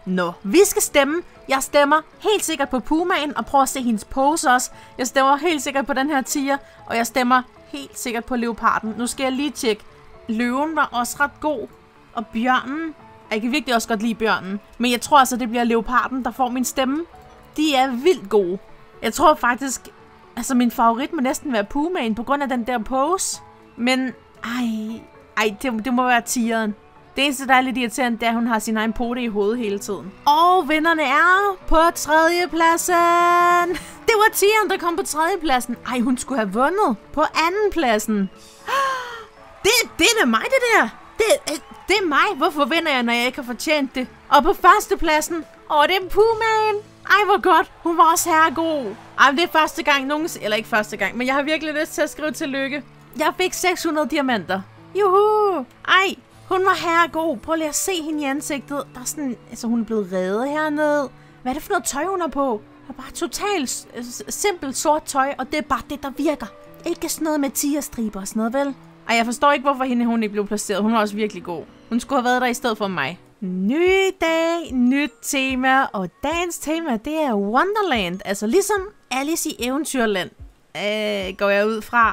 Nå, vi skal stemme. Jeg stemmer helt sikkert på Pumaen, og prøver at se hendes pose også. Jeg stemmer helt sikkert på den her tiger, og jeg stemmer helt sikkert på leoparden. Nu skal jeg lige tjekke. Løven var også ret god, og bjørnen. Jeg kan virkelig også godt lide bjørnen, men jeg tror altså, det bliver leoparden, der får min stemme. De er vildt gode. Jeg tror faktisk, altså min favorit må næsten være Pumaen på grund af den der pose. Men, ej, ej det, det må være tigeren. Det eneste, der er lidt irriterende, det er, at hun har sin egen pote i hovedet hele tiden. Og vinderne er på tredjepladsen. Det var tigeren, der kom på tredjepladsen. Ej, hun skulle have vundet på andenpladsen. Det, det er da mig, det der. Det, det er mig. Hvorfor vinder jeg, når jeg ikke har fortjent det? Og på førstepladsen, åh, det er Pumaen. Ej, hvor godt. Hun var også herregod. Ej, det er første gang nogens... Eller ikke første gang, men jeg har virkelig lyst til at skrive tillykke. Jeg fik seks hundrede diamanter. Juhu. Ej, hun var herregod. Prøv lige at se hende i ansigtet. Der er sådan... Altså, hun er blevet reddet hernede. Hvad er det for noget tøj, hun har på? Det er bare totalt simpelt sort tøj, og det er bare det, der virker. Ikke sådan noget med tigerstriber og sådan noget, vel? Ej, jeg forstår ikke, hvorfor hende hun ikke blev placeret. Hun var også virkelig god. Hun skulle have været der i stedet for mig. Ny dag, nyt tema, og dagens tema, det er Wonderland. Altså ligesom Alice i Eventyrland, øh, går jeg ud fra.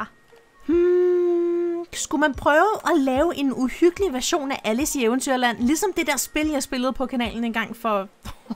Hmm, skulle man prøve at lave en uhyggelig version af Alice i Eventyrland, ligesom det der spil, jeg spillede på kanalen en gang for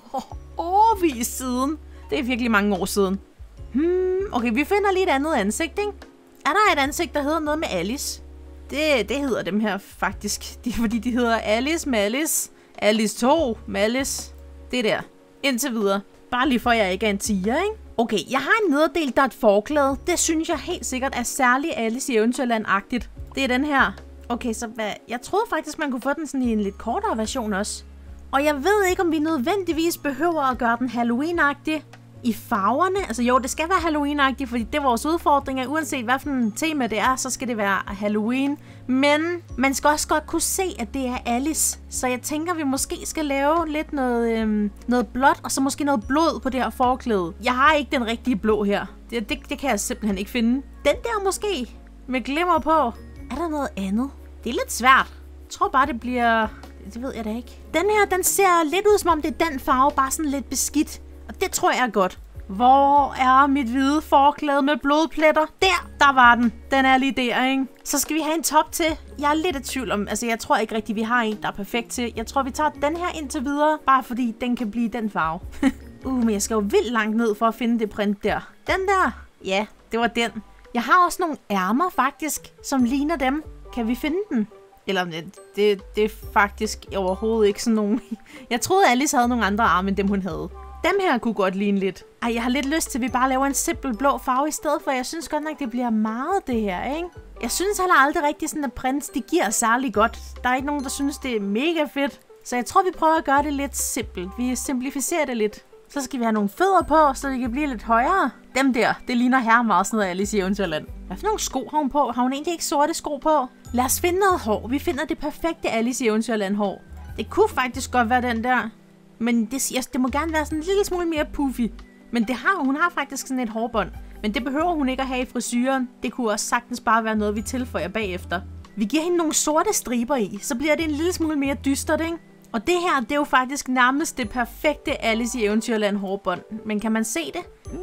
årvis siden. Det er virkelig mange år siden. Hmm, okay, vi finder lige et andet ansigt, ikke? Er der et ansigt, der hedder noget med Alice? Det, det hedder dem her faktisk. Det er fordi, de hedder Alice, Malice, Alice to, Malice. Det der. Indtil videre. Bare lige for, at jeg ikke er en tiger, ikke? Okay, jeg har en nederdel, der er et forklæde. Det synes jeg helt sikkert er særlig Alice i Eventyrland-agtigt. Det er den her. Okay, så hvad? Jeg troede faktisk, man kunne få den sådan i en lidt kortere version også. Og jeg ved ikke, om vi nødvendigvis behøver at gøre den Halloween-agtig. I farverne, altså jo, det skal være Halloween-agtigt, fordi det er vores udfordring, uanset hvad for en tema det er, så skal det være Halloween. Men man skal også godt kunne se, at det er Alice, så jeg tænker, vi måske skal lave lidt noget, øhm, noget blåt, og så måske noget blod på det her forklæde. Jeg har ikke den rigtige blå her, det, det, det kan jeg simpelthen ikke finde. Den der måske, med glimmer på. Er der noget andet? Det er lidt svært. Jeg tror bare, det bliver... Det ved jeg da ikke. Den her, den ser lidt ud, som om det er den farve, bare sådan lidt beskidt. Og det tror jeg er godt. Hvor er mit hvide forklæde med blodpletter? Der, der var den. Den er lige der, ikke? Så skal vi have en top til. Jeg er lidt i tvivl om, altså jeg tror ikke rigtigt, vi har en, der er perfekt til. Jeg tror, vi tager den her indtil videre, bare fordi den kan blive den farve. uh, men jeg skal jo vildt langt ned for at finde det print der. Den der? Ja, det var den. Jeg har også nogle ærmer faktisk, som ligner dem. Kan vi finde den? Eller det, det er faktisk overhovedet ikke sådan nogen. Jeg troede, Alice havde nogle andre arme, end dem hun havde. Dem her kunne godt ligne lidt. Ej, jeg har lidt lyst til, at vi bare laver en simpel blå farve i stedet for. Jeg synes godt nok, det bliver meget det her, ikke? Jeg synes heller aldrig rigtigt sådan, at prints, de giver særlig godt. Der er ikke nogen, der synes, det er mega fedt. Så jeg tror, vi prøver at gøre det lidt simpelt. Vi simplificerer det lidt. Så skal vi have nogle fødder på, så det kan blive lidt højere. Dem der, det ligner her meget sådan noget Alice i Eventyrland. Hvad for nogle sko har hun på? Har hun egentlig ikke sorte sko på? Lad os finde noget hår. Vi finder det perfekte Alice i Eventyrland hår. Det kunne faktisk godt være den der. Men det, yes, det må gerne være sådan en lille smule mere puffy. Men det har, hun har faktisk sådan et hårbånd. Men det behøver hun ikke at have i frisyren. Det kunne også sagtens bare være noget, vi tilføjer bagefter. Vi giver hende nogle sorte striber i, så bliver det en lille smule mere dystert, ikke? Og det her, det er jo faktisk nærmest det perfekte Alice i Eventyrland hårbånd. Men kan man se det? Mm,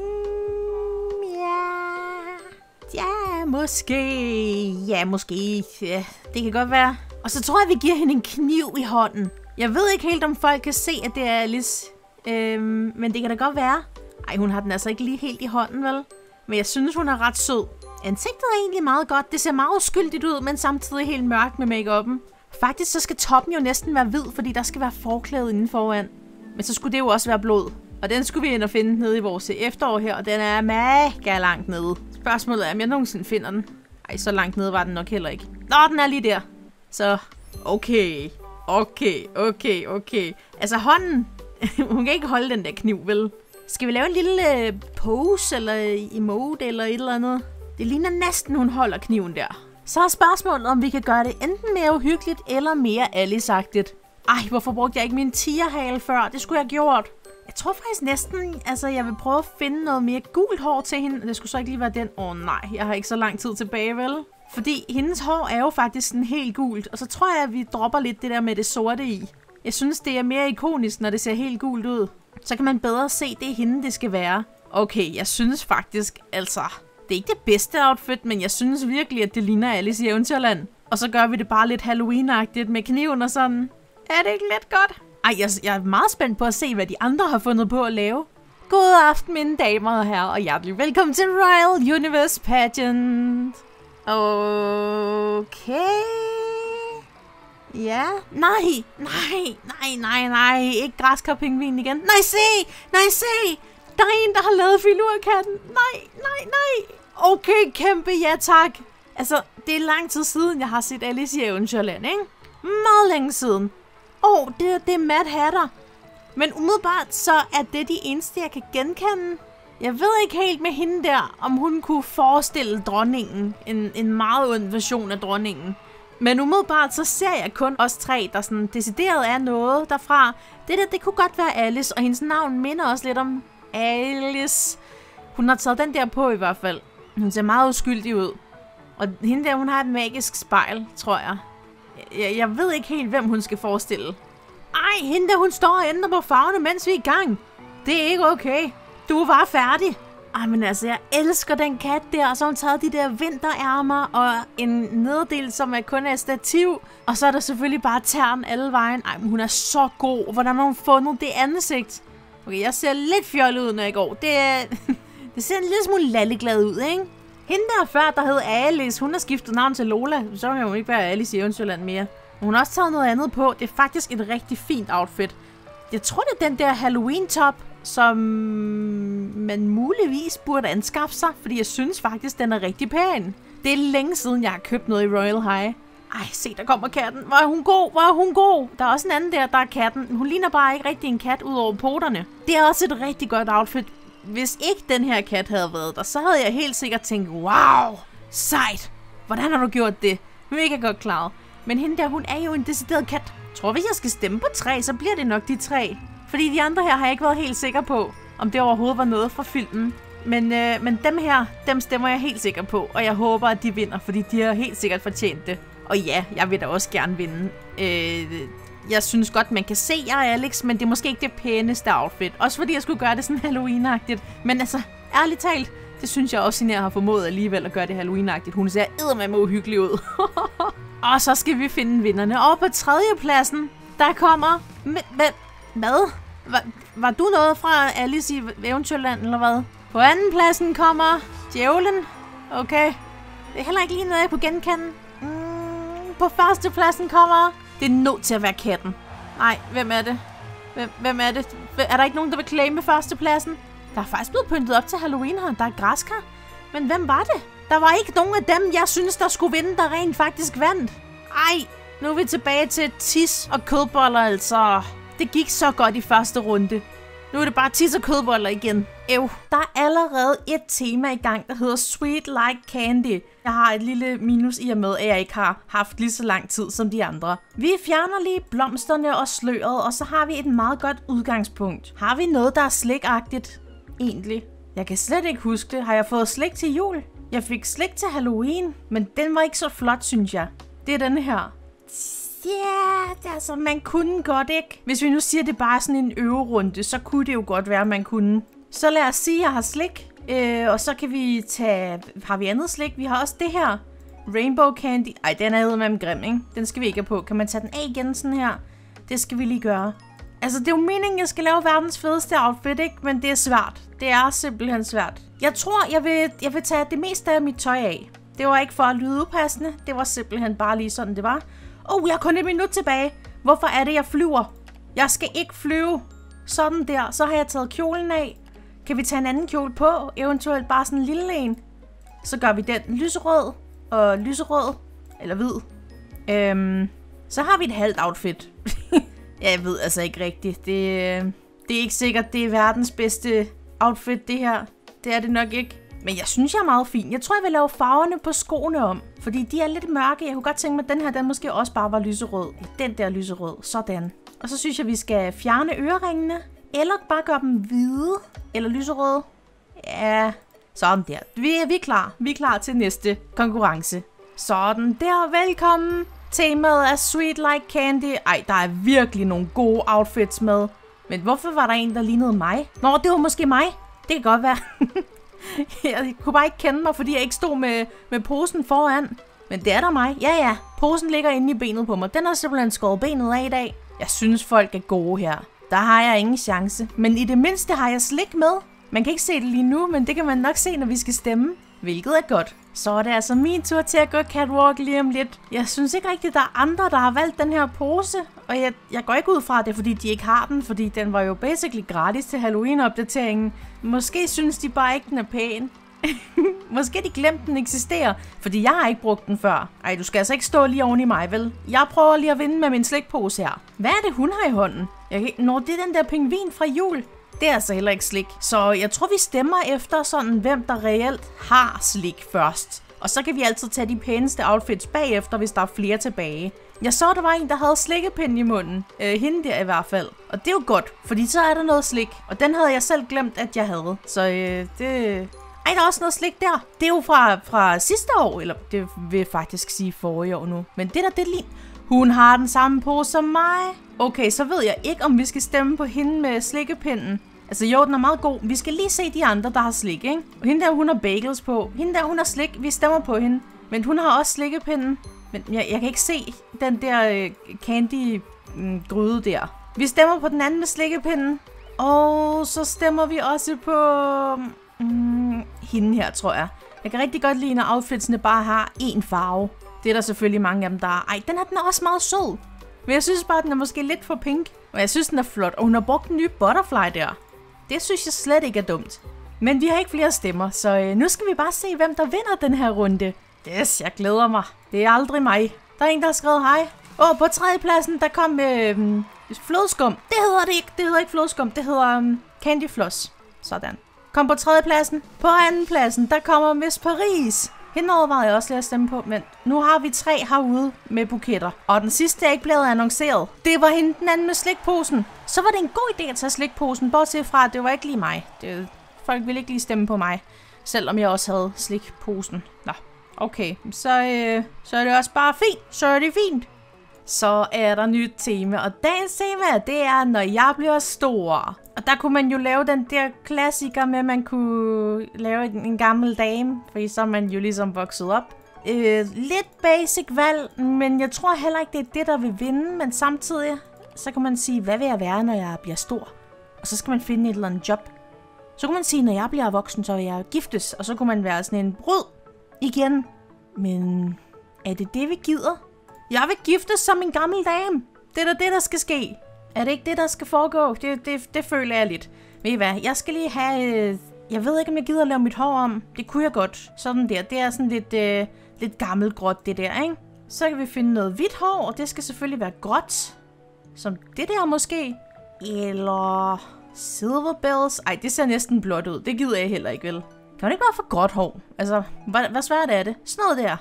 ja... Ja, måske... Ja, måske... Ja, det kan godt være. Og så tror jeg, vi giver hende en kniv i hånden. Jeg ved ikke helt, om folk kan se, at det er Alice. Øhm, men det kan da godt være. Ej, hun har den altså ikke lige helt i hånden, vel? Men jeg synes, hun er ret sød. Ansigtet er egentlig meget godt. Det ser meget uskyldigt ud, men samtidig helt mørkt med make-up'en. Faktisk så skal toppen jo næsten være hvid, fordi der skal være forklæde inden foran. Men så skulle det jo også være blod. Og den skulle vi ind og finde nede i vores efterår her, og den er mega langt nede. Spørgsmålet er, om jeg nogensinde finder den. Ej, så langt nede var den nok heller ikke. Nå, den er lige der. Så, okay. Okay, okay, okay. Altså hånden, hun kan ikke holde den der kniv, vel? Skal vi lave en lille øh, pose, eller emote, eller et eller andet? Det ligner næsten, hun holder kniven der. Så er spørgsmålet, om vi kan gøre det enten mere uhyggeligt, eller mere Alice-agtigt. Ej, hvorfor brugte jeg ikke min tigerhale før? Det skulle jeg have gjort. Jeg tror faktisk næsten, altså jeg vil prøve at finde noget mere gult hår til hende. Det skulle så ikke lige være den. Åh oh, nej, jeg har ikke så lang tid tilbage, vel? Fordi hendes hår er jo faktisk sådan helt gult. Og så tror jeg, at vi dropper lidt det der med det sorte i. Jeg synes, det er mere ikonisk, når det ser helt gult ud. Så kan man bedre se, det er hende, det skal være. Okay, jeg synes faktisk, altså... Det er ikke det bedste outfit, men jeg synes virkelig, at det ligner Alice i Eventyrland. Og så gør vi det bare lidt Halloween-agtigt med kniven og sådan. Er det ikke lidt godt? Ej, jeg, jeg er meget spændt på at se, hvad de andre har fundet på at lave. God aften, mine damer og herrer, og hjertelig velkommen til Royal Universe Pageant. Okay... Ja, nej, nej, nej, nej, nej, ikke græskarpingvin igen. Nej, se, nej, se, der er en, der har lavet filurkatten. Nej, nej, nej. Okay, kæmpe ja tak. Altså, det er lang tid siden, jeg har set Alice i Eventyrland, ikke? Meget længe siden. Åh, oh, det, det er Mad Hatter. Men umiddelbart, så er det de eneste, jeg kan genkende. Jeg ved ikke helt med hende der, om hun kunne forestille dronningen. En, en meget ond version af dronningen. Men umiddelbart så ser jeg kun os tre, der sådan decideret er noget derfra. Det der, det kunne godt være Alice, og hendes navn minder også lidt om Alice. Hun har taget den der på i hvert fald. Hun ser meget uskyldig ud. Og hende der, hun har et magisk spejl, tror jeg. Jeg, jeg ved ikke helt, hvem hun skal forestille. Ej, hende der, hun står og ændrer på farverne, mens vi er i gang. Det er ikke okay. Du var færdig. Ej, men altså, jeg elsker den kat der, og så har hun taget de der vinterærmer, og en nederdel, som er kun er stativ, og så er der selvfølgelig bare tern alle vejen. Ej, men hun er så god. Hvordan har hun fundet det ansigt? Okay, jeg ser lidt fjollet ud, når jeg går. Det, det ser en lille smule lalleglad ud, ikke? Hende der før, der hed Alice, hun har skiftet navn til Lola, så kan hun ikke være Alice i Eventyrland mere. Hun har også taget noget andet på. Det er faktisk et rigtig fint outfit. Jeg tror, det er den der Halloween-top, som man muligvis burde anskaffe sig, fordi jeg synes faktisk, den er rigtig pæn. Det er længe siden, jeg har købt noget i Royal High. Ej, se, der kommer katten. Hvor er hun god, hvor er hun god. Der er også en anden der, der er katten. Hun ligner bare ikke rigtig en kat ud over poterne. Det er også et rigtig godt outfit. Hvis ikke den her kat havde været der, så havde jeg helt sikkert tænkt, wow, sejt. Hvordan har du gjort det? Mega godt klaret. Men hende der, hun er jo en decideret kat. Jeg tror, hvis jeg skal stemme på tre, så bliver det nok de tre. Fordi de andre her har jeg ikke været helt sikker på, om det overhovedet var noget fra filmen. Men, øh, men dem her, dem stemmer jeg helt sikker på, og jeg håber, at de vinder, fordi de har helt sikkert fortjent det. Og ja, jeg vil da også gerne vinde. Øh, jeg synes godt, man kan se, jeg er Alex, men det er måske ikke det pæneste outfit. Også fordi jeg skulle gøre det sådan Halloween-agtigt. Men altså, ærligt talt, det synes jeg også, at jeg har formået alligevel at gøre det Halloween-agtigt. Hun ser eddermame uhyggelig ud. Og så skal vi finde vinderne. Og på tredjepladsen, der kommer... Hvad? Var, var du noget fra Alice i Eventyrland, eller hvad? På anden pladsen kommer djævlen. Okay. Det er heller ikke lige noget, jeg kunne genkende. Mm, på første pladsen kommer... Det er nødt til at være katten. Nej, hvem er det? Hvem, hvem er det? Er der ikke nogen, der vil claime førstepladsen? Der er faktisk blevet pyntet op til Halloween her. Der er græskar. Men hvem var det? Der var ikke nogen af dem, jeg synes, der skulle vinde, der rent faktisk vandt. Ej, nu er vi tilbage til tis og kødboller, altså... Det gik så godt i første runde. Nu er det bare tis og kødboller igen. Ew. Der er allerede et tema i gang, der hedder Sweet Like Candy. Jeg har et lille minus i og med, at jeg ikke har haft lige så lang tid som de andre. Vi fjerner lige blomsterne og sløret, og så har vi et meget godt udgangspunkt. Har vi noget, der er slikagtigt? Egentlig. Jeg kan slet ikke huske det. Har jeg fået slik til jul? Jeg fik slik til Halloween, men den var ikke så flot, synes jeg. Det er denne her. Ja, yeah, altså, man kunne godt, ikke? Hvis vi nu siger, det er bare sådan en øverunde, så kunne det jo godt være, man kunne. Så lad os sige, at jeg har slik, øh, og så kan vi tage... Har vi andet slik? Vi har også det her. Rainbow Candy. Ej, den er eddermame grim, ikke? Den skal vi ikke have på. Kan man tage den af igen sådan her? Det skal vi lige gøre. Altså, det er jo meningen, at jeg skal lave verdens fedeste outfit, ikke? Men det er svært. Det er simpelthen svært. Jeg tror, jeg vil, jeg vil tage det meste af mit tøj af. Det var ikke for at lyde upassende. Det var simpelthen bare lige sådan, det var. Åh, oh, jeg har kun et minut tilbage. Hvorfor er det, jeg flyver? Jeg skal ikke flyve. Sådan der. Så har jeg taget kjolen af. Kan vi tage en anden kjole på? Eventuelt bare sådan en lille en. Så gør vi den lyserød og lyserød. Eller hvid. Øhm, så har vi et halvt outfit. Jeg ved altså ikke rigtigt. Det, det er ikke sikkert, det er verdens bedste outfit, det her. Det er det nok ikke. Men jeg synes, jeg er meget fin. Jeg tror, jeg vil lave farverne på skoene om. Fordi de er lidt mørke. Jeg kunne godt tænke mig, at den her, den måske også bare var lyserød. Den der lyserød. Sådan. Og så synes jeg, vi skal fjerne øreringene. Eller bare gøre dem hvide. Eller lyserøde. Ja, sådan der. Vi er, vi er klar. Vi er klar til næste konkurrence. Sådan der. Velkommen Temaet er Sweet Like Candy. Ej, der er virkelig nogle gode outfits med. Men hvorfor var der en, der lignede mig? Nå, det var måske mig. Det kan godt være. Jeg kunne bare ikke kende mig, fordi jeg ikke stod med, med posen foran. Men det er der mig. Ja, ja. Posen ligger inde i benet på mig. Den har simpelthen skåret benet af i dag. Jeg synes, folk er gode her. Der har jeg ingen chance. Men i det mindste har jeg slik med. Man kan ikke se det lige nu, men det kan man nok se, når vi skal stemme. Hvilket er godt. Så er det altså min tur til at gå catwalk lige om lidt. Jeg synes ikke rigtigt, der er andre, der har valgt den her pose. Og jeg, jeg går ikke ud fra det, fordi de ikke har den. Fordi den var jo basically gratis til Halloween-opdateringen. Måske synes de bare ikke, den er pæn. Måske de glemte, den eksisterer. Fordi jeg har ikke brugt den før. Ej, du skal altså ikke stå lige oven i mig, vel? Jeg prøver lige at vinde med min slikpose her. Hvad er det, hun har i hånden? Jeg kan... Nå, det er den der pingvin fra jul. Det er altså heller ikke slik. Så jeg tror, vi stemmer efter sådan, hvem der reelt har slik først. Og så kan vi altid tage de pæneste outfits bagefter, hvis der er flere tilbage. Jeg så, der var en, der havde slikkepind i munden. Øh, hende der i hvert fald. Og det er jo godt, fordi så er der noget slik. Og den havde jeg selv glemt, at jeg havde. Så øh, det... Ej, der er også noget slik der. Det er jo fra, fra sidste år, eller det vil faktisk sige forrige år nu. Men det der, det er lige... Hun har den samme pose som mig. Okay, så ved jeg ikke, om vi skal stemme på hende med slikkepinden. Altså jo, den er meget god. Vi skal lige se de andre, der har slik, ikke? Og hende der, hun har bagels på. Hende der, hun har slik. Vi stemmer på hende. Men hun har også slikkepinden. Men jeg, jeg kan ikke se den der øh, candy-gryde mm, der. Vi stemmer på den anden med slikkepinden. Og så stemmer vi også på... Mm, hende her, tror jeg. Jeg kan rigtig godt lide, når outfitsene bare har én farve. Det er der selvfølgelig mange af dem, der er. Ej, den her, den er også meget sød. Men jeg synes bare, den er måske lidt for pink. Og jeg synes, den er flot. Og hun har brugt den nye butterfly der. Det synes jeg slet ikke er dumt. Men vi har ikke flere stemmer, så øh, nu skal vi bare se, hvem der vinder den her runde. Yes, jeg glæder mig. Det er aldrig mig. Der er en, der har skrevet hej. Åh, oh, på tredjepladsen, der kom øh, flødeskum. Det hedder det ikke. Det hedder ikke flødeskum. Det hedder øh, candy floss. Sådan. Kom på tredjepladsen. På andenpladsen, der kommer Miss Paris. Hende overvejede jeg også lige at stemme på, men nu har vi tre herude med buketter. Og den sidste er ikke blevet annonceret. Det var hende den anden med slikposen. Så var det en god idé at tage slikposen, bortset fra, at det var ikke lige mig. Det, folk ville ikke lige stemme på mig, selvom jeg også havde slikposen. Nå, okay. Så, øh, så er det også bare fint. Så er det fint. Så er der nyt tema, og dagens tema, det er, når jeg bliver stor. Og der kunne man jo lave den der klassiker med, at man kunne lave en, en gammel dame, fordi så er man jo ligesom vokset op. Øh, lidt basic valg, men jeg tror heller ikke, det er det, der vil vinde, men samtidig, så kan man sige, hvad vil jeg være, når jeg bliver stor? Og så skal man finde et eller andet job. Så kunne man sige, når jeg bliver voksen, så vil jeg giftes, og så kunne man være sådan en brud igen. Men er det det, vi gider? Jeg vil giftes som en gammel dame. Det er da det, der skal ske. Er det ikke det, der skal foregå? Det, det, det føler jeg lidt. Ved I hvad? Jeg skal lige have... Øh, jeg ved ikke, om jeg gider at lave mit hår om. Det kunne jeg godt. Sådan der. Det er sådan lidt, øh, lidt gammelt gråt, det der, ikke? Så kan vi finde noget hvidt hår, og det skal selvfølgelig være gråt. Som det der måske. Eller... Silver bells. Ej, det ser næsten blåt ud. Det gider jeg heller ikke, vel? Kan man ikke bare få gråt hår? Altså, hvad, hvad svært er det? Sådan noget der.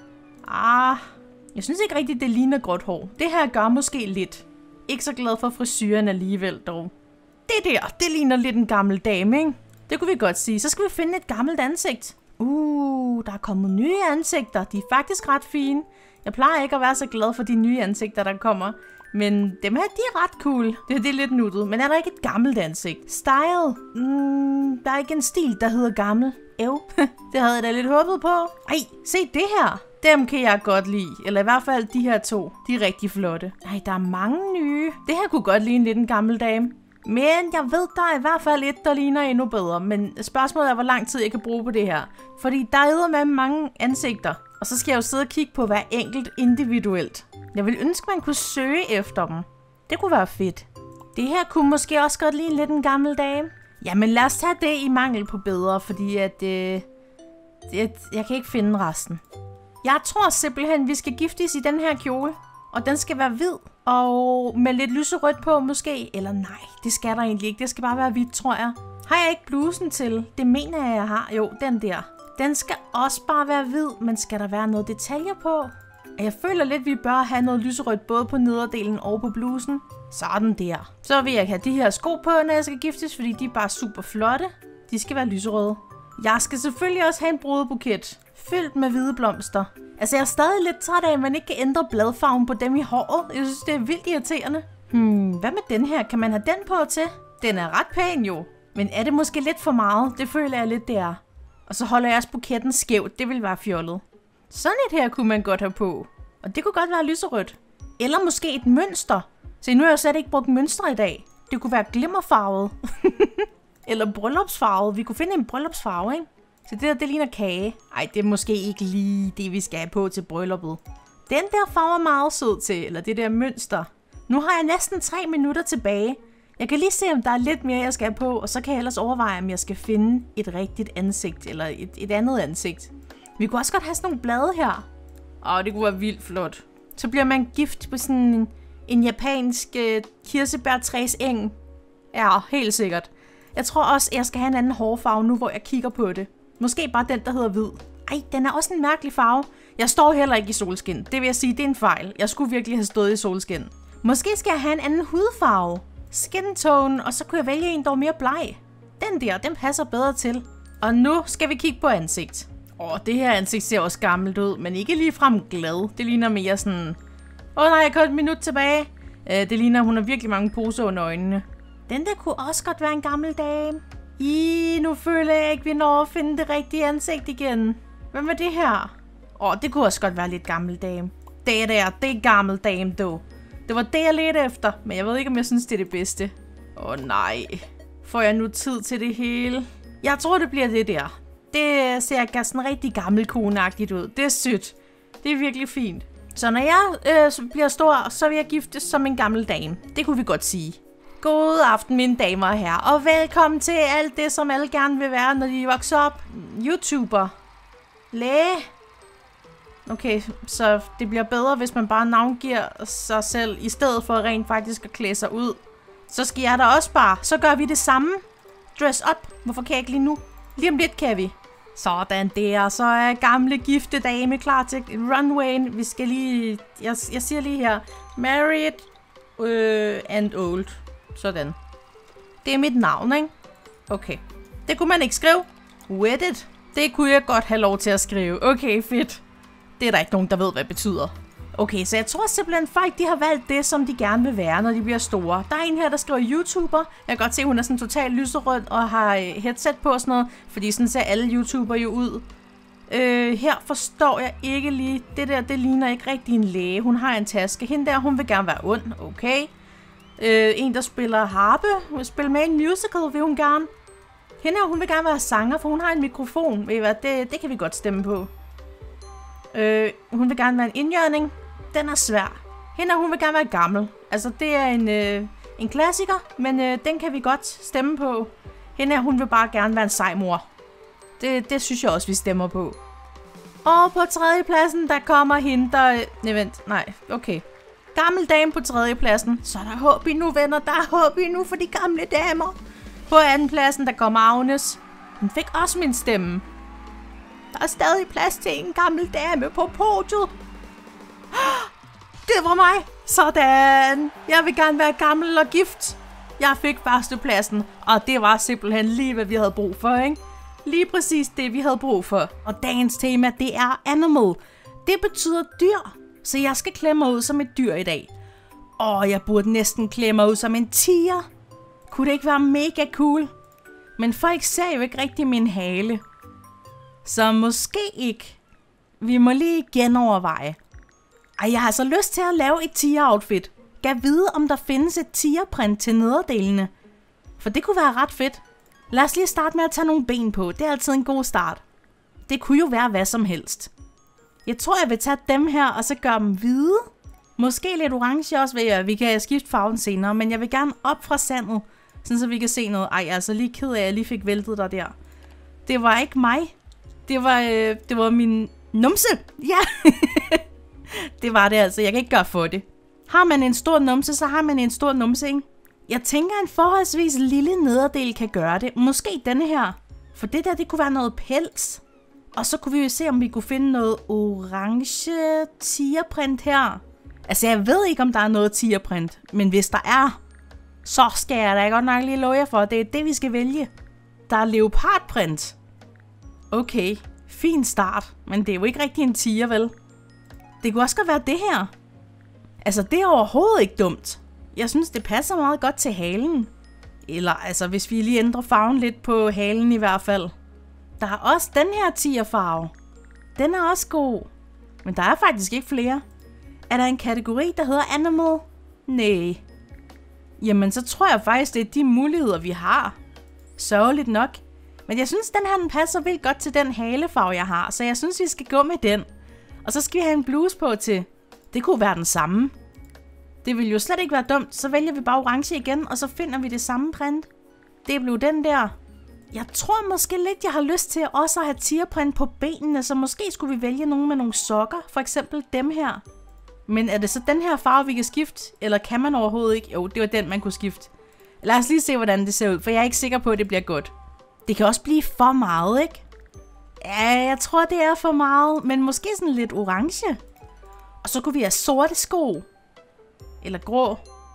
Ah... Jeg synes ikke rigtigt, det ligner gråt hår. Det her gør måske lidt. Ikke så glad for frisyren alligevel, dog. Det der, det ligner lidt en gammel dame, ikke? Det kunne vi godt sige. Så skal vi finde et gammelt ansigt. Uh, der er kommet nye ansigter. De er faktisk ret fine. Jeg plejer ikke at være så glad for de nye ansigter, der kommer. Men dem her, de er ret cool. Det, det er lidt nuttet. Men er der ikke et gammelt ansigt? Style? Mm, der er ikke en stil, der hedder gammel. Ev. Det havde jeg da lidt håbet på. Ej, se det her. Dem kan jeg godt lide. Eller i hvert fald de her to. De er rigtig flotte. Ej, der er mange nye. Det her kunne godt ligne lidt en gammel dame. Men jeg ved, der er i hvert fald et, der ligner endnu bedre. Men spørgsmålet er, hvor lang tid jeg kan bruge på det her. Fordi der er med mange ansigter. Og så skal jeg jo sidde og kigge på hver enkelt individuelt. Jeg vil ønske, man kunne søge efter dem. Det kunne være fedt. Det her kunne måske også godt ligne lidt en gammel dame. Jamen lad os tage det i mangel på bedre, fordi at... Øh, jeg, jeg kan ikke finde resten. Jeg tror simpelthen, vi skal giftes i den her kjole. Og den skal være hvid. Og med lidt lyserødt på måske. Eller nej, det skal der egentlig ikke. Det skal bare være hvidt, tror jeg. Har jeg ikke blusen til? Det mener jeg, jeg har. Jo, den der. Den skal også bare være hvid, men skal der være noget detaljer på? Jeg føler lidt, vi bør have noget lyserødt både på nederdelen og på blusen. Sådan der. Så vil jeg have de her sko på, når jeg skal giftes, fordi de er bare super flotte. De skal være lyserøde. Jeg skal selvfølgelig også have en brudebuket. Fyldt med hvide blomster. Altså, jeg er stadig lidt træt af, at man ikke kan ændre bladfarven på dem i håret. Jeg synes, det er vildt irriterende. Hmm, hvad med den her? Kan man have den på til? Den er ret pæn jo. Men er det måske lidt for meget? Det føler jeg lidt, det er. Og så holder jeg også buketten skævt. Det vil være fjollet. Sådan et her kunne man godt have på. Og det kunne godt være lyserødt. Eller måske et mønster. Se, nu har jeg slet ikke brugt mønstre i dag. Det kunne være glimmerfarvet. Eller bryllupsfarvet. Vi kunne finde en bryllupsfarve, ikke? Så det der, det ligner kage. Ej, det er måske ikke lige det, vi skal have på til brylluppet. Den der farve er meget sød til. Eller det der mønster. Nu har jeg næsten tre minutter tilbage. Jeg kan lige se, om der er lidt mere, jeg skal have på. Og så kan jeg ellers overveje, om jeg skal finde et rigtigt ansigt. Eller et, et andet ansigt. Vi kunne også godt have sådan nogle blade her. Åh, det kunne være vildt flot. Så bliver man gift på sådan en, en japansk uh, kirsebærtræseng. Ja, helt sikkert. Jeg tror også, jeg skal have en anden hårfarve nu, hvor jeg kigger på det. Måske bare den, der hedder hvid. Ej, den er også en mærkelig farve. Jeg står heller ikke i solskin. Det vil jeg sige, det er en fejl. Jeg skulle virkelig have stået i solskin. Måske skal jeg have en anden hudfarve. Skin tone, og så kunne jeg vælge en, der er mere bleg. Den der, den passer bedre til. Og nu skal vi kigge på ansigt. Åh, det her ansigt ser også gammelt ud, men ikke ligefrem glad. Det ligner mere sådan... Åh nej, jeg har et minut tilbage. Øh, det ligner, hun har virkelig mange poser under øjnene. Den der kunne også godt være en gammel dame. I, nu føler jeg ikke, vi når at finde det rigtige ansigt igen. Hvad med det her? Åh, det kunne også godt være lidt gammel dame. Det der, det er gammel dame, dog. Det var det, jeg ledte efter, men jeg ved ikke, om jeg synes, det er det bedste. Åh nej. Får jeg nu tid til det hele? Jeg tror, det bliver det der. Det ser ikke sådan rigtig gammelkoneagtigt ud. Det er sødt. Det er virkelig fint. Så når jeg øh, bliver stor, så vil jeg giftes som en gammel dame. Det kunne vi godt sige. God aften, mine damer og herrer. Og velkommen til alt det, som alle gerne vil være, når de vokser op. YouTuber. Læge. Okay, så det bliver bedre, hvis man bare navngiver sig selv, i stedet for rent faktisk at klæde sig ud. Så skal jeg da også bare. Så gør vi det samme. Dress up. Hvorfor kan jeg ikke lige nu? Lige om lidt kan vi. Sådan der. Så er gamle gifte dame klar til runwayen. Vi skal lige... Jeg, jeg siger lige her. Married uh, and old. Sådan. Det er mit navn, ikke? Okay. Det kunne man ikke skrive. Wedded. Det kunne jeg godt have lov til at skrive. Okay, fedt. Det er der ikke nogen, der ved, hvad det betyder. Okay, så jeg tror simpelthen, folk de har valgt det, som de gerne vil være, når de bliver store. Der er en her, der skriver YouTuber. Jeg kan godt se, hun er sådan totalt lyserød og har headset på og sådan noget. Fordi sådan ser alle YouTuber jo ud. Øh, her forstår jeg ikke lige. Det der, det ligner ikke rigtig en læge. Hun har en taske. Hende der, hun vil gerne være ond. Okay. Øh, en, der spiller harpe. Hun vil spille med i en musical, vil hun gerne. Hende her, hun vil gerne være sanger, for hun har en mikrofon. Ved I hvad? Det, det kan vi godt stemme på. Øh, hun vil gerne være en indjørning. Den er svær. Hende, hun vil gerne være gammel. Altså, det er en, øh, en klassiker, men øh, den kan vi godt stemme på. Hende, hun vil bare gerne være en sej mor. Det, det synes jeg også, vi stemmer på. Og på tredjepladsen, der kommer hende, der... Nej, vent. Nej, okay. Gammel dame på tredjepladsen. Så der er håb i nu, venner. Der er håb i nu for de gamle damer. På andenpladsen, der kommer Agnes. Hun fik også min stemme. Der er stadig plads til en gammel dame på podiet. Det var mig. Sådan. Jeg vil gerne være gammel og gift. Jeg fik førstepladsen, og det var simpelthen lige, hvad vi havde brug for, ikke? Lige præcis det, vi havde brug for. Og dagens tema, det er animal. Det betyder dyr. Så jeg skal klemme mig ud som et dyr i dag. Og jeg burde næsten klemme mig ud som en tiger. Kunne det ikke være mega cool? Men folk ser jo ikke rigtig min hale. Så måske ikke. Vi må lige genoverveje. Ej, jeg har så lyst til at lave et tiger-outfit. Gav vide, om der findes et tigerprint til nederdelene. For det kunne være ret fedt. Lad os lige starte med at tage nogle ben på. Det er altid en god start. Det kunne jo være hvad som helst. Jeg tror, jeg vil tage dem her, og så gøre dem hvide. Måske lidt orange også, ved jeg. Vi kan skifte farven senere, men jeg vil gerne op fra sandet. Sådan så vi kan se noget. Ej, altså lige ked af, at jeg lige fik væltet dig der. Det var ikke mig. Det var, øh, det var min numse. Ja. Det var det altså. Jeg kan ikke gøre for det. Har man en stor numse, så har man en stor numse, ikke? Jeg tænker, en forholdsvis lille nederdel kan gøre det. Måske denne her. For det der, det kunne være noget pels. Og så kunne vi jo se, om vi kunne finde noget orange tigerprint her. Altså, jeg ved ikke, om der er noget tigerprint. Men hvis der er, så skal jeg da godt nok lige love jer for, det er det, vi skal vælge. Der er leopardprint. Okay, Fin start, men det er jo ikke rigtig en tiger, vel? Det kunne også godt være det her. Altså, det er overhovedet ikke dumt. Jeg synes, det passer meget godt til halen. Eller altså, hvis vi lige ændrer farven lidt på halen i hvert fald. Der er også den her tigerfarve. Den er også god. Men der er faktisk ikke flere. Er der en kategori, der hedder animal? Næh. Jamen, så tror jeg faktisk, det er de muligheder, vi har. Sørgeligt nok. Men jeg synes, den her den passer vildt godt til den halefarve, jeg har. Så jeg synes, vi skal gå med den. Og så skal vi have en bluse på til. Det kunne være den samme. Det ville jo slet ikke være dumt. Så vælger vi bare orange igen, og så finder vi det samme print. Det blev den der. Jeg tror måske lidt, jeg har lyst til også at have tigerprint på benene, så måske skulle vi vælge nogle med nogle sokker. For eksempel dem her. Men er det så den her farve, vi kan skifte? Eller kan man overhovedet ikke? Jo, det var den, man kunne skifte. Lad os lige se, hvordan det ser ud, for jeg er ikke sikker på, at det bliver godt. Det kan også blive for meget, ikke? Ja, jeg tror, det er for meget, men måske sådan lidt orange. Og så kunne vi have sorte sko. Eller grå.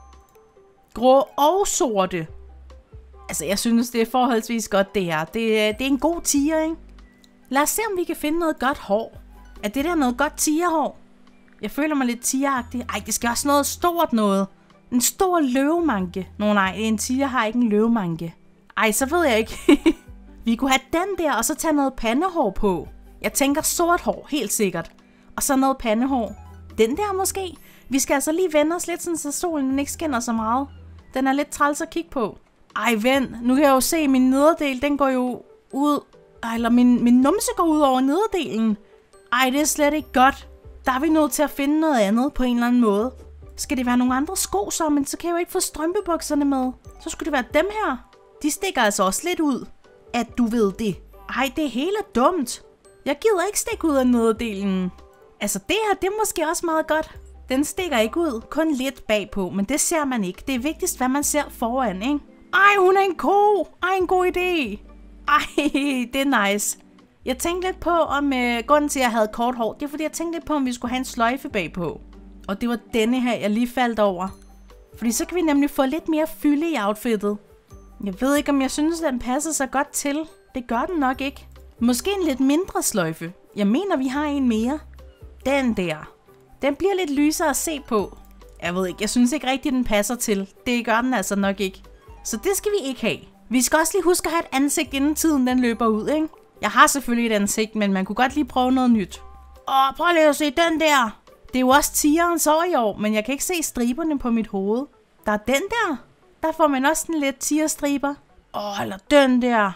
Grå og sorte. Altså, jeg synes, det er forholdsvis godt, det her. Det, det er en god tiger, ikke? Lad os se, om vi kan finde noget godt hår. Er det der noget godt tigerhår? Jeg føler mig lidt tigeragtig. Ej, det skal også noget stort noget. En stor løvemanke. Nå nej, en tiger har ikke en løvemanke. Ej, så ved jeg ikke. Vi kunne have den der, og så tage noget pandehår på. Jeg tænker sort hår, helt sikkert. Og så noget pandehår. Den der måske. Vi skal altså lige vende os lidt, sådan, så solen ikke skinner så meget. Den er lidt træls at kigge på. Ej, vent. Nu kan jeg jo se, at min nederdel, den går jo ud. Ej, eller min, min numse går ud over nederdelen. Ej, det er slet ikke godt. Der er vi nødt til at finde noget andet på en eller anden måde. Skal det være nogle andre sko så, men så kan jeg jo ikke få strømpebukserne med. Så skulle det være dem her. De stikker altså også lidt ud. At du ved det. Ej, det hele er dumt. Jeg gider ikke stikke ud af nederdelen. Altså, det her, det er måske også meget godt. Den stikker ikke ud, kun lidt bagpå, men det ser man ikke. Det er vigtigst, hvad man ser foran, ikke? Ej, hun er en ko. Ej, en god idé. Ej, det er nice. Jeg tænkte lidt på, om øh, grunden til, at jeg havde kort hår, det er fordi, jeg tænkte lidt på, om vi skulle have en sløjfe bagpå. Og det var denne her, jeg lige faldt over. Fordi så kan vi nemlig få lidt mere fylde i outfittet. Jeg ved ikke, om jeg synes, at den passer så godt til. Det gør den nok ikke. Måske en lidt mindre sløjfe. Jeg mener, vi har en mere. Den der. Den bliver lidt lysere at se på. Jeg ved ikke, jeg synes ikke rigtigt, den passer til. Det gør den altså nok ikke. Så det skal vi ikke have. Vi skal også lige huske at have et ansigt, inden tiden den løber ud, ikke? Jeg har selvfølgelig et ansigt, men man kunne godt lige prøve noget nyt. Åh, prøv lige at se den der. Det er jo også tigerens år i år, men jeg kan ikke se striberne på mit hoved. Der er den der. Der får man også en lidt tigerstriber. Åh, eller den der.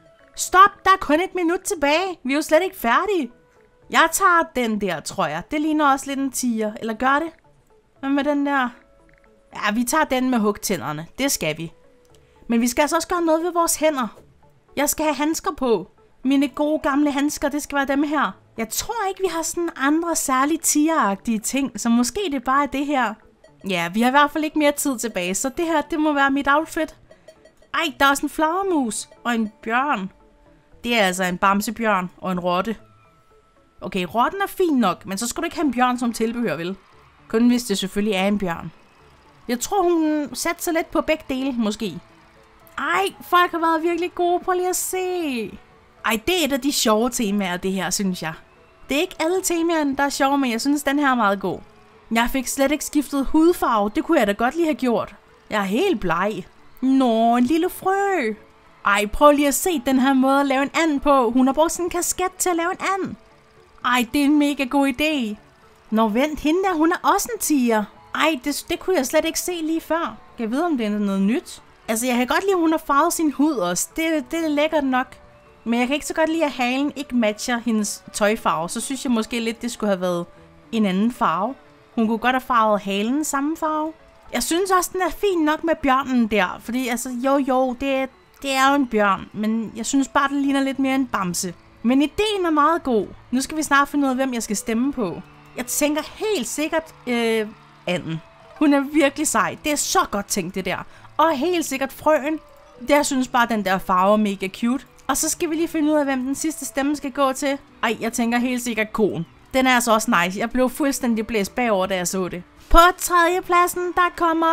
Stop, der er kun et minut tilbage. Vi er jo slet ikke færdige. Jeg tager den der, tror jeg. Det ligner også lidt en tiger. Eller gør det? Hvad med den der? Ja, vi tager den med hugtænderne. Det skal vi. Men vi skal altså også gøre noget ved vores hænder. Jeg skal have handsker på. Mine gode gamle handsker, det skal være dem her. Jeg tror ikke, vi har sådan andre særligt tigeragtige ting, så måske det bare er det her. Ja, vi har i hvert fald ikke mere tid tilbage, så det her, det må være mit outfit. Ej, der er også en flagermus og en bjørn. Det er altså en bamsebjørn og en rotte. Okay, rotten er fin nok, men så skal du ikke have en bjørn som tilbehør, vel? Kun hvis det selvfølgelig er en bjørn. Jeg tror, hun satte sig lidt på begge dele, måske. Ej, folk har været virkelig gode på lige at se. Ej, det er et af de sjove temaer, det her, synes jeg. Det er ikke alle temaerne, der er sjove, men jeg synes, den her er meget god. Jeg fik slet ikke skiftet hudfarve, det kunne jeg da godt lige have gjort. Jeg er helt bleg. Nå, en lille frø. Ej, prøv lige at se den her måde at lave en and på. Hun har brugt sådan en kasket til at lave en and. Ej, det er en mega god idé. Nå, vent, hende der, hun er også en tiger. Ej, det, det kunne jeg slet ikke se lige før. Kan jeg vide, om det er noget nyt? Altså, jeg kan godt lide, at hun har farvet sin hud også. Det, det er lækkert nok. Men jeg kan ikke så godt lide, at halen ikke matcher hendes tøjfarve. Så synes jeg måske lidt, det skulle have været en anden farve. Hun kunne godt have farvet halen samme farve. Jeg synes også, den er fin nok med bjørnen der. Fordi altså, jo jo, det, det er jo en bjørn. Men jeg synes bare, det ligner lidt mere en bamse. Men ideen er meget god. Nu skal vi snart finde ud af, hvem jeg skal stemme på. Jeg tænker helt sikkert øh, anden. Hun er virkelig sej. Det er så godt tænkt, det der. Og helt sikkert frøen. Jeg synes bare, den der farve er mega cute. Og så skal vi lige finde ud af, hvem den sidste stemme skal gå til. Ej, jeg tænker helt sikkert koen. Den er altså også nice. Jeg blev fuldstændig blæst bagover, da jeg så det. På tredjepladsen, der kommer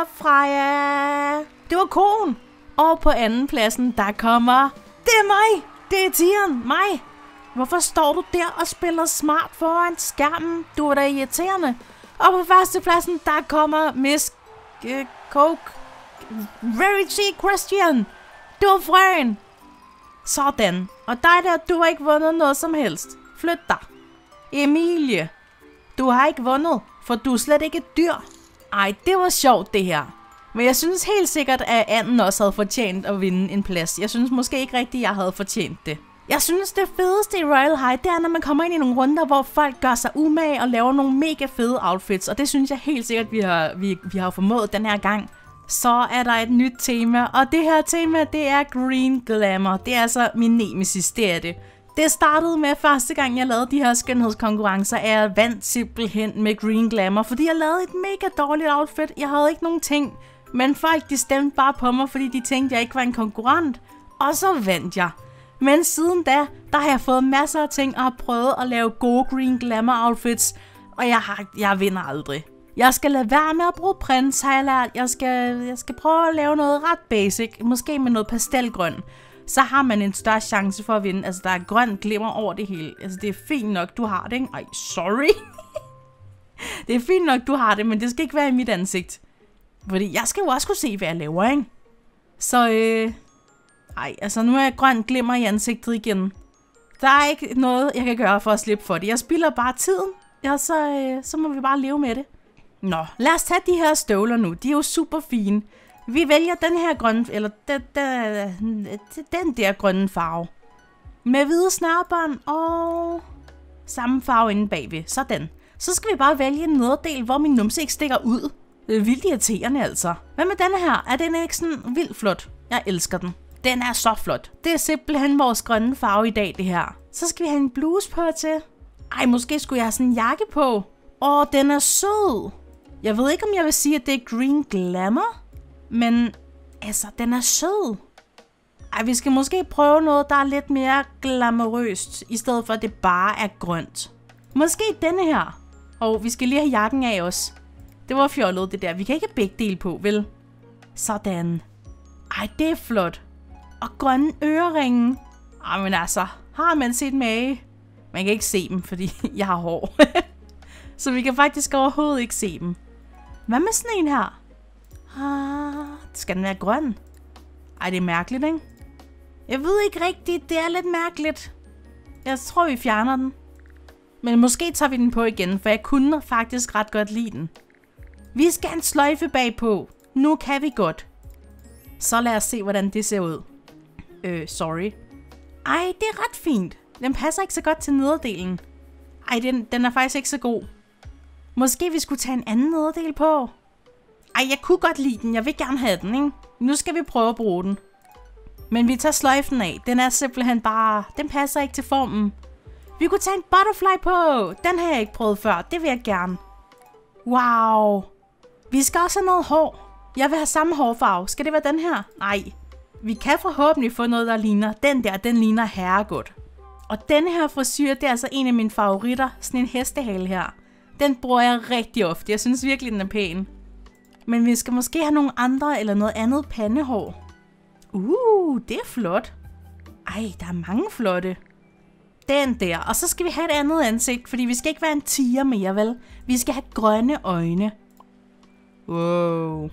Freja. Det var koen. Og på anden pladsen, der kommer... Det er mig! Det er tigeren, mig! Hvorfor står du der og spiller smart foran skærmen? Du er da irriterende. Og på førstepladsen, der kommer Miss uh, Coke. Very cheap Christian. Du er frøen. Sådan. Og dig der, du har ikke vundet noget som helst. Flyt dig. Emilie. Du har ikke vundet, for du er slet ikke et dyr. Ej, det var sjovt det her. Men jeg synes helt sikkert, at Anden også havde fortjent at vinde en plads. Jeg synes måske ikke rigtigt, at jeg havde fortjent det. Jeg synes, det fedeste i Royal High, det er, når man kommer ind i nogle runder, hvor folk gør sig umage og laver nogle mega fede outfits. Og det synes jeg helt sikkert, vi har, vi, vi har formået den her gang. Så er der et nyt tema, og det her tema, det er Green Glamour. Det er altså min nemesis, det er det. Det startede med første gang, jeg lavede de her skønhedskonkurrencer, at jeg vandt simpelthen med Green Glamour, fordi jeg lavede et mega dårligt outfit. Jeg havde ikke nogen ting, men folk de stemte bare på mig, fordi de tænkte, jeg ikke var en konkurrent. Og så vandt jeg. Men siden da, der har jeg fået masser af ting og har prøvet at lave gode Green Glamour outfits, og jeg, har, jeg vinder aldrig. Jeg skal lade være med at bruge prints, har jeg lært. Jeg skal, jeg skal prøve at lave noget ret basic, måske med noget pastelgrøn. Så har man en større chance for at vinde. Altså, der er grøn glimmer over det hele. Altså, det er fint nok, du har det, ikke? Ej, sorry. Det er fint nok, du har det, men det skal ikke være i mit ansigt. Fordi jeg skal jo også kunne se, hvad jeg laver, ikke? Så, øh... ej, altså, nu er jeg grøn glimmer i ansigtet igen. Der er ikke noget, jeg kan gøre for at slippe for det. Jeg spilder bare tiden, og så, øh, så må vi bare leve med det. Nå, lad os tage de her støvler nu. De er jo super fine. Vi vælger den her grønne, eller den, den, den der grønne farve. Med hvide snørbånd og samme farve inde bagved. Sådan. Så skal vi bare vælge en nederdel, hvor min numse ikke stikker ud. Det er vildt irriterende altså. Hvad med denne her? Er den ikke sådan vildt flot? Jeg elsker den. Den er så flot. Det er simpelthen vores grønne farve i dag, det her. Så skal vi have en bluse på til. Ej, måske skulle jeg have sådan en jakke på. Åh, den er sød. Jeg ved ikke, om jeg vil sige, at det er Green Glamour. Men, altså, den er sød. Ej, vi skal måske prøve noget, der er lidt mere glamourøst, i stedet for, at det bare er grønt. Måske denne her. Og vi skal lige have jakken af os. Det var fjollet, det der. Vi kan ikke begge dele på, vel? Sådan. Ej, det er flot. Og grønne øreringe. Ej, men altså, har man set mage? Man kan ikke se dem, fordi jeg har hår. Så vi kan faktisk overhovedet ikke se dem. Hvad med sådan en her? Ah, skal den være grøn? Ej, det er mærkeligt, ikke? Jeg ved ikke rigtigt, det er lidt mærkeligt. Jeg tror, vi fjerner den. Men måske tager vi den på igen, for jeg kunne faktisk ret godt lide den. Vi skal have en sløjfe bagpå. Nu kan vi godt. Så lad os se, hvordan det ser ud. Øh, sorry. Ej, det er ret fint. Den passer ikke så godt til nederdelen. Ej, den, den er faktisk ikke så god. Måske vi skulle tage en anden nederdel på. Ej, jeg kunne godt lide den. Jeg vil gerne have den, ikke? Nu skal vi prøve at bruge den. Men vi tager sløjfen af. Den er simpelthen bare... Den passer ikke til formen. Vi kunne tage en butterfly på. Den har jeg ikke prøvet før. Det vil jeg gerne. Wow. Vi skal også have noget hår. Jeg vil have samme hårfarve. Skal det være den her? Nej. Vi kan forhåbentlig få noget, der ligner. Den der, den ligner herregodt. Og den her frisyr, det er altså en af mine favoritter. Sådan en hestehale her. Den bruger jeg rigtig ofte. Jeg synes virkelig, den er pæn. Men vi skal måske have nogle andre eller noget andet pandehår. Uh, det er flot. Ej, der er mange flotte. Den der. Og så skal vi have et andet ansigt, fordi vi skal ikke være en tiger mere, vel? Vi skal have grønne øjne. Wow.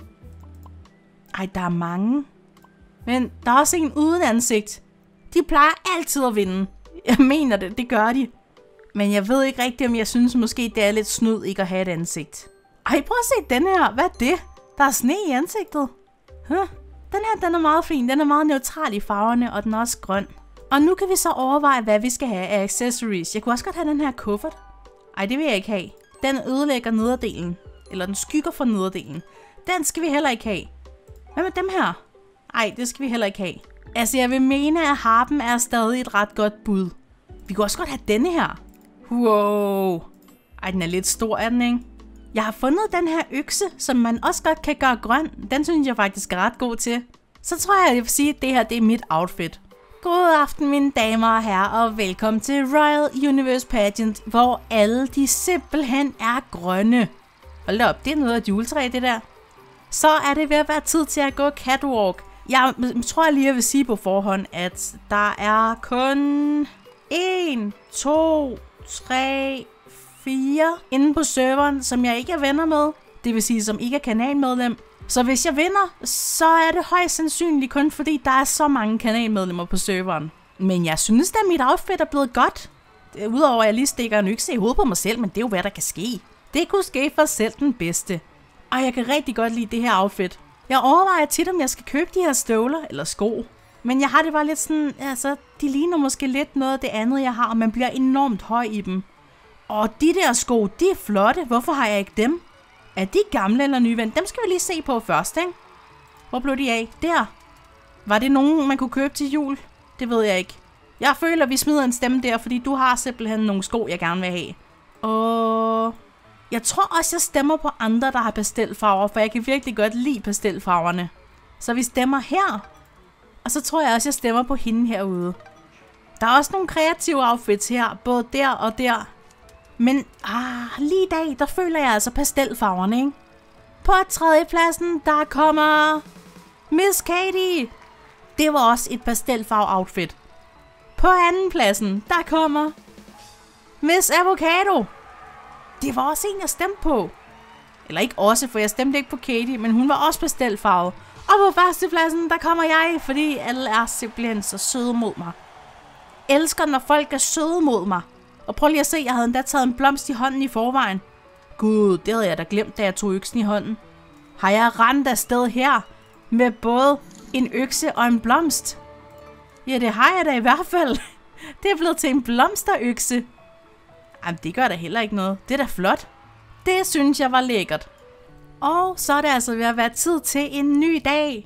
Ej, der er mange. Men der er også en uden ansigt. De plejer altid at vinde. Jeg mener det, det gør de. Men jeg ved ikke rigtigt, om jeg synes måske, det er lidt snyd ikke at have et ansigt. Ej, prøv at se den her. Hvad er det? Der er sne i ansigtet. Huh? Den her, den er meget fin. Den er meget neutral i farverne, og den er også grøn. Og nu kan vi så overveje, hvad vi skal have af accessories. Jeg kunne også godt have den her kuffert. Ej, det vil jeg ikke have. Den ødelægger nederdelen. Eller den skygger for nederdelen. Den skal vi heller ikke have. Hvad med dem her? Ej, det skal vi heller ikke have. Altså, jeg vil mene, at harpen er stadig et ret godt bud. Vi kunne også godt have denne her. Wow. Ej, den er lidt stor, er den, ikke? Jeg har fundet den her økse, som man også godt kan gøre grøn. Den synes jeg faktisk er ret god til. Så tror jeg, jeg vil sige, at det her det er mit outfit. God aften, mine damer og herrer, og velkommen til Royal Universe Pageant, hvor alle de simpelthen er grønne. Hold da op, det er noget af et juletræ, det der. Så er det ved at være tid til at gå catwalk. Jeg tror lige, jeg vil sige på forhånd, at der er kun en, to, tre, fire inde på serveren, som jeg ikke er venner med. Det vil sige, som ikke er kanalmedlem. Så hvis jeg vinder, så er det højst sandsynligt kun fordi, der er så mange kanalmedlemmer på serveren. Men jeg synes, at mit outfit er blevet godt. Udover at jeg lige stikker en økse i hovedet på mig selv, men det er jo hvad der kan ske. Det kunne ske for selv den bedste. Og jeg kan rigtig godt lide det her outfit. Jeg overvejer tit, om jeg skal købe de her støvler eller sko. Men jeg har det bare lidt sådan, altså, de ligner måske lidt noget af det andet, jeg har, og man bliver enormt høj i dem. Og de der sko, de er flotte. Hvorfor har jeg ikke dem? Er de gamle eller nye, ven? Dem skal vi lige se på først, ikke? Hvor blev de af? Der. Var det nogen, man kunne købe til jul? Det ved jeg ikke. Jeg føler, vi smider en stemme der, fordi du har simpelthen nogle sko, jeg gerne vil have. Og jeg tror også, jeg stemmer på andre, der har pastelfarver, for jeg kan virkelig godt lide pastelfarverne. Så vi stemmer her. Og så tror jeg også, jeg stemmer på hende herude. Der er også nogle kreative outfits her, både der og der. Men ah, lige i dag, der føler jeg altså pastelfarverne, ikke? På tredjepladsen, der kommer Miss Katie. Det var også et pastelfarve-outfit. På andenpladsen, der kommer Miss Avocado. Det var også en, jeg stemte på. Eller ikke også, for jeg stemte ikke på Katie, men hun var også pastelfarvet. Og på førstepladsen, der kommer jeg, fordi alle er simpelthen så søde mod mig. Elsker, når folk er søde mod mig. Og prøv lige at se, jeg havde endda taget en blomst i hånden i forvejen. Gud, det havde jeg da glemt, da jeg tog øksen i hånden. Har jeg rendt afsted her med både en økse og en blomst? Ja, det har jeg da i hvert fald. Det er blevet til en blomsterøkse. Jamen, det gør da heller ikke noget. Det er da flot. Det synes jeg var lækkert. Og så er det altså ved at være tid til en ny dag.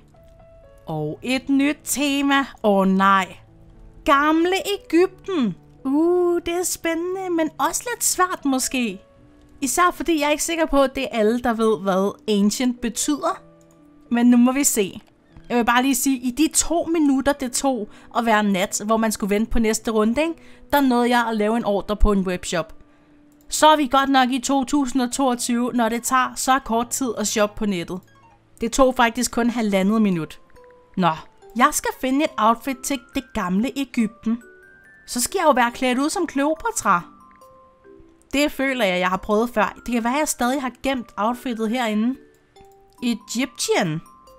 Og et nyt tema. Åh oh, nej. Gamle Egypten. Uh, det er spændende, men også lidt svært måske. Især fordi jeg er ikke sikker på, at det er alle, der ved, hvad ancient betyder. Men nu må vi se. Jeg vil bare lige sige, at i de to minutter, det tog at være nat, hvor man skulle vente på næste runde, ikke? Der nåede jeg at lave en ordre på en webshop. Så er vi godt nok i to tusind og toogtyve, når det tager så kort tid at shoppe på nettet. Det tog faktisk kun halvandet minut. Nå, jeg skal finde et outfit til det gamle Egypten. Så skal jeg jo være klædt ud som Kleopatra. Det føler jeg, jeg har prøvet før. Det kan være, at jeg stadig har gemt outfittet herinde. Egyptian.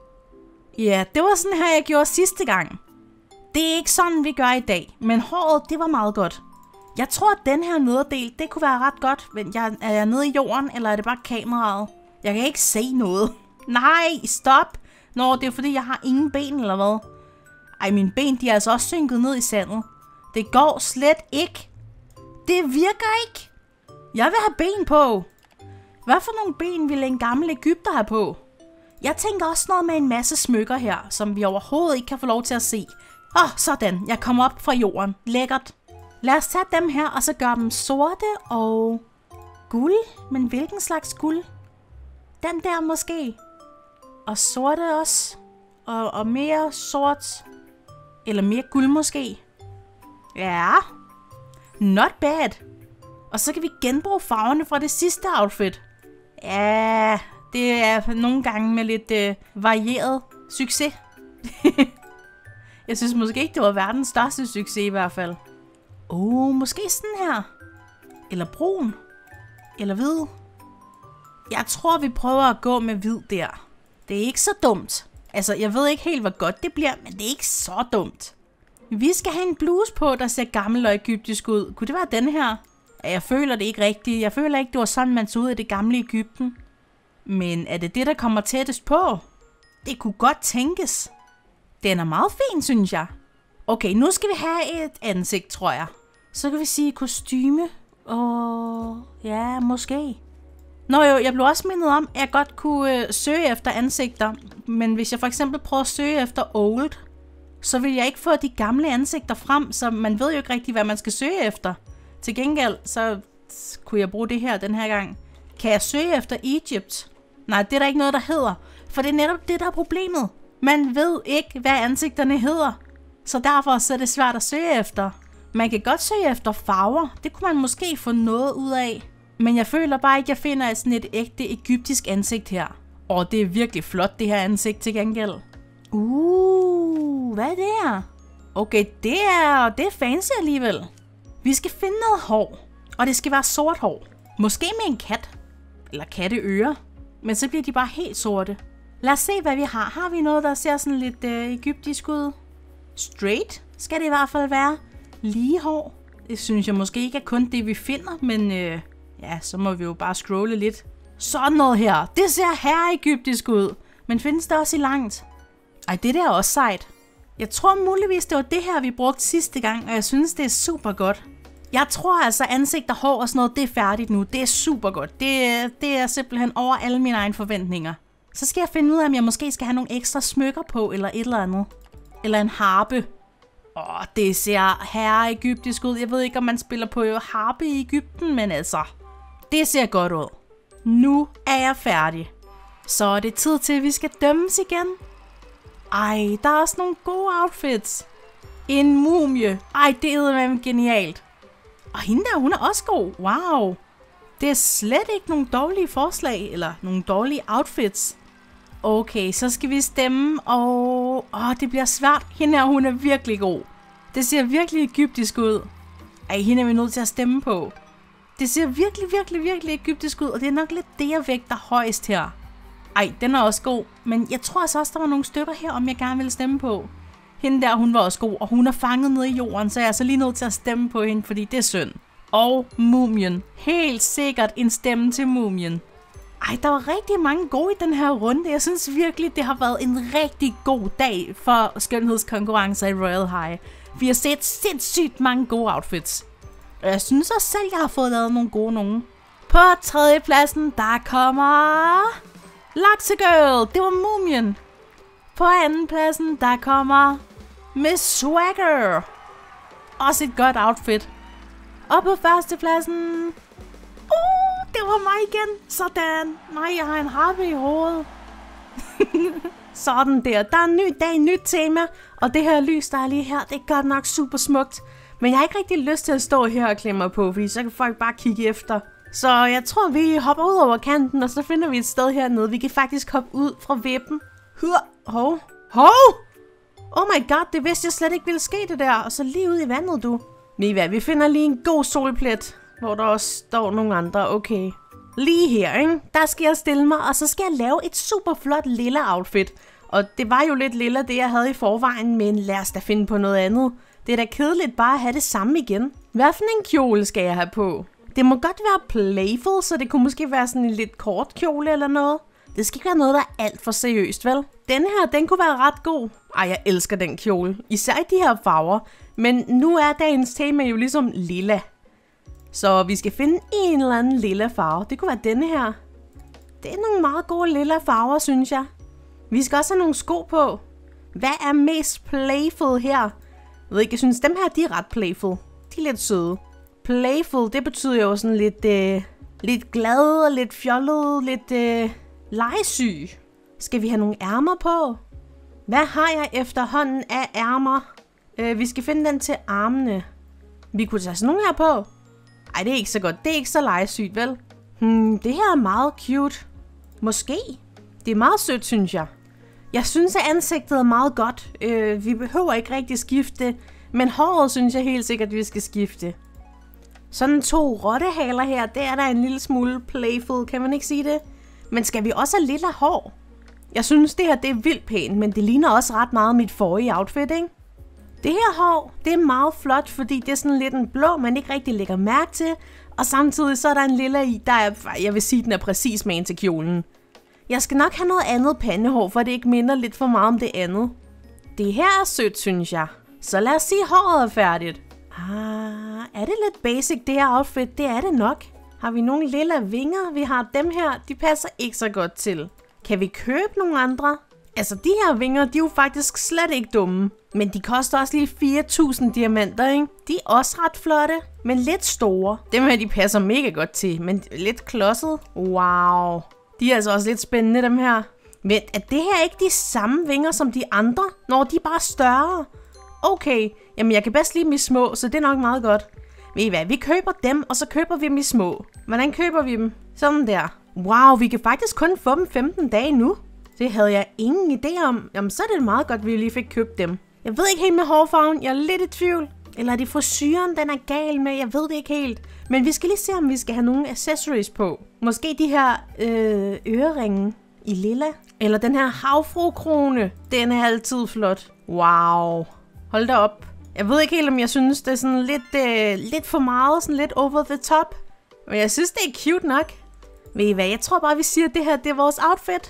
Ja, det var sådan her, jeg gjorde sidste gang. Det er ikke sådan, vi gør i dag. Men håret, det var meget godt. Jeg tror, at den her nederdel, det kunne være ret godt. Men jeg, er jeg nede i jorden, eller er det bare kameraet? Jeg kan ikke se noget. Nej, stop. Nå, det er fordi, jeg har ingen ben, eller hvad? Ej, mine ben, de er altså også synket ned i sandet. Det går slet ikke. Det virker ikke. Jeg vil have ben på. Hvad for nogle ben ville en gammel egypter have på? Jeg tænker også noget med en masse smykker her, som vi overhovedet ikke kan få lov til at se. Åh, oh, sådan. Jeg kommer op fra jorden. Lækkert. Lad os tage dem her, og så gøre dem sorte og guld. Men hvilken slags guld? Den der måske. Og sorte også. Og, og mere sort. Eller mere guld måske. Ja. Not bad. Og så kan vi genbruge farverne fra det sidste outfit. Ja, det er nogle gange med lidt øh, varieret succes. Jeg synes måske ikke, det var verdens største succes i hvert fald. Åh, oh, måske sådan her. Eller brun. Eller hvid. Jeg tror, vi prøver at gå med hvid der. Det er ikke så dumt. Altså, jeg ved ikke helt, hvor godt det bliver, men det er ikke så dumt. Vi skal have en bluse på, der ser gammel og egyptisk ud. Kunne det være den her? Jeg føler det ikke rigtigt. Jeg føler ikke, det var sådan, man så ud af det gamle Egypten. Men er det det, der kommer tættest på? Det kunne godt tænkes. Den er meget fin, synes jeg. Okay, nu skal vi have et ansigt, tror jeg. Så kan vi sige kostyme. Åh, ja, måske. Nå jo, jeg blev også mindet om, at jeg godt kunne øh, søge efter ansigter. Men hvis jeg for eksempel prøver at søge efter old, så vil jeg ikke få de gamle ansigter frem, så man ved jo ikke rigtig, hvad man skal søge efter. Til gengæld, så kunne jeg bruge det her den her gang. Kan jeg søge efter Egypt? Nej, det er der ikke noget, der hedder. For det er netop det, der er problemet. Man ved ikke, hvad ansigterne hedder. Så derfor så er det svært at søge efter. Man kan godt søge efter farver. Det kunne man måske få noget ud af. Men jeg føler bare ikke, at jeg finder sådan et ægte egyptisk ansigt her. Og det er virkelig flot, det her ansigt til gengæld. Uh, hvad er det her? Okay, det er, det er fancy alligevel. Vi skal finde noget hår, og det skal være sort hår. Måske med en kat, eller katteører, men så bliver de bare helt sorte. Lad os se, hvad vi har. Har vi noget, der ser sådan lidt øh, egyptisk ud? Straight skal det i hvert fald være. Lige hår. Det synes jeg måske ikke er kun det, vi finder, men øh, ja, så må vi jo bare scrolle lidt. Sådan noget her. Det ser her egyptisk ud. Men findes det også i langt? Ej, det der er også sejt. Jeg tror muligvis, det var det her, vi brugte sidste gang, og jeg synes, det er super godt. Jeg tror altså, ansigt og hår og sådan noget, det er færdigt nu. Det er super godt. Det, det er simpelthen over alle mine egne forventninger. Så skal jeg finde ud af, om jeg måske skal have nogle ekstra smykker på, eller et eller andet. Eller en harpe. Åh, det ser herre egyptisk ud. Jeg ved ikke, om man spiller på harpe i Egypten, men altså, det ser godt ud. Nu er jeg færdig. Så er det tid til, at vi skal dømmes igen. Ej, der er også nogle gode outfits. En mumie. Ej, det er genialt. Og hende der, hun er også god. Wow. Det er slet ikke nogle dårlige forslag, eller nogle dårlige outfits. Okay, så skal vi stemme, og åh, det bliver svært. Hende her, hun er virkelig god. Det ser virkelig egyptisk ud. Ej, hende er vi nødt til at stemme på. Det ser virkelig, virkelig, virkelig egyptisk ud, og det er nok lidt det, jeg vægter højst her. Ej, den er også god, men jeg tror altså også, der var nogle stykker her, om jeg gerne vil stemme på. Hende der, hun var også god, og hun er fanget nede i jorden, så jeg er altså lige nødt til at stemme på hende, fordi det er synd. Og mumien. Helt sikkert en stemme til mumien. Ej, der var rigtig mange gode i den her runde. Jeg synes virkelig, det har været en rigtig god dag for skønhedskonkurrencer i Royal High. Vi har set sindssygt mange gode outfits. Og jeg synes også selv, jeg har fået lavet nogle gode nogen. På tredjepladsen, der kommer Laksegirl. Det var mumien. På andenpladsen, der kommer Miss Swagger. Også et godt outfit. Og på førstepladsen, uh, det var mig igen. Sådan. Nej, jeg har en harpe i hovedet. Sådan der. Der er en ny dag, nyt tema. Og det her lys, der er lige her, det er godt nok super smukt. Men jeg har ikke rigtig lyst til at stå her og klemme mig på, fordi så kan folk bare kigge efter. Så jeg tror, vi hopper ud over kanten, og så finder vi et sted hernede. Vi kan faktisk hoppe ud fra vippen. Hør. Hov. Hov! Oh my god, det vidste jeg slet ikke ville ske det der. Og så lige ud i vandet, du. Lige hvad, vi finder lige en god solplet, hvor der også står nogle andre. Okay. Lige her, ikke? Der skal jeg stille mig, og så skal jeg lave et super flot lilla outfit. Og det var jo lidt lilla, det jeg havde i forvejen, men lad os da finde på noget andet. Det er da kedeligt bare at have det samme igen. Hvad for en kjole skal jeg have på? Det må godt være playful, så det kunne måske være sådan en lidt kort kjole eller noget. Det skal ikke være noget, der er alt for seriøst, vel? Den her, den kunne være ret god. Ej, jeg elsker den kjole. Især i de her farver. Men nu er dagens tema jo ligesom lilla. Så vi skal finde en eller anden lilla farve. Det kunne være denne her. Det er nogle meget gode lilla farver, synes jeg. Vi skal også have nogle sko på. Hvad er mest playful her? Jeg ved ikke, jeg synes dem her, de er ret playful. De er lidt søde. Playful, det betyder jo sådan lidt, øh, lidt glad og lidt fjollet, lidt øh, legesyg. Skal vi have nogle ærmer på? Hvad har jeg efterhånden af ærmer? Øh, vi skal finde den til armene. Vi kunne tage sådan nogle her på. Ej, det er ikke så godt. Det er ikke så legesygt, vel? Hmm, det her er meget cute. Måske. Det er meget sødt, synes jeg. Jeg synes, at ansigtet er meget godt. Øh, vi behøver ikke rigtig skifte. Men håret synes jeg helt sikkert, vi skal skifte. Sådan to rottehaler her, det er der en lille smule playful, kan man ikke sige det? Men skal vi også have lilla hår? Jeg synes, det her det er vildt pænt, men det ligner også ret meget mit forrige outfit, ikke? Det her hår, det er meget flot, fordi det er sådan lidt en blå, man ikke rigtig lægger mærke til. Og samtidig så er der en lilla i, der er, jeg vil sige, den er præcis magen til kjolen. Jeg skal nok have noget andet pandehår, for det ikke minder lidt for meget om det andet. Det her er sødt, synes jeg. Så lad os sige, at håret er færdigt. Ah, er det lidt basic, det her outfit? Det er det nok. Har vi nogle lilla vinger? Vi har dem her, de passer ikke så godt til. Kan vi købe nogle andre? Altså, de her vinger, de er jo faktisk slet ikke dumme. Men de koster også lige fire tusind diamanter, ikke? De er også ret flotte, men lidt store. Dem her, de passer mega godt til, men lidt klodset. Wow. De er altså også lidt spændende, dem her. Men er det her ikke de samme vinger som de andre? Når de er bare større? Okay, jamen jeg kan bedst lide dem i små, så det er nok meget godt. Ved I hvad, vi køber dem, og så køber vi dem i små. Hvordan køber vi dem? Sådan der. Wow, vi kan faktisk kun få dem femten dage nu. Det havde jeg ingen idé om. Jamen så er det meget godt, at vi lige fik købt dem. Jeg ved ikke helt med hårfarven, jeg er lidt i tvivl. Eller er det frisyren, den er gal med? Jeg ved det ikke helt. Men vi skal lige se, om vi skal have nogle accessories på. Måske de her øh, øreringe i lilla. Eller den her havfrukrone. Den er altid flot. Wow. Hold da op. Jeg ved ikke helt, om jeg synes, det er sådan lidt, øh, lidt for meget. Sådan lidt over the top. Men jeg synes, det er cute nok. Ved I hvad? Jeg tror bare, vi siger, at det her det er vores outfit.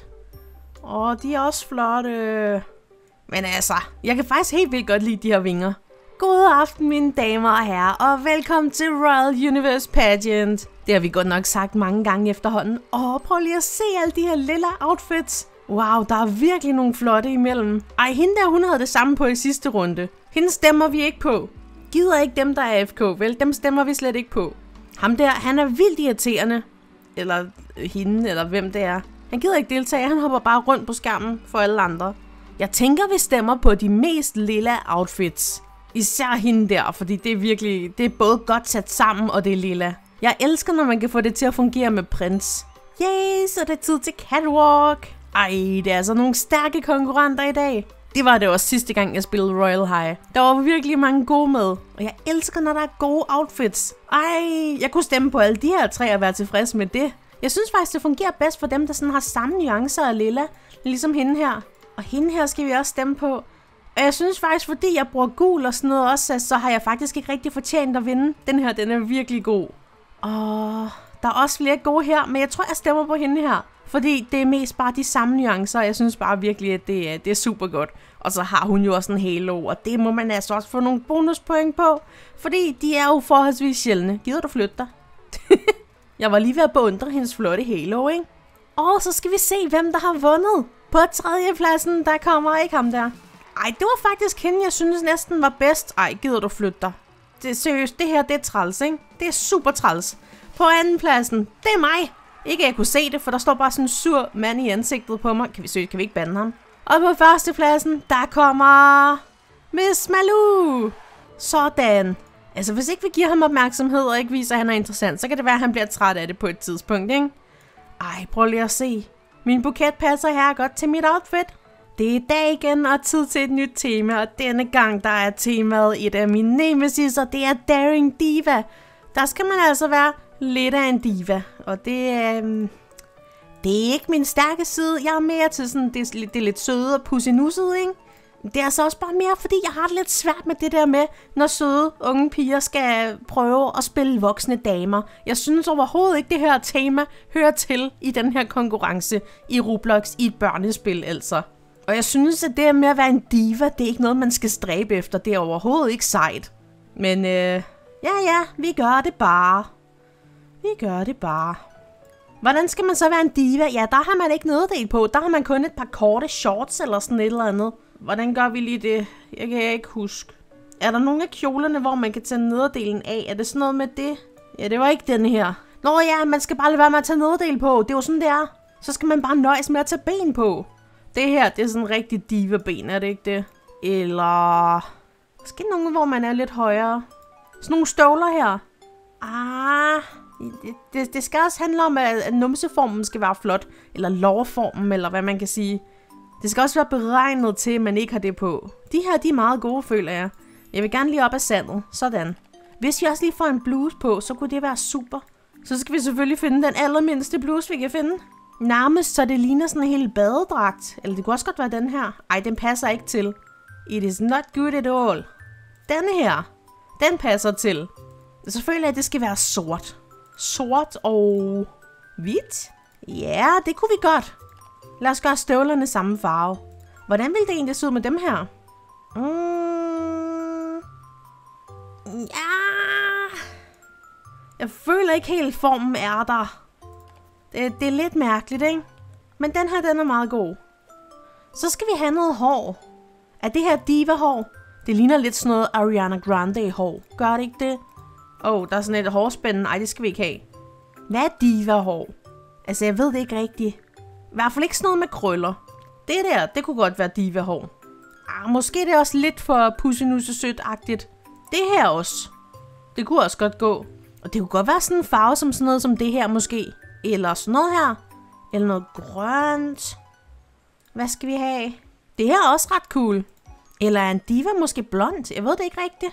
Og de er også flotte. Men altså, jeg kan faktisk helt vildt godt lide de her vinger. God aften, mine damer og herrer, og velkommen til Royal Universe Pageant. Det har vi godt nok sagt mange gange efterhånden. Åh, prøv lige at se alle de her lilla outfits. Wow, der er virkelig nogle flotte imellem. Ej, hende der, hun havde det samme på i sidste runde. Hende stemmer vi ikke på. Gider ikke dem, der er A F K, vel? Dem stemmer vi slet ikke på. Ham der, han er vildt irriterende. Eller hende, eller hvem det er. Han gider ikke deltage, han hopper bare rundt på skærmen for alle andre. Jeg tænker, vi stemmer på de mest lilla outfits. Især hende der, fordi det er virkelig, det er både godt sat sammen, og det er lilla. Jeg elsker, når man kan få det til at fungere med prins. Yay, så er det tid til catwalk. Ej, det er altså nogle stærke konkurrenter i dag. Det var det også sidste gang, jeg spillede Royal High. Der var virkelig mange gode med, og jeg elsker, når der er gode outfits. Ej, jeg kunne stemme på alle de her tre og være tilfreds med det. Jeg synes faktisk, det fungerer bedst for dem, der sådan har samme nuancer af lilla, ligesom hende her. Og hende her skal vi også stemme på. Og jeg synes faktisk, fordi jeg bruger gul og sådan noget også, så har jeg faktisk ikke rigtig fortjent at vinde. Den her, den er virkelig god. Og der er også flere gode her, men jeg tror, jeg stemmer på hende her. Fordi det er mest bare de samme nuancer, jeg synes bare virkelig, at det er, det er super godt. Og så har hun jo også en halo, og det må man altså også få nogle bonuspoint på. Fordi de er jo forholdsvis sjældne. Gider du flytte dig? Jeg var lige ved at beundre hendes flotte halo, ikke? Og så skal vi se, hvem der har vundet. På tredjepladsen, der kommer ikke ham der. Ej, det var faktisk hende, jeg synes næsten var bedst. Ej, gider du flytte dig? Det er seriøst, det her, det er træls, ikke? Det er super træls. På andenpladsen, det er mig. Ikke at jeg kunne se det, for der står bare sådan en sur mand i ansigtet på mig. Kan vi søge, kan vi ikke bande ham? Og på førstepladsen, der kommer Miss Malou. Sådan. Altså, hvis ikke vi giver ham opmærksomhed og ikke viser, at han er interessant, så kan det være, at han bliver træt af det på et tidspunkt, ikke? Ej, prøv lige at se. Min buket passer her godt til mit outfit. Det er dag igen og tid til et nyt tema, og denne gang der er temaet et af mine nemesis, og det er Daring Diva. Der skal man altså være lidt af en diva, og det er, øhm, det er ikke min stærke side. Jeg er mere til sådan, det er, det er lidt søde og pussenusset, ikke? Det er altså også bare mere, fordi jeg har det lidt svært med det der med, når søde unge piger skal prøve at spille voksne damer. Jeg synes overhovedet ikke, det her tema hører til i den her konkurrence i Roblox i et børnespil, altså. Og jeg synes, at det med at være en diva, det er ikke noget, man skal stræbe efter. Det er overhovedet ikke sejt. Men øh, ja, ja, vi gør det bare. Vi gør det bare. Hvordan skal man så være en diva? Ja, der har man ikke nederdel på. Der har man kun et par korte shorts eller sådan et eller andet. Hvordan gør vi lige det? Jeg kan ikke huske. Er der nogle af kjolerne, hvor man kan tage nederdelen af? Er det sådan noget med det? Ja, det var ikke den her. Nå ja, man skal bare lade være med at tage nederdel på. Det er jo sådan, det er. Så skal man bare nøjes med at tage ben på. Det her, det er sådan en rigtig diva-ben, er det ikke det? Eller måske nogle, hvor man er lidt højere. Sådan nogle støvler her. Ah, det, det, det skal også handle om, at, at numseformen skal være flot. Eller lårformen, eller hvad man kan sige. Det skal også være beregnet til, at man ikke har det på. De her, de er meget gode, føler jeg. Jeg vil gerne lige op af sandet. Sådan. Hvis vi også lige får en bluse på, så kunne det være super. Så skal vi selvfølgelig finde den allermindste bluse, vi kan finde. Nærmest, så det ligner sådan en hel badedragt. Eller det kunne også godt være den her. Ej, den passer ikke til. It is not good at all. Denne her, den passer til. Så føler jeg, at det skal være sort. Sort og hvidt? Ja, det kunne vi godt. Lad os gøre støvlerne samme farve. Hvordan ville det egentlig se ud med dem her? Mm. Ja. Jeg føler ikke helt, formen er der. Det, det er lidt mærkeligt, ikke? Men den her, den er meget god. Så skal vi have noget hår. Er det her diva-hår? Det ligner lidt sådan noget Ariana Grande-hår. Gør det ikke det? Åh, oh, der er sådan et hårspænde. Ej, det skal vi ikke have. Hvad er diva-hår? Altså, jeg ved det ikke rigtigt. I hvert fald ikke sådan noget med krøller. Det der, det kunne godt være diva-hår. Ah, måske det er også lidt for pussenusse-sødt-agtigt. Det her også. Det kunne også godt gå. Og det kunne godt være sådan en farve som sådan noget som det her måske. Eller sådan noget her. Eller noget grønt. Hvad skal vi have? Det her er også ret cool. Eller er en diva måske blond? Jeg ved det ikke rigtigt.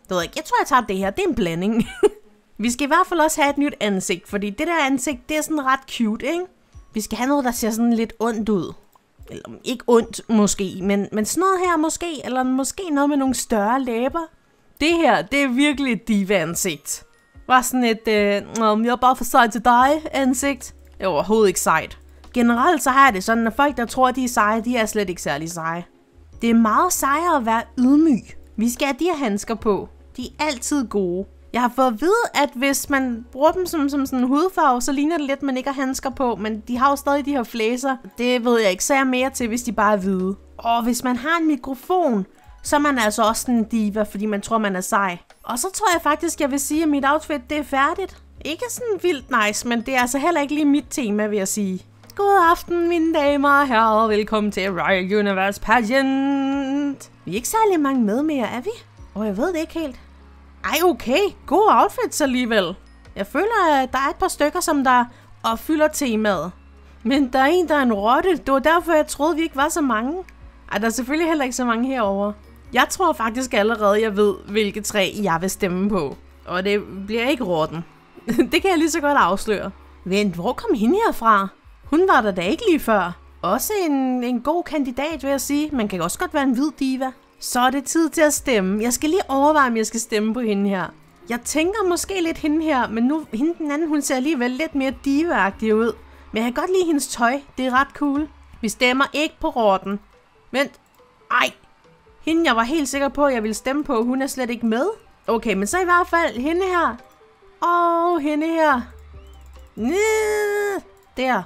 ved jeg ikke. Jeg tror, jeg tager det her. Det er en blanding. Vi skal i hvert fald også have et nyt ansigt, fordi det der ansigt, det er sådan ret cute, ikke? Vi skal have noget, der ser sådan lidt ondt ud. Eller ikke ondt, måske, men, men sådan noget her måske, eller måske noget med nogle større læber. Det her, det er virkelig et diva-ansigt. Var sådan et, øh, jeg er bare for sej til dig ansigt. Det er overhovedet ikke sejt. Generelt så har jeg det sådan, at folk, der tror, de er seje, de er slet ikke særlig seje. Det er meget sejere at være ydmyg. Vi skal have de her handsker på. De er altid gode. Jeg har fået at vide, at hvis man bruger dem som, som sådan en hudfarve, så ligner det lidt, at man ikke har handsker på, men de har jo stadig de her flæser. Det ved jeg ikke, så er jeg mere til, hvis de bare er hvide. Og hvis man har en mikrofon, så er man altså også en diva, fordi man tror, man er sej. Og så tror jeg faktisk, jeg vil sige, at mit outfit, det er færdigt. Ikke sådan vildt nice, men det er altså heller ikke lige mit tema, vil jeg sige. God aften, mine damer og herrer, og velkommen til Riot Universe Pageant. Vi er ikke særlig mange med mere, er vi? Og jeg ved det ikke helt. Ej, okay. God outfits alligevel. Jeg føler, at der er et par stykker, som der opfylder temaet. Men der er en, der er en rotte. Det var derfor, jeg troede, vi ikke var så mange. Ej, der er selvfølgelig heller ikke så mange herover. Jeg tror faktisk allerede, jeg ved, hvilke tre jeg vil stemme på. Og det bliver ikke rotten. Det kan jeg lige så godt afsløre. Vent, hvor kom hende herfra? Hun var der da ikke lige før. Også en, en god kandidat, vil jeg sige. Man kan også godt være en hvid diva. Så er det tid til at stemme. Jeg skal lige overveje, om jeg skal stemme på hende her. Jeg tænker måske lidt hende her, men nu hende den anden, hun ser alligevel lidt mere diva-agtig ud. Men jeg kan godt lide hendes tøj. Det er ret cool. Vi stemmer ikke på rotten. Vent. Ej. Hende, jeg var helt sikker på, at jeg ville stemme på, hun er slet ikke med. Okay, men så i hvert fald hende her. Og hende her. Næh, der.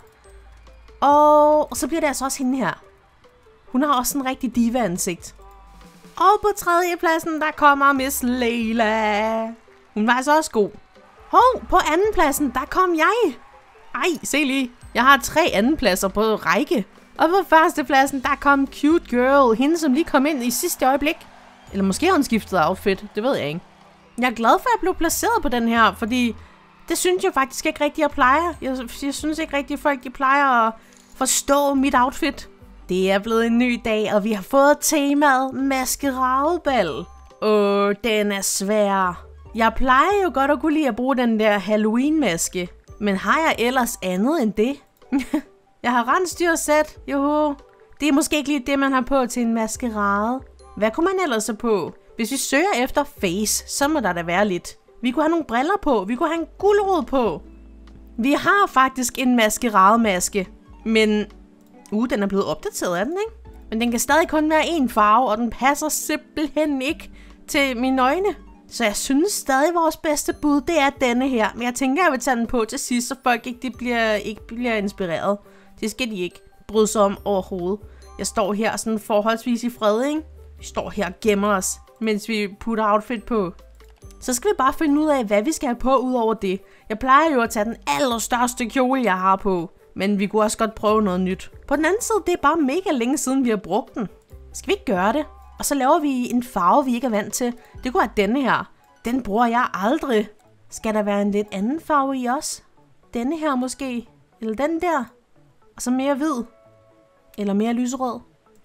Og så bliver det altså også hende her. Hun har også en rigtig diva-ansigt. Og på tredjepladsen, der kommer Miss Leila. Hun var altså også god. Hov, på andenpladsen, der kom jeg. Ej, se lige. Jeg har tre andenpladser på række. Og på førstepladsen, der kom Cute Girl. Hende, som lige kom ind i sidste øjeblik. Eller måske har hun skiftet outfit. Det ved jeg ikke. Jeg er glad for, at jeg blev placeret på den her, fordi det synes jeg faktisk ikke rigtig, jeg plejer. Jeg, jeg synes ikke rigtig, at folk de plejer at forstå mit outfit. Det er blevet en ny dag, og vi har fået temaet maskeradebal. Åh, den er svær. Jeg plejer jo godt at kunne lide at bruge den der Halloween-maske. Men har jeg ellers andet end det? Jeg har rensdyrsæt, joho. Det er måske ikke lige det, man har på til en maskerade. Hvad kunne man ellers så på? Hvis vi søger efter face, så må der da være lidt. Vi kunne have nogle briller på, vi kunne have en gulerod på. Vi har faktisk en maskerademaske, men uh, den er blevet opdateret, er den ikke? Men den kan stadig kun være én farve, og den passer simpelthen ikke til mine øjne. Så jeg synes stadig, vores bedste bud, det er denne her. Men jeg tænker, jeg vil tage den på til sidst, så folk ikke, de bliver, ikke bliver inspireret. Det skal de ikke bryde sig om overhovedet. Jeg står her sådan forholdsvis i fred, ikke? Vi står her og gemmer os, mens vi putter outfit på. Så skal vi bare finde ud af, hvad vi skal have på ud over det. Jeg plejer jo at tage den allerstørste kjole, jeg har på. Men vi kunne også godt prøve noget nyt. På den anden side, det er bare mega længe siden, vi har brugt den. Skal vi ikke gøre det? Og så laver vi en farve, vi ikke er vant til. Det kunne være denne her. Den bruger jeg aldrig. Skal der være en lidt anden farve i os? Denne her måske? Eller den der? Og så mere hvid? Eller mere lyserød?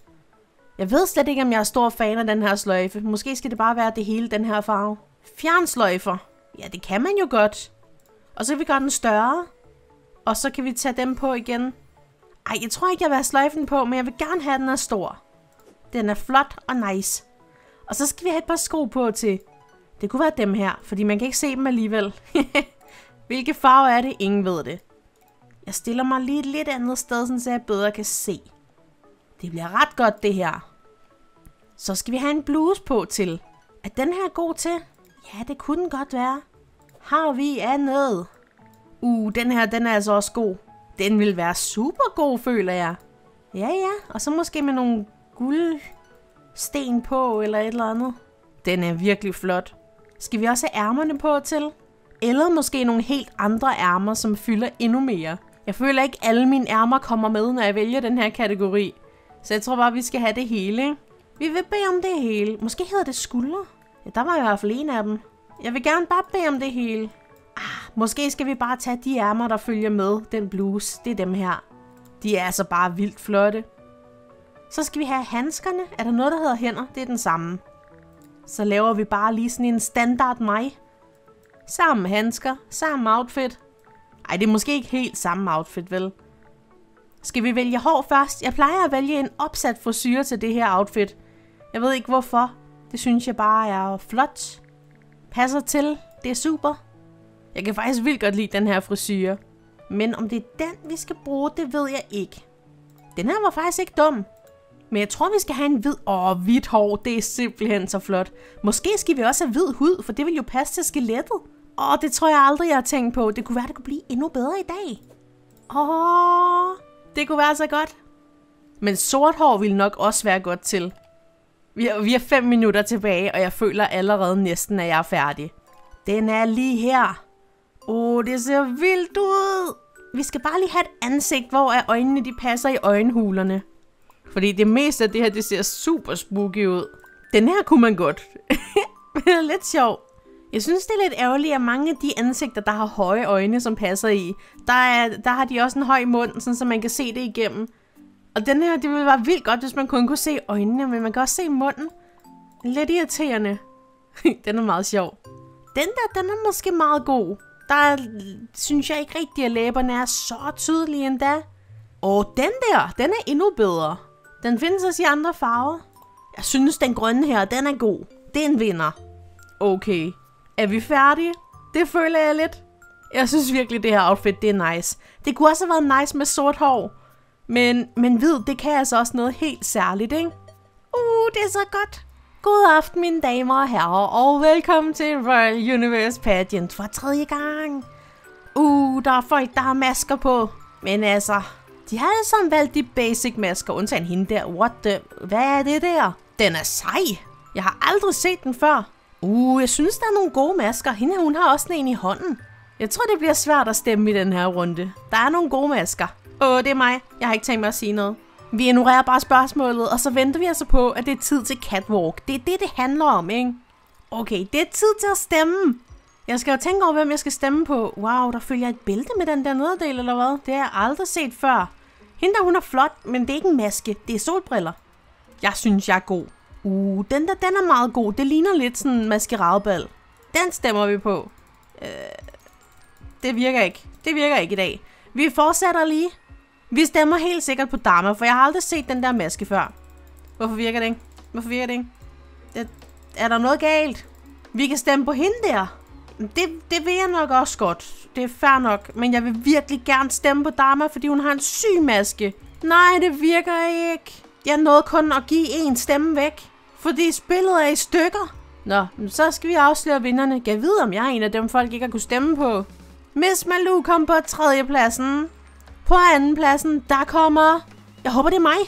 Jeg ved slet ikke, om jeg er stor fan af den her sløjfe. Måske skal det bare være det hele, den her farve. Fjernsløjfer. Ja, det kan man jo godt. Og så kan vi gøre den større. Og så kan vi tage dem på igen. Ej, jeg tror ikke, jeg vil have sløjfen på, men jeg vil gerne have, den er stor. Den er flot og nice. Og så skal vi have et par sko på til. Det kunne være dem her, fordi man kan ikke se dem alligevel. Hvilke farve er det? Ingen ved det. Jeg stiller mig lige et lidt andet sted, så jeg bedre kan se. Det bliver ret godt, det her. Så skal vi have en bluse på til. Er den her god til? Ja, det kunne den godt være. Har vi andet? Uh, den her, den er altså også god. Den vil være super god, føler jeg. Ja, ja. Og så måske med nogle guldsten på, eller et eller andet. Den er virkelig flot. Skal vi også have ærmerne på til? Eller måske nogle helt andre ærmer, som fylder endnu mere. Jeg føler ikke, alle mine ærmer kommer med, når jeg vælger den her kategori. Så jeg tror bare, vi skal have det hele, ikke? Vi vil bede om det hele. Måske hedder det skuldre. Ja, der var i hvert fald en af dem. Jeg vil gerne bare bede om det hele. Ah, måske skal vi bare tage de ærmer, der følger med den bluse. Det er dem her. De er altså bare vildt flotte. Så skal vi have handskerne. Er der noget, der hedder hænder? Det er den samme. Så laver vi bare lige sådan en standard mig. Samme handsker, samme outfit. Ej, det er måske ikke helt samme outfit, vel? Skal vi vælge hår først? Jeg plejer at vælge en opsat frisyre til det her outfit. Jeg ved ikke hvorfor. Det synes jeg bare er flot. Passer til. Det er super. Jeg kan faktisk vildt godt lide den her frisyre. Men om det er den, vi skal bruge, det ved jeg ikke. Den her var faktisk ikke dum. Men jeg tror, vi skal have en hvid... Åh, hvidt hår. Det er simpelthen så flot. Måske skal vi også have hvid hud, for det vil jo passe til skelettet. Åh, det tror jeg aldrig, jeg har tænkt på. Det kunne være, det kunne blive endnu bedre i dag. Åh, det kunne være så godt. Men sort hår ville nok også være godt til. Vi har, vi har fem minutter tilbage, og jeg føler allerede næsten, at jeg er færdig. Den er lige her. Åh, det ser vildt ud. Vi skal bare lige have et ansigt, hvor er øjnene de passer i øjenhulerne. Fordi det meste af det her, det ser super spooky ud. Den her kunne man godt. Det er lidt sjov. Jeg synes, det er lidt ærgerligt, at mange af de ansigter, der har høje øjne, som passer i, der, er, der har de også en høj mund, sådan, så man kan se det igennem. Og den her, det ville være vildt godt, hvis man kun kunne se øjnene, men man kan også se munden. Lidt irriterende. Den er meget sjov. Den der, den er måske meget god. Der er, synes jeg ikke rigtigt, at læberne er så tydelige endda. Og den der, den er endnu bedre. Den findes også i andre farver. Jeg synes, den grønne her, den er god. Det er en vinder. Okay. Er vi færdige? Det føler jeg lidt. Jeg synes virkelig, det her outfit, det er nice. Det kunne også have været nice med sort hår. Men, men hvid, det kan altså også noget helt særligt, ikke? Uh, det er så godt. God aften, mine damer og herrer, og velkommen til Royal Universe Pageant for tredje gang. Uh, der er folk, der har masker på. Men altså, de har alle sammen valgt de basic masker, undtagen hende der. What the? Hvad er det der? Den er sej. Jeg har aldrig set den før. Uh, jeg synes, der er nogle gode masker. Hende, hun har også en i hånden. Jeg tror, det bliver svært at stemme i den her runde. Der er nogle gode masker. Åh, det er mig. Jeg har ikke tænkt mig at sige noget. Vi ignorerer bare spørgsmålet, og så venter vi altså på, at det er tid til catwalk. Det er det, det handler om, ikke? Okay, det er tid til at stemme. Jeg skal jo tænke over, hvem jeg skal stemme på. Wow, der følger et bælte med den der nederdel, eller hvad? Det har jeg aldrig set før. Hende der, hun er flot, men det er ikke en maske. Det er solbriller. Jeg synes, jeg er god. Uh, den der, den er meget god. Det ligner lidt sådan en maskeradeball. Den stemmer vi på. Øh, det virker ikke. Det virker ikke i dag. Vi fortsætter lige. Vi stemmer helt sikkert på Dharma, for jeg har aldrig set den der maske før. Hvorfor virker det ikke? Hvorfor virker det ikke? Det, er der noget galt? Vi kan stemme på hende der. Det, det vil jeg nok også godt. Det er fair nok. Men jeg vil virkelig gerne stemme på Dharma, fordi hun har en syg maske. Nej, det virker ikke. Jeg nåede kun at give en stemme væk, fordi spillet er i stykker. Nå, så skal vi afsløre vinderne. Jeg ved, om jeg er en af dem, folk ikke har kunne stemme på. Miss Malou kom på tredjepladsen. På andenpladsen, der kommer... Jeg håber, det er mig.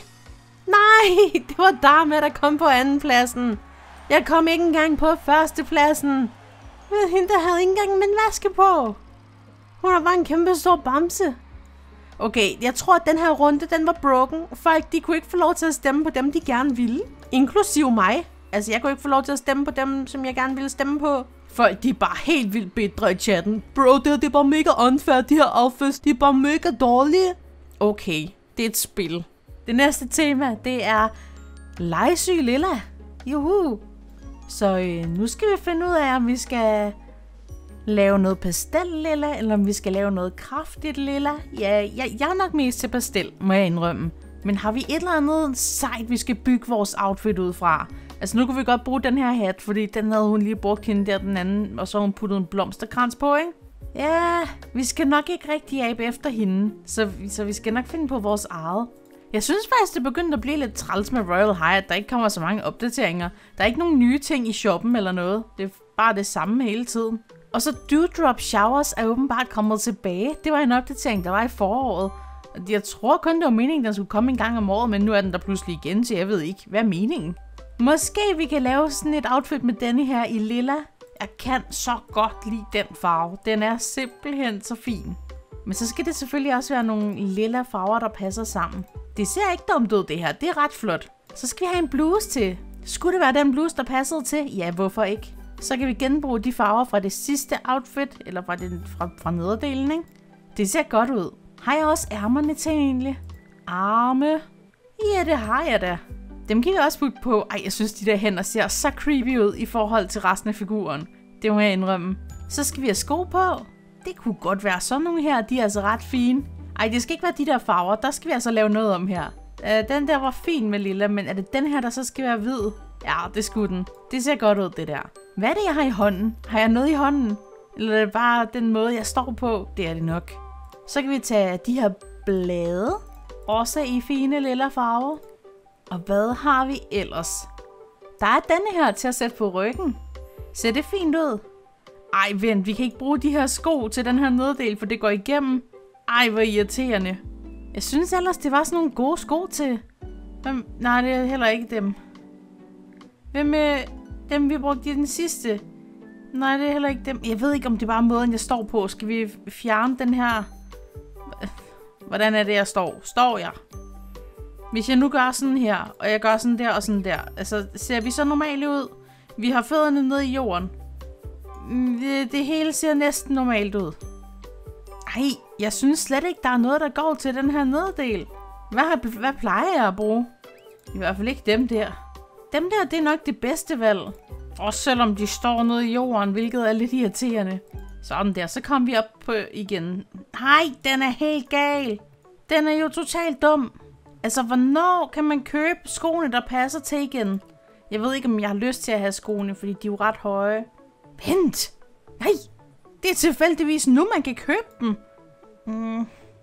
Nej, det var Dharma, der kom på andenpladsen. Jeg kom ikke engang på førstepladsen. Hende, der havde ikke engang en maske på. Hun var bare en kæmpe stor bamse. Okay, jeg tror, at den her runde, den var broken. Folk, de kunne ikke få lov til at stemme på dem, de gerne ville. Inklusive mig. Altså, jeg kunne ikke få lov til at stemme på dem, som jeg gerne ville stemme på. Folk, de er bare helt vildt bedre i chatten. Bro, det, det er bare mega unfair, de her outfits. De er bare mega dårlige. Okay, det er et spil. Det næste tema, det er legesyg lilla. Juhu. Så øh, nu skal vi finde ud af, om vi skal lave noget pastel lilla, eller om vi skal lave noget kraftigt lilla. Ja, jeg, jeg er nok mest til pastel, må jeg indrømme. Men har vi et eller andet sejt, vi skal bygge vores outfit ud fra? Altså nu kunne vi godt bruge den her hat, fordi den havde hun lige brugt hende der den anden, og så hun puttet en blomsterkrans på, ikke? Ja, vi skal nok ikke rigtig abe efter hende, så, så vi skal nok finde på vores eget. Jeg synes faktisk, det begyndte at blive lidt træls med Royal High, at der ikke kommer så mange opdateringer. Der er ikke nogen nye ting i shoppen eller noget. Det er bare det samme hele tiden. Og så Dewdrop Showers er åbenbart kommet tilbage. Det var en opdatering, der var i foråret. Jeg tror kun, det var meningen, den skulle komme en gang om året, men nu er den der pludselig igen, så jeg ved ikke, hvad er meningen? Måske vi kan lave sådan et outfit med denne her i lilla. Jeg kan så godt lide den farve. Den er simpelthen så fin. Men så skal det selvfølgelig også være nogle lilla farver, der passer sammen. Det ser ikke dumt ud, det her. Det er ret flot. Så skal vi have en bluse til. Skulle det være den bluse, der passede til? Ja, hvorfor ikke? Så kan vi genbruge de farver fra det sidste outfit, eller fra, den, fra, fra nederdelen, ikke? Det ser godt ud. Har jeg også ærmerne til egentlig? Arme? Ja, det har jeg da. Dem kan vi også putte på. Ej, jeg synes, de der hænder ser så creepy ud i forhold til resten af figuren. Det må jeg indrømme. Så skal vi have sko på. Det kunne godt være sådan nogle her. De er altså ret fine. Ej, det skal ikke være de der farver. Der skal vi altså lave noget om her. Uh, den der var fin med lilla, men er det den her, der så skal være hvid? Ja, det skulle den. Det ser godt ud, det der. Hvad er det, jeg har i hånden? Har jeg noget i hånden? Eller er det bare den måde, jeg står på? Det er det nok. Så kan vi tage de her blade. Også i fine lilla farver. Og hvad har vi ellers? Der er denne her til at sætte på ryggen. Ser det fint ud? Ej, vent, vi kan ikke bruge de her sko til den her neddel, for det går igennem. Ej, hvor irriterende. Jeg synes ellers, det var sådan nogle gode sko til. Hvem? Nej, det er heller ikke dem. Hvem er dem, vi brugte i den sidste? Nej, det er heller ikke dem. Jeg ved ikke, om det er bare måden, jeg står på. Skal vi fjerne den her? Hvordan er det, jeg står? Står jeg? Hvis jeg nu gør sådan her, og jeg gør sådan der og sådan der, altså ser vi så normalt ud? Vi har fødderne ned i jorden. Det, det hele ser næsten normalt ud. Ej, jeg synes slet ikke, der er noget, der går til den her neddel. Hvad, hvad plejer jeg at bruge? I hvert fald ikke dem der. Dem der, det er nok det bedste valg. Også selvom de står nede i jorden, hvilket er lidt irriterende. Sådan der, så kom vi op på igen. Nej, den er helt gal. Den er jo totalt dum. Altså, hvornår kan man købe skoene, der passer til igen? Jeg ved ikke, om jeg har lyst til at have skoene, fordi de er jo ret høje. Vent! Nej! Det er tilfældigvis nu, man kan købe dem. Mm,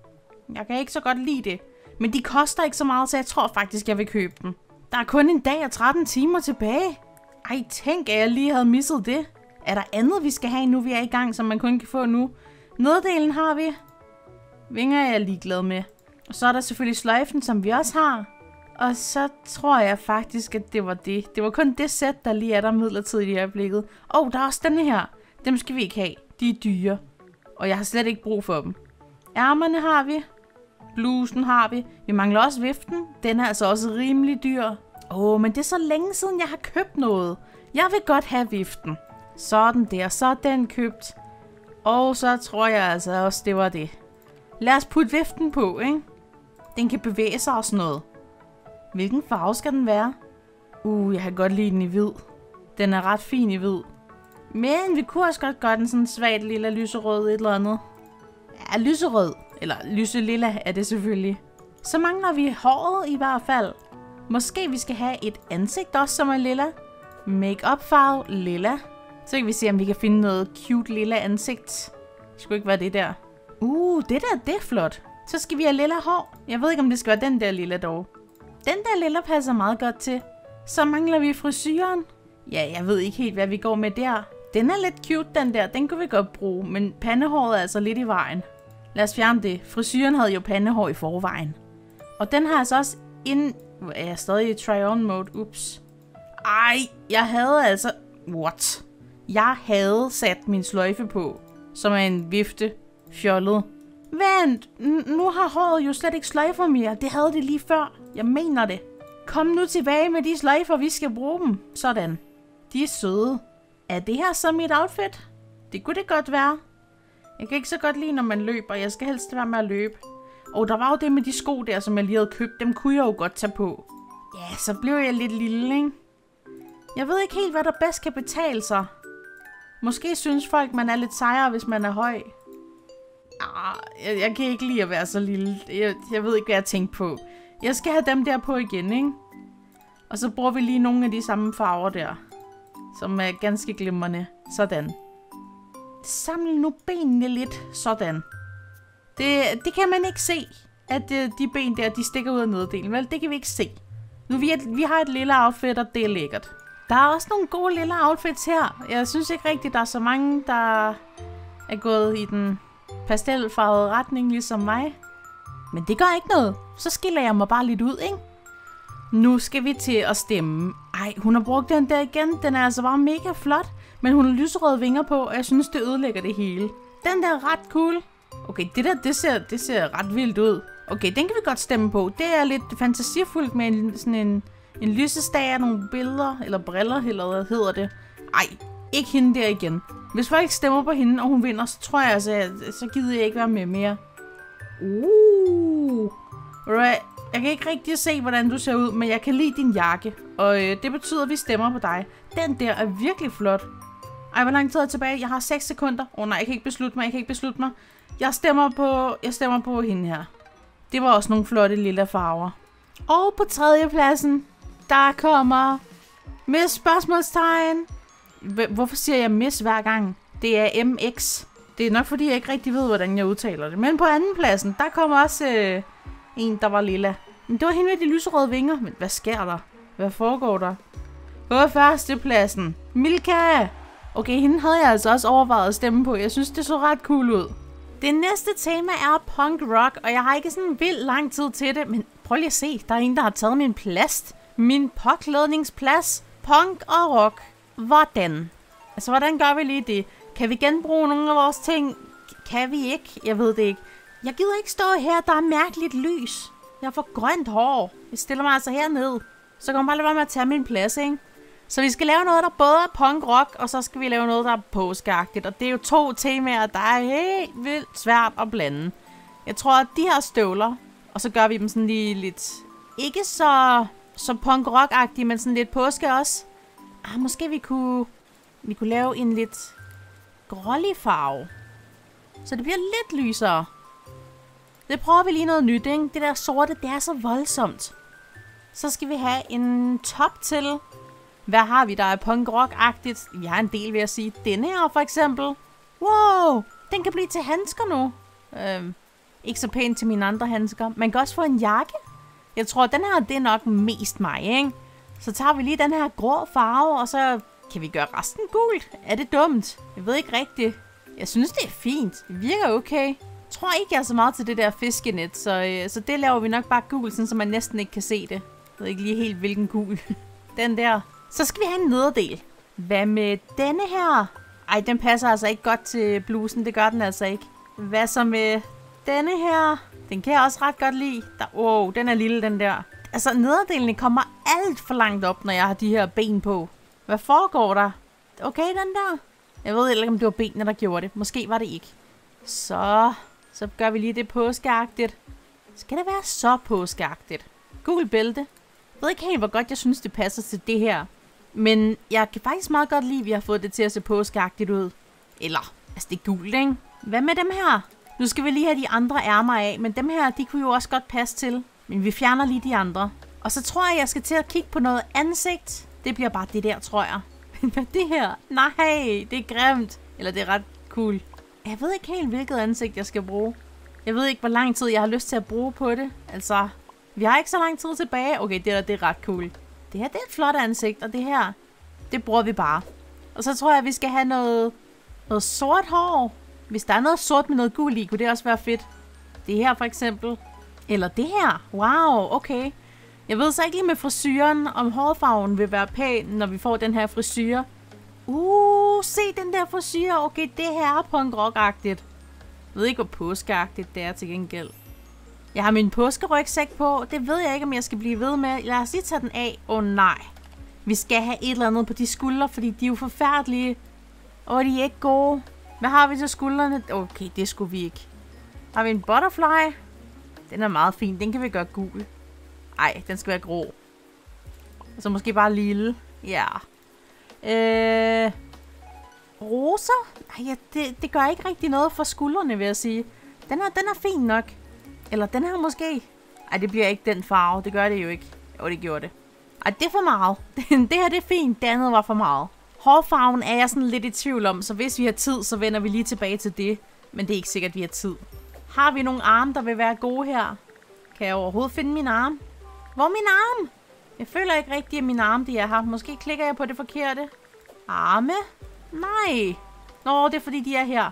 jeg kan ikke så godt lide det. Men de koster ikke så meget, så jeg tror faktisk, jeg vil købe dem. Der er kun en dag og tretten timer tilbage. Ej, tænk, at jeg lige havde misset det. Er der andet, vi skal have, nu vi er i gang, som man kun kan få nu? Neddelen har vi. Vinger er jeg ligeglad med. Og så er der selvfølgelig sløjfen, som vi også har. Og så tror jeg faktisk, at det var det. Det var kun det sæt, der lige er der midlertidigt i øjeblikket. Åh, oh, der er også denne her. Dem skal vi ikke have. De er dyre. Og jeg har slet ikke brug for dem. Ærmerne har vi. Blusen har vi. Vi mangler også viften. Den er altså også rimelig dyr. Åh, oh, men det er så længe siden, jeg har købt noget. Jeg vil godt have viften. Sådan der. Så er den købt. Og så tror jeg altså også, det var det. Lad os putte viften på, ikke? Den kan bevæge sig og sådan noget. Hvilken farve skal den være? Uh, jeg kan godt lide den i hvid. Den er ret fin i hvid. Men vi kunne også godt gøre den sådan svagt lilla lyserød et eller andet. Ja, lyserød. Eller lyselilla er det selvfølgelig. Så mangler vi håret i hvert fald. Måske vi skal have et ansigt også, som er lilla. Make-up farve lilla. Så kan vi se, om vi kan finde noget cute lilla ansigt. Det skulle ikke være det der. Uh, det der, det er flot. Så skal vi have lilla hår. Jeg ved ikke, om det skal være den der lilla dog. Den der lilla passer meget godt til. Så mangler vi frisyren. Ja, jeg ved ikke helt, hvad vi går med der. Den er lidt cute, den der. Den kunne vi godt bruge. Men pandehåret er altså lidt i vejen. Lad os fjerne det. Frisyren havde jo pandehår i forvejen. Og den har altså også en... Er jeg stadig i try-on mode? Ups. Ej, jeg havde altså... What? Jeg havde sat min sløjfe på. Som er en vifte. Fjollet. Vent, N- nu har håret jo slet ikke sløjfer mere. Det havde det lige før. Jeg mener det. Kom nu tilbage med de sløjfer, vi skal bruge dem. Sådan. De er søde. Er det her så mit outfit? Det kunne det godt være. Jeg kan ikke så godt lide, når man løber. Jeg skal helst være med at løbe. Og der var jo det med de sko der, som jeg lige havde købt. Dem kunne jeg jo godt tage på. Ja, så blev jeg lidt lille, ikke? Jeg ved ikke helt, hvad der bedst kan betale sig. Måske synes folk, man er lidt sejere, hvis man er høj. Ah, jeg, jeg kan ikke lide at være så lille. Jeg, jeg ved ikke, hvad jeg tænker på. Jeg skal have dem der på igen, ikke? Og så bruger vi lige nogle af de samme farver der. Som er ganske glimrende. Sådan. Samle nu benene lidt. Sådan. Det, det kan man ikke se. At de, de ben der, de stikker ud af neddelen. Vel, det kan vi ikke se. Nu vi, et, vi har et lille outfit, og det er lækkert. Der er også nogle gode lille outfits her. Jeg synes ikke rigtigt, der er så mange, der er gået i den pastelfarvede retning, ligesom mig. Men det gør ikke noget. Så skiller jeg mig bare lidt ud, ikke? Nu skal vi til at stemme. Ej, hun har brugt den der igen. Den er altså bare mega flot. Men hun har lyserøde vinger på, og jeg synes, det ødelægger det hele. Den der er ret cool. Okay, det der, det ser, det ser ret vildt ud. Okay, den kan vi godt stemme på. Det er lidt fantasifuldt med en, sådan en, en lysestage, nogle billeder, eller briller, eller hvad hedder det. Ej, ikke hende der igen. Hvis folk stemmer på hende, og hun vinder, så tror jeg altså, så gider jeg ikke være med mere. Uh, right. Jeg kan ikke rigtig se, hvordan du ser ud, men jeg kan lide din jakke. Og øh, det betyder, at vi stemmer på dig. Den der er virkelig flot. Ej, hvor lang tid er tilbage? Jeg har seks sekunder. Åh oh, nej, jeg kan ikke beslutte mig, jeg kan ikke beslutte mig. Jeg stemmer på, jeg stemmer på hende her. Det var også nogle flotte lille farver. Og på tredje pladsen, der kommer Miss Spørgsmålstegn. Hvorfor siger jeg Miss hver gang? Det er M X. Det er nok fordi, jeg ikke rigtig ved, hvordan jeg udtaler det. Men på anden pladsen, der kommer også øh, en, der var lilla. Men det var hende med de lyserøde vinger. Men hvad sker der? Hvad foregår der? På første pladsen, Milka. Okay, hende havde jeg altså også overvejet at stemme på. Jeg synes, det så ret cool ud. Det næste tema er punk rock, og jeg har ikke sådan vildt lang tid til det. Men prøv lige at se, der er en, der har taget min plads. Min påklædningsplads. Punk og rock. Hvordan? Altså, hvordan gør vi lige det? Kan vi genbruge nogle af vores ting? Kan vi ikke? Jeg ved det ikke. Jeg gider ikke stå her, der er mærkeligt lys. Jeg får grønt hår. Jeg stiller mig altså herned. Så kommer bare lidt med at tage min plads, ikke? Så vi skal lave noget, der både er punk rock, og så skal vi lave noget, der er påskeagtigt. Og det er jo to temaer, der er helt vildt svært at blande. Jeg tror, at de her støvler, og så gør vi dem sådan lige lidt, ikke så, så punk rock-agtige, men sådan lidt påske også. Ah, måske vi kunne, vi kunne lave en lidt grålig farve. Så det bliver lidt lysere. Det prøver vi lige noget nyt, ikke? Det der sorte, det er så voldsomt. Så skal vi have en top til. Hvad har vi, der er punk rock-agtigt? Vi har en del, vil jeg sige. Denne her for eksempel. Wow, den kan blive til handsker nu. Øhm, ikke så pænt til mine andre handsker. Man kan også få en jakke. Jeg tror, den her, det er nok mest mig, ikke? Så tager vi lige den her grå farve, og så kan vi gøre resten gult. Er det dumt? Jeg ved ikke rigtigt. Jeg synes, det er fint. Det virker okay. Jeg tror ikke, jeg er så meget til det der fiskenet, så, øh, så det laver vi nok bare gul, sådan, så man næsten ikke kan se det. Jeg ved ikke lige helt, hvilken gul. Den der. Så skal vi have en nederdel. Hvad med denne her? Ej, den passer altså ikke godt til blusen. Det gør den altså ikke. Hvad så med denne her? Den kan jeg også ret godt lide. Der, wow, den er lille, den der. Altså, nederdelene kommer alt for langt op, når jeg har de her ben på. Hvad foregår der? Okay, den der. Jeg ved ikke, om det var benene, der gjorde det. Måske var det ikke. Så, så gør vi lige det påskeagtigt. Skal det være så påskeagtigt? Gul bælte. Jeg ved ikke helt, hvor godt jeg synes, det passer til det her. Men jeg kan faktisk meget godt lide, at vi har fået det til at se påskeagtigt ud. Eller, altså det er gult, ikke? Hvad med dem her? Nu skal vi lige have de andre ærmer af, men dem her, de kunne jo også godt passe til. Men vi fjerner lige de andre. Og så tror jeg, jeg skal til at kigge på noget ansigt. Det bliver bare det der, tror jeg. Men hvad er det her? Nej, det er grimt. Eller det er ret cool. Jeg ved ikke helt, hvilket ansigt jeg skal bruge. Jeg ved ikke, hvor lang tid jeg har lyst til at bruge på det. Altså, vi har ikke så lang tid tilbage. Okay, det der, det er ret cool. Det her, det er et flot ansigt, og det her, det bruger vi bare. Og så tror jeg, at vi skal have noget, noget sort hår. Hvis der er noget sort med noget gul i, kunne det også være fedt. Det her for eksempel. Eller det her. Wow, okay. Jeg ved så ikke lige med frisyren, om hårfarven vil være pæn, når vi får den her frisyr. Uh, se den der frisyr. Okay, det her er punk rock-agtigt. Jeg ved ikke, hvor påskeagtigt det er til gengæld. Jeg har min påskerygsæk på. Det ved jeg ikke, om jeg skal blive ved med. Lad os lige tage den af. Åh oh, nej. Vi skal have et eller andet på de skuldre, fordi de er jo forfærdelige. Og de er ikke gode. Hvad har vi til skuldrene? Okay, det skulle vi ikke. Har vi en butterfly? Den er meget fin. Den kan vi gøre gul. Ej, den skal være grå. Og så måske bare lille. Ja. Øh... Roser? Nej, ja, det, det gør ikke rigtig noget for skuldrene, vil jeg sige. Den er, den er fin nok. Eller den her måske. Ej, det bliver ikke den farve. Det gør det jo ikke. Jo, det gjorde det. Ej, det er for meget. Det her, det er fint. Det andet var for meget. Hårfarven er jeg sådan lidt i tvivl om, så hvis vi har tid, så vender vi lige tilbage til det. Men det er ikke sikkert, at vi har tid. Har vi nogle arme, der vil være gode her? Kan jeg overhovedet finde min arm? Hvor er min arm? Jeg føler ikke rigtigt, at min arm de er her. Måske klikker jeg på det forkerte. Arme? Nej. Nå, det er fordi, de er her.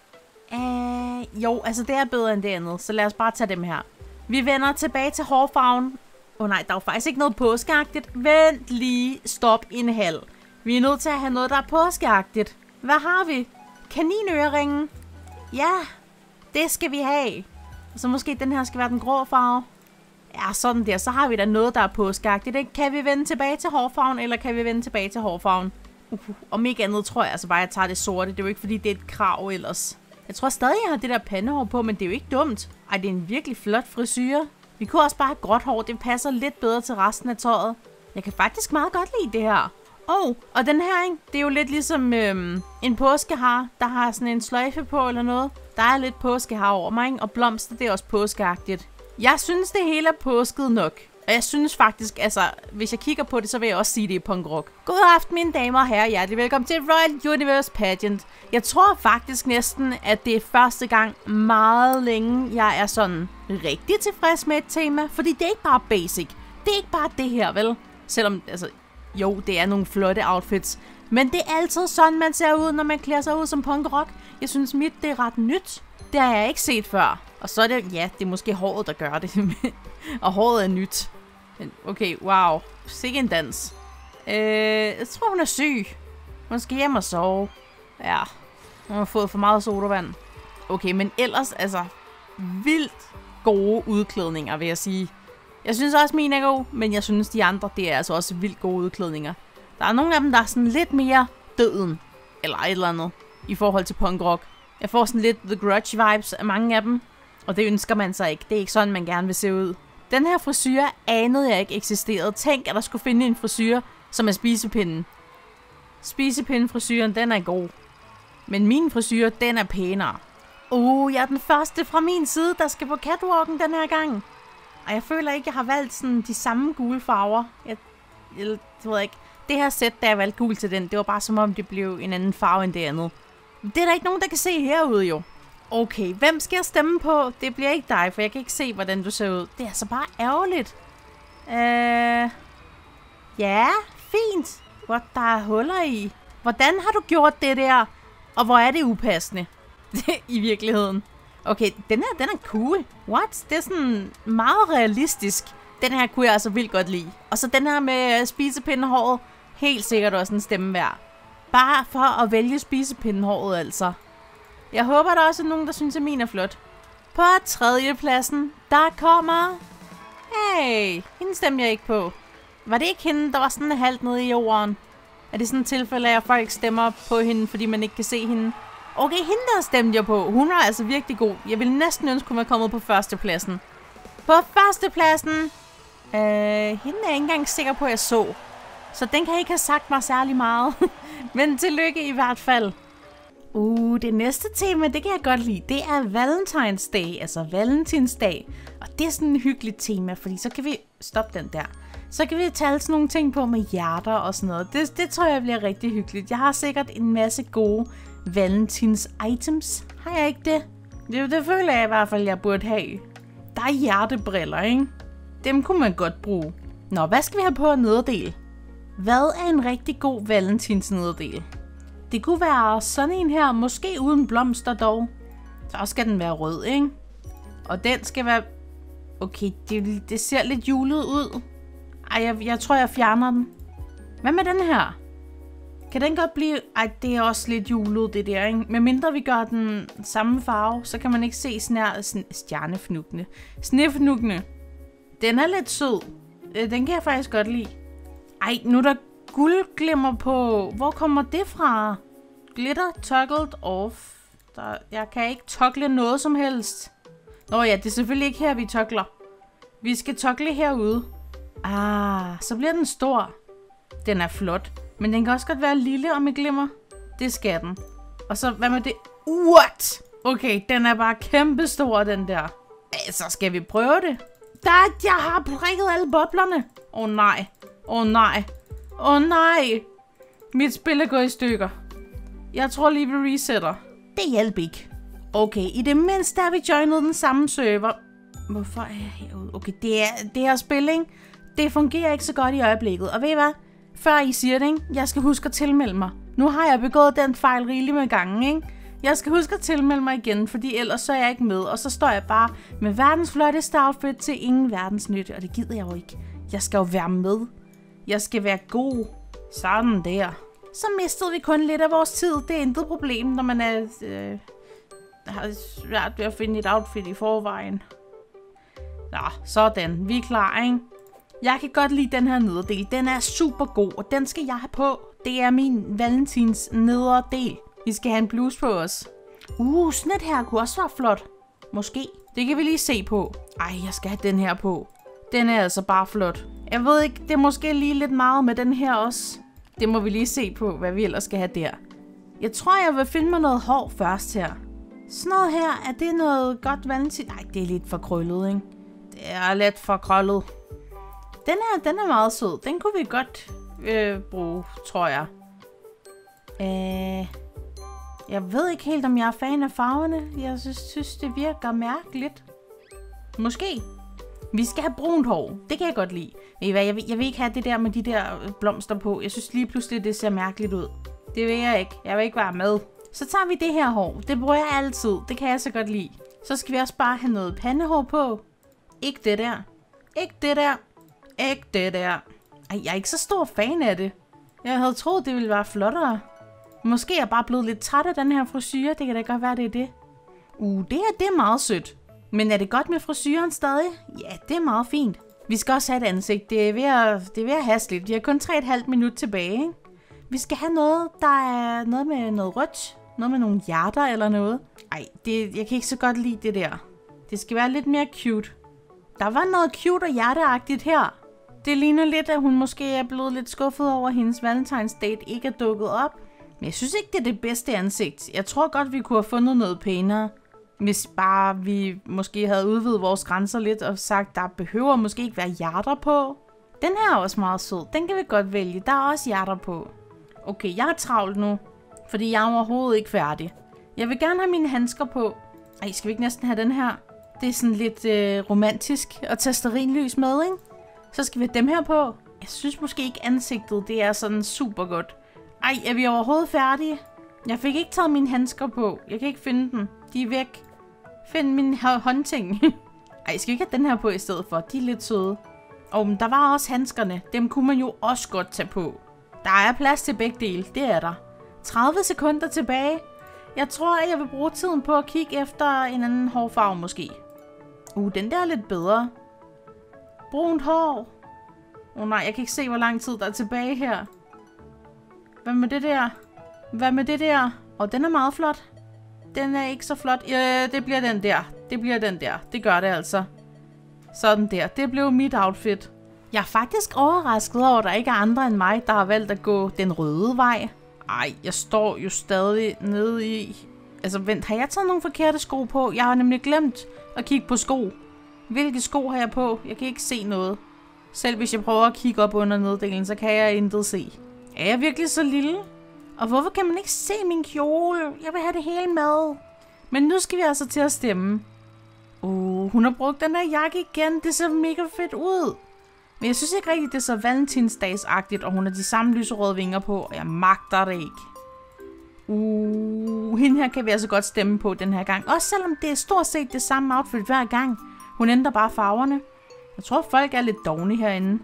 Uh, jo, altså det er bedre end det andet, så lad os bare tage dem her. Vi vender tilbage til hårfarven. Åh oh, nej, der er jo faktisk ikke noget påskeagtigt. Vent lige, stop en halv. Vi er nødt til at have noget, der er påskeagtigt. Hvad har vi? Kaninøreringen. Ja, det skal vi have. Og så måske den her skal være den grå farve. Ja, sådan der. Så har vi da noget, der er påskeagtigt. Kan vi vende tilbage til hårfarven, eller kan vi vende tilbage til hårfarven? Uh, om ikke andet tror jeg altså bare, at jeg tager det sorte. Det er jo ikke, fordi det er et krav ellers. Jeg tror stadig, jeg har det der pandehår på, men det er jo ikke dumt. Ej, det er en virkelig flot frisyre. Vi kunne også bare have gråt hår. Det passer lidt bedre til resten af tøjet. Jeg kan faktisk meget godt lide det her. Oh, og den her, ikke? Det er jo lidt ligesom øhm, en påskehar, der har sådan en sløjfe på eller noget. Der er lidt påskehar over mig, ikke? Og blomster, det er også påskeagtigt. Jeg synes, det hele er påsket nok. Og jeg synes faktisk, altså, hvis jeg kigger på det, så vil jeg også sige, det er punk rock. God aften, mine damer og herrer. Hjertelig velkommen til Royal Universe Pageant. Jeg tror faktisk næsten, at det er første gang meget længe, jeg er sådan rigtig tilfreds med et tema. Fordi det er ikke bare basic. Det er ikke bare det her, vel? Selvom, altså, jo, det er nogle flotte outfits. Men det er altid sådan, man ser ud, når man klæder sig ud som punk rock. Jeg synes, mit det er ret nyt. Det har jeg ikke set før. Og så er det, ja, det er måske håret, der gør det. Og håret er nyt. Okay, wow. Sikke en dans. Øh, jeg tror, hun er syg. Hun skal hjem og sove. Ja, hun har fået for meget sodavand. Okay, men ellers, altså, vildt gode udklædninger, vil jeg sige. Jeg synes også, min er god, men jeg synes, de andre, det er altså også vildt gode udklædninger. Der er nogle af dem, der er sådan lidt mere døden. Eller et eller andet. I forhold til punk rock. Jeg får sådan lidt The Grudge vibes af mange af dem. Og det ønsker man sig ikke. Det er ikke sådan, man gerne vil se ud. Den her frisyre anede jeg ikke eksisterede. Tænk, at der skulle finde en frisyre, som er spisepinden. Spisepindefrisyren, den er god. Men min frisyre, den er pænere. Uh, jeg er den første fra min side, der skal på catwalken den her gang. Og jeg føler ikke, jeg har valgt sådan de samme gule farver. Jeg, jeg, jeg ved ikke. Det her sæt, der jeg valgte gul til den, det var bare som om, det blev en anden farve end det andet. Det er der ikke nogen, der kan se herude jo. Okay, hvem skal jeg stemme på? Det bliver ikke dig, for jeg kan ikke se, hvordan du ser ud. Det er altså bare ærgerligt. Øh... Ja, fint. What, der er huller i. Hvordan har du gjort det der? Og hvor er det upassende? I virkeligheden. Okay, den her, den er cool. What? Det er sådan meget realistisk. Den her kunne jeg altså vildt godt lide. Og så den her med spisepindehåret. Helt sikkert også en stemme værd. Bare for at vælge spisepindehåret, altså. Jeg håber, der også er nogen, der synes, at min er flot. På tredjepladsen, der kommer... Hey, hende stemte jeg ikke på. Var det ikke hende, der var sådan halvt nede i jorden? Er det sådan et tilfælde af, at folk stemmer på hende, fordi man ikke kan se hende? Okay, hende der stemte jeg på. Hun var altså virkelig god. Jeg ville næsten ønske, hun var kommet på førstepladsen. På førstepladsen... Øh, hende er jeg ikke engang sikker på, at jeg så. Så den kan ikke have sagt mig særlig meget. Men tillykke i hvert fald. Uh, det næste tema, det kan jeg godt lide. Det er Valentine's Day, altså Valentinsdag. Og det er sådan et hyggeligt tema, fordi så kan vi... Stop den der. Så kan vi tale sådan nogle ting på med hjerter og sådan noget. Det, det tror jeg bliver rigtig hyggeligt. Jeg har sikkert en masse gode Valentins items. Har jeg ikke det? Det, det føler jeg i hvert fald, jeg burde have. Der er hjertebriller, ikke? Dem kunne man godt bruge. Nå, hvad skal vi have på nederdel? Hvad er en rigtig god Valentins nederdel? Det kunne være sådan en her, måske uden blomster dog. Så skal den være rød, ikke? Og den skal være... Okay, det, det ser lidt julet ud. Ej, jeg, jeg tror, jeg fjerner den. Hvad med den her? Kan den godt blive... Ej, det er også lidt julet, det der, ikke? Men mindre vi gør den samme farve, så kan man ikke se snær... stjernefnuggene. Snefnuggene. Den er lidt sød. Den kan jeg faktisk godt lide. Ej, nu er der guldglimmer på. Hvor kommer det fra? Glitter toggled off. Der, jeg kan ikke toggle noget som helst. Nå ja, det er selvfølgelig ikke her, vi toggler. Vi skal toggle herude. Ah, så bliver den stor. Den er flot. Men den kan også godt være lille og med glimmer. Det skal den. Og så, hvad med det? What? Okay, den er bare kæmpestor, den der. Så skal vi prøve det. Der, jeg har prikket alle boblerne. Åh oh, nej. Åh oh, nej. Åh oh, nej. Mit spil er gået i stykker. Jeg tror lige, vi resetter. Det hjælper ikke. Okay, i det mindste har vi joinet den samme server. Hvorfor er jeg herude? Okay, det, er, det her spil, ikke? Det fungerer ikke så godt i øjeblikket. Og ved I hvad? Før I siger det, ikke? Jeg skal huske at tilmelde mig. Nu har jeg begået den fejl rigeligt med gangen, ikke? Jeg skal huske at tilmelde mig igen, fordi ellers så er jeg ikke med. Og så står jeg bare med verdens flotteste outfit til ingen verdens nytte. Og det gider jeg jo ikke. Jeg skal jo være med. Jeg skal være god. Sådan der. Så mistede vi kun lidt af vores tid. Det er intet problem, når man er... Øh, har svært ved at finde et outfit i forvejen. Nå, sådan. Vi er klar, ikke? Jeg kan godt lide den her nederdel. Den er super god, og den skal jeg have på. Det er min Valentins nederdel. Vi skal have en bluse på os. Uh, sådan et her kunne også være flot. Måske. Det kan vi lige se på. Ej, jeg skal have den her på. Den er altså bare flot. Jeg ved ikke, det er måske lige lidt meget med den her også. Det må vi lige se på, hvad vi ellers skal have der. Jeg tror, jeg vil finde mig noget hår først her. Sådan noget her, er det noget godt valentin? Nej, det er lidt for krøllet, ikke? Det er lidt for krøllet. Den her, den er meget sød. Den kunne vi godt øh, bruge, tror jeg. Øh, jeg ved ikke helt, om jeg er fan af farverne. Jeg synes, synes det virker mærkeligt. Måske. Vi skal have brunt hår. Det kan jeg godt lide. Ved I hvad, jeg vil, jeg vil ikke have det der med de der blomster på. Jeg synes lige pludselig, det ser mærkeligt ud. Det vil jeg ikke. Jeg vil ikke være med. Så tager vi det her hår. Det bruger jeg altid. Det kan jeg så godt lide. Så skal vi også bare have noget pandehår på. Ikke det der. Ikke det der. Ikke det der. Ej, jeg er ikke så stor fan af det. Jeg havde troet, det ville være flottere. Måske er jeg bare blevet lidt træt af den her frisyre. Det kan da godt være, det er det. Uh, det her, det er meget sødt. Men er det godt med frisyren stadig? Ja, det er meget fint. Vi skal også have et ansigt. Det er ved at, det er ved at haste lidt. Vi har kun tre komma fem minutter tilbage, ikke? Vi skal have noget, der er noget med noget rødt. Noget med nogle hjerter eller noget. Ej, det, jeg kan ikke så godt lide det der. Det skal være lidt mere cute. Der var noget cute og hjerteagtigt her. Det ligner lidt, at hun måske er blevet lidt skuffet over, at hendes Valentine's Date ikke er dukket op. Men jeg synes ikke, det er det bedste ansigt. Jeg tror godt, vi kunne have fundet noget pænere. Hvis bare vi måske havde udvidet vores grænser lidt og sagt, der behøver måske ikke være hjerter på. Den her er også meget sød. Den kan vi godt vælge. Der er også hjerter på. Okay, jeg er travlt nu, fordi jeg er overhovedet ikke færdig. Jeg vil gerne have mine handsker på. Ej, skal vi ikke næsten have den her? Det er sådan lidt øh, romantisk at tage stearinlys med, ikke? Så skal vi have dem her på. Jeg synes måske ikke ansigtet, det er sådan super godt. Ej, er vi overhovedet færdige? Jeg fik ikke taget mine handsker på. Jeg kan ikke finde dem. De er væk. Find mine håndting. Ej, skal vi ikke have den her på i stedet for? De er lidt søde. Og men der var også handskerne. Dem kunne man jo også godt tage på. Der er plads til begge dele. Det er der. tredive sekunder tilbage. Jeg tror, at jeg vil bruge tiden på at kigge efter en anden hårfarve måske. Uh, den der er lidt bedre. Brunt hår. Åh oh, nej, jeg kan ikke se, hvor lang tid der er tilbage her. Hvad med det der? Hvad med det der? Og den er meget flot. Den er ikke så flot. Ja, det bliver den der. Det bliver den der. Det gør det altså. Sådan der. Det blev mit outfit. Jeg er faktisk overrasket over, at der ikke er andre end mig, der har valgt at gå den røde vej. Ej, jeg står jo stadig nede i... Altså vent, har jeg taget nogle forkerte sko på? Jeg har nemlig glemt at kigge på sko. Hvilke sko har jeg på? Jeg kan ikke se noget. Selv hvis jeg prøver at kigge op under neddelen, så kan jeg intet se. Er jeg virkelig så lille? Og hvorfor kan man ikke se min kjole? Jeg vil have det hele med. Men nu skal vi altså til at stemme. Uh, hun har brugt den her jakke igen. Det ser mega fedt ud. Men jeg synes ikke rigtigt, det er så valentinsdagsagtigt, og hun har de samme lyserøde vinger på, og jeg magter det ikke. Uh, hende her kan vi altså godt stemme på den her gang. Også selvom det er stort set det samme outfit hver gang. Hun ændrer bare farverne. Jeg tror, folk er lidt dovne herinde.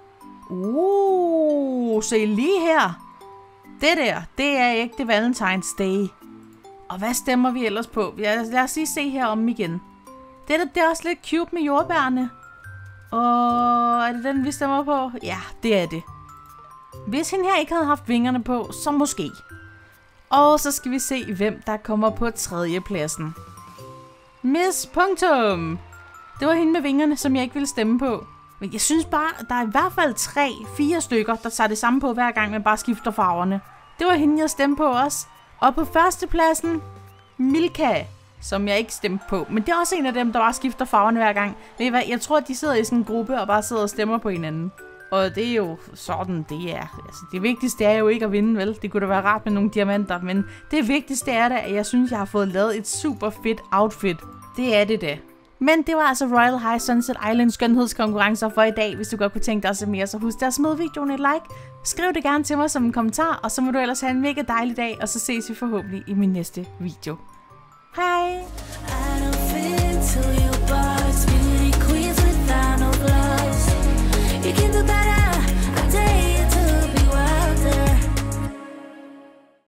Uh, se lige her. Det der, det er ægte Valentine's Day. Og hvad stemmer vi ellers på? Lad os lige se her om igen. Det der, det er også lidt cute med jordbærne. Og er det den, vi stemmer på? Ja, det er det. Hvis hende her ikke havde haft vingerne på, så måske. Og så skal vi se, hvem der kommer på tredjepladsen. Miss Punktum. Det var hende med vingerne, som jeg ikke ville stemme på. Men jeg synes bare, der er i hvert fald tre, fire stykker, der tager det samme på hver gang, men bare skifter farverne. Det var hende, jeg stemte på også. Og på førstepladsen, Milka, som jeg ikke stemte på. Men det er også en af dem, der bare skifter farverne hver gang. Ved I hvad? Jeg tror, at de sidder i sådan en gruppe og bare sidder og stemmer på hinanden. Og det er jo sådan, det er. Altså, det vigtigste er jo ikke at vinde, vel? Det kunne da være rart med nogle diamanter. Men det vigtigste er da, at jeg synes, jeg har fået lavet et super fedt outfit. Det er det da. Men det var altså Royal High Sunset Island skønhedskonkurrencer for i dag. Hvis du godt kunne tænke dig at se mere, så husk at smide videoen et like. Skriv det gerne til mig som en kommentar, og så må du ellers have en mega dejlig dag, og så ses vi forhåbentlig i min næste video. Hej!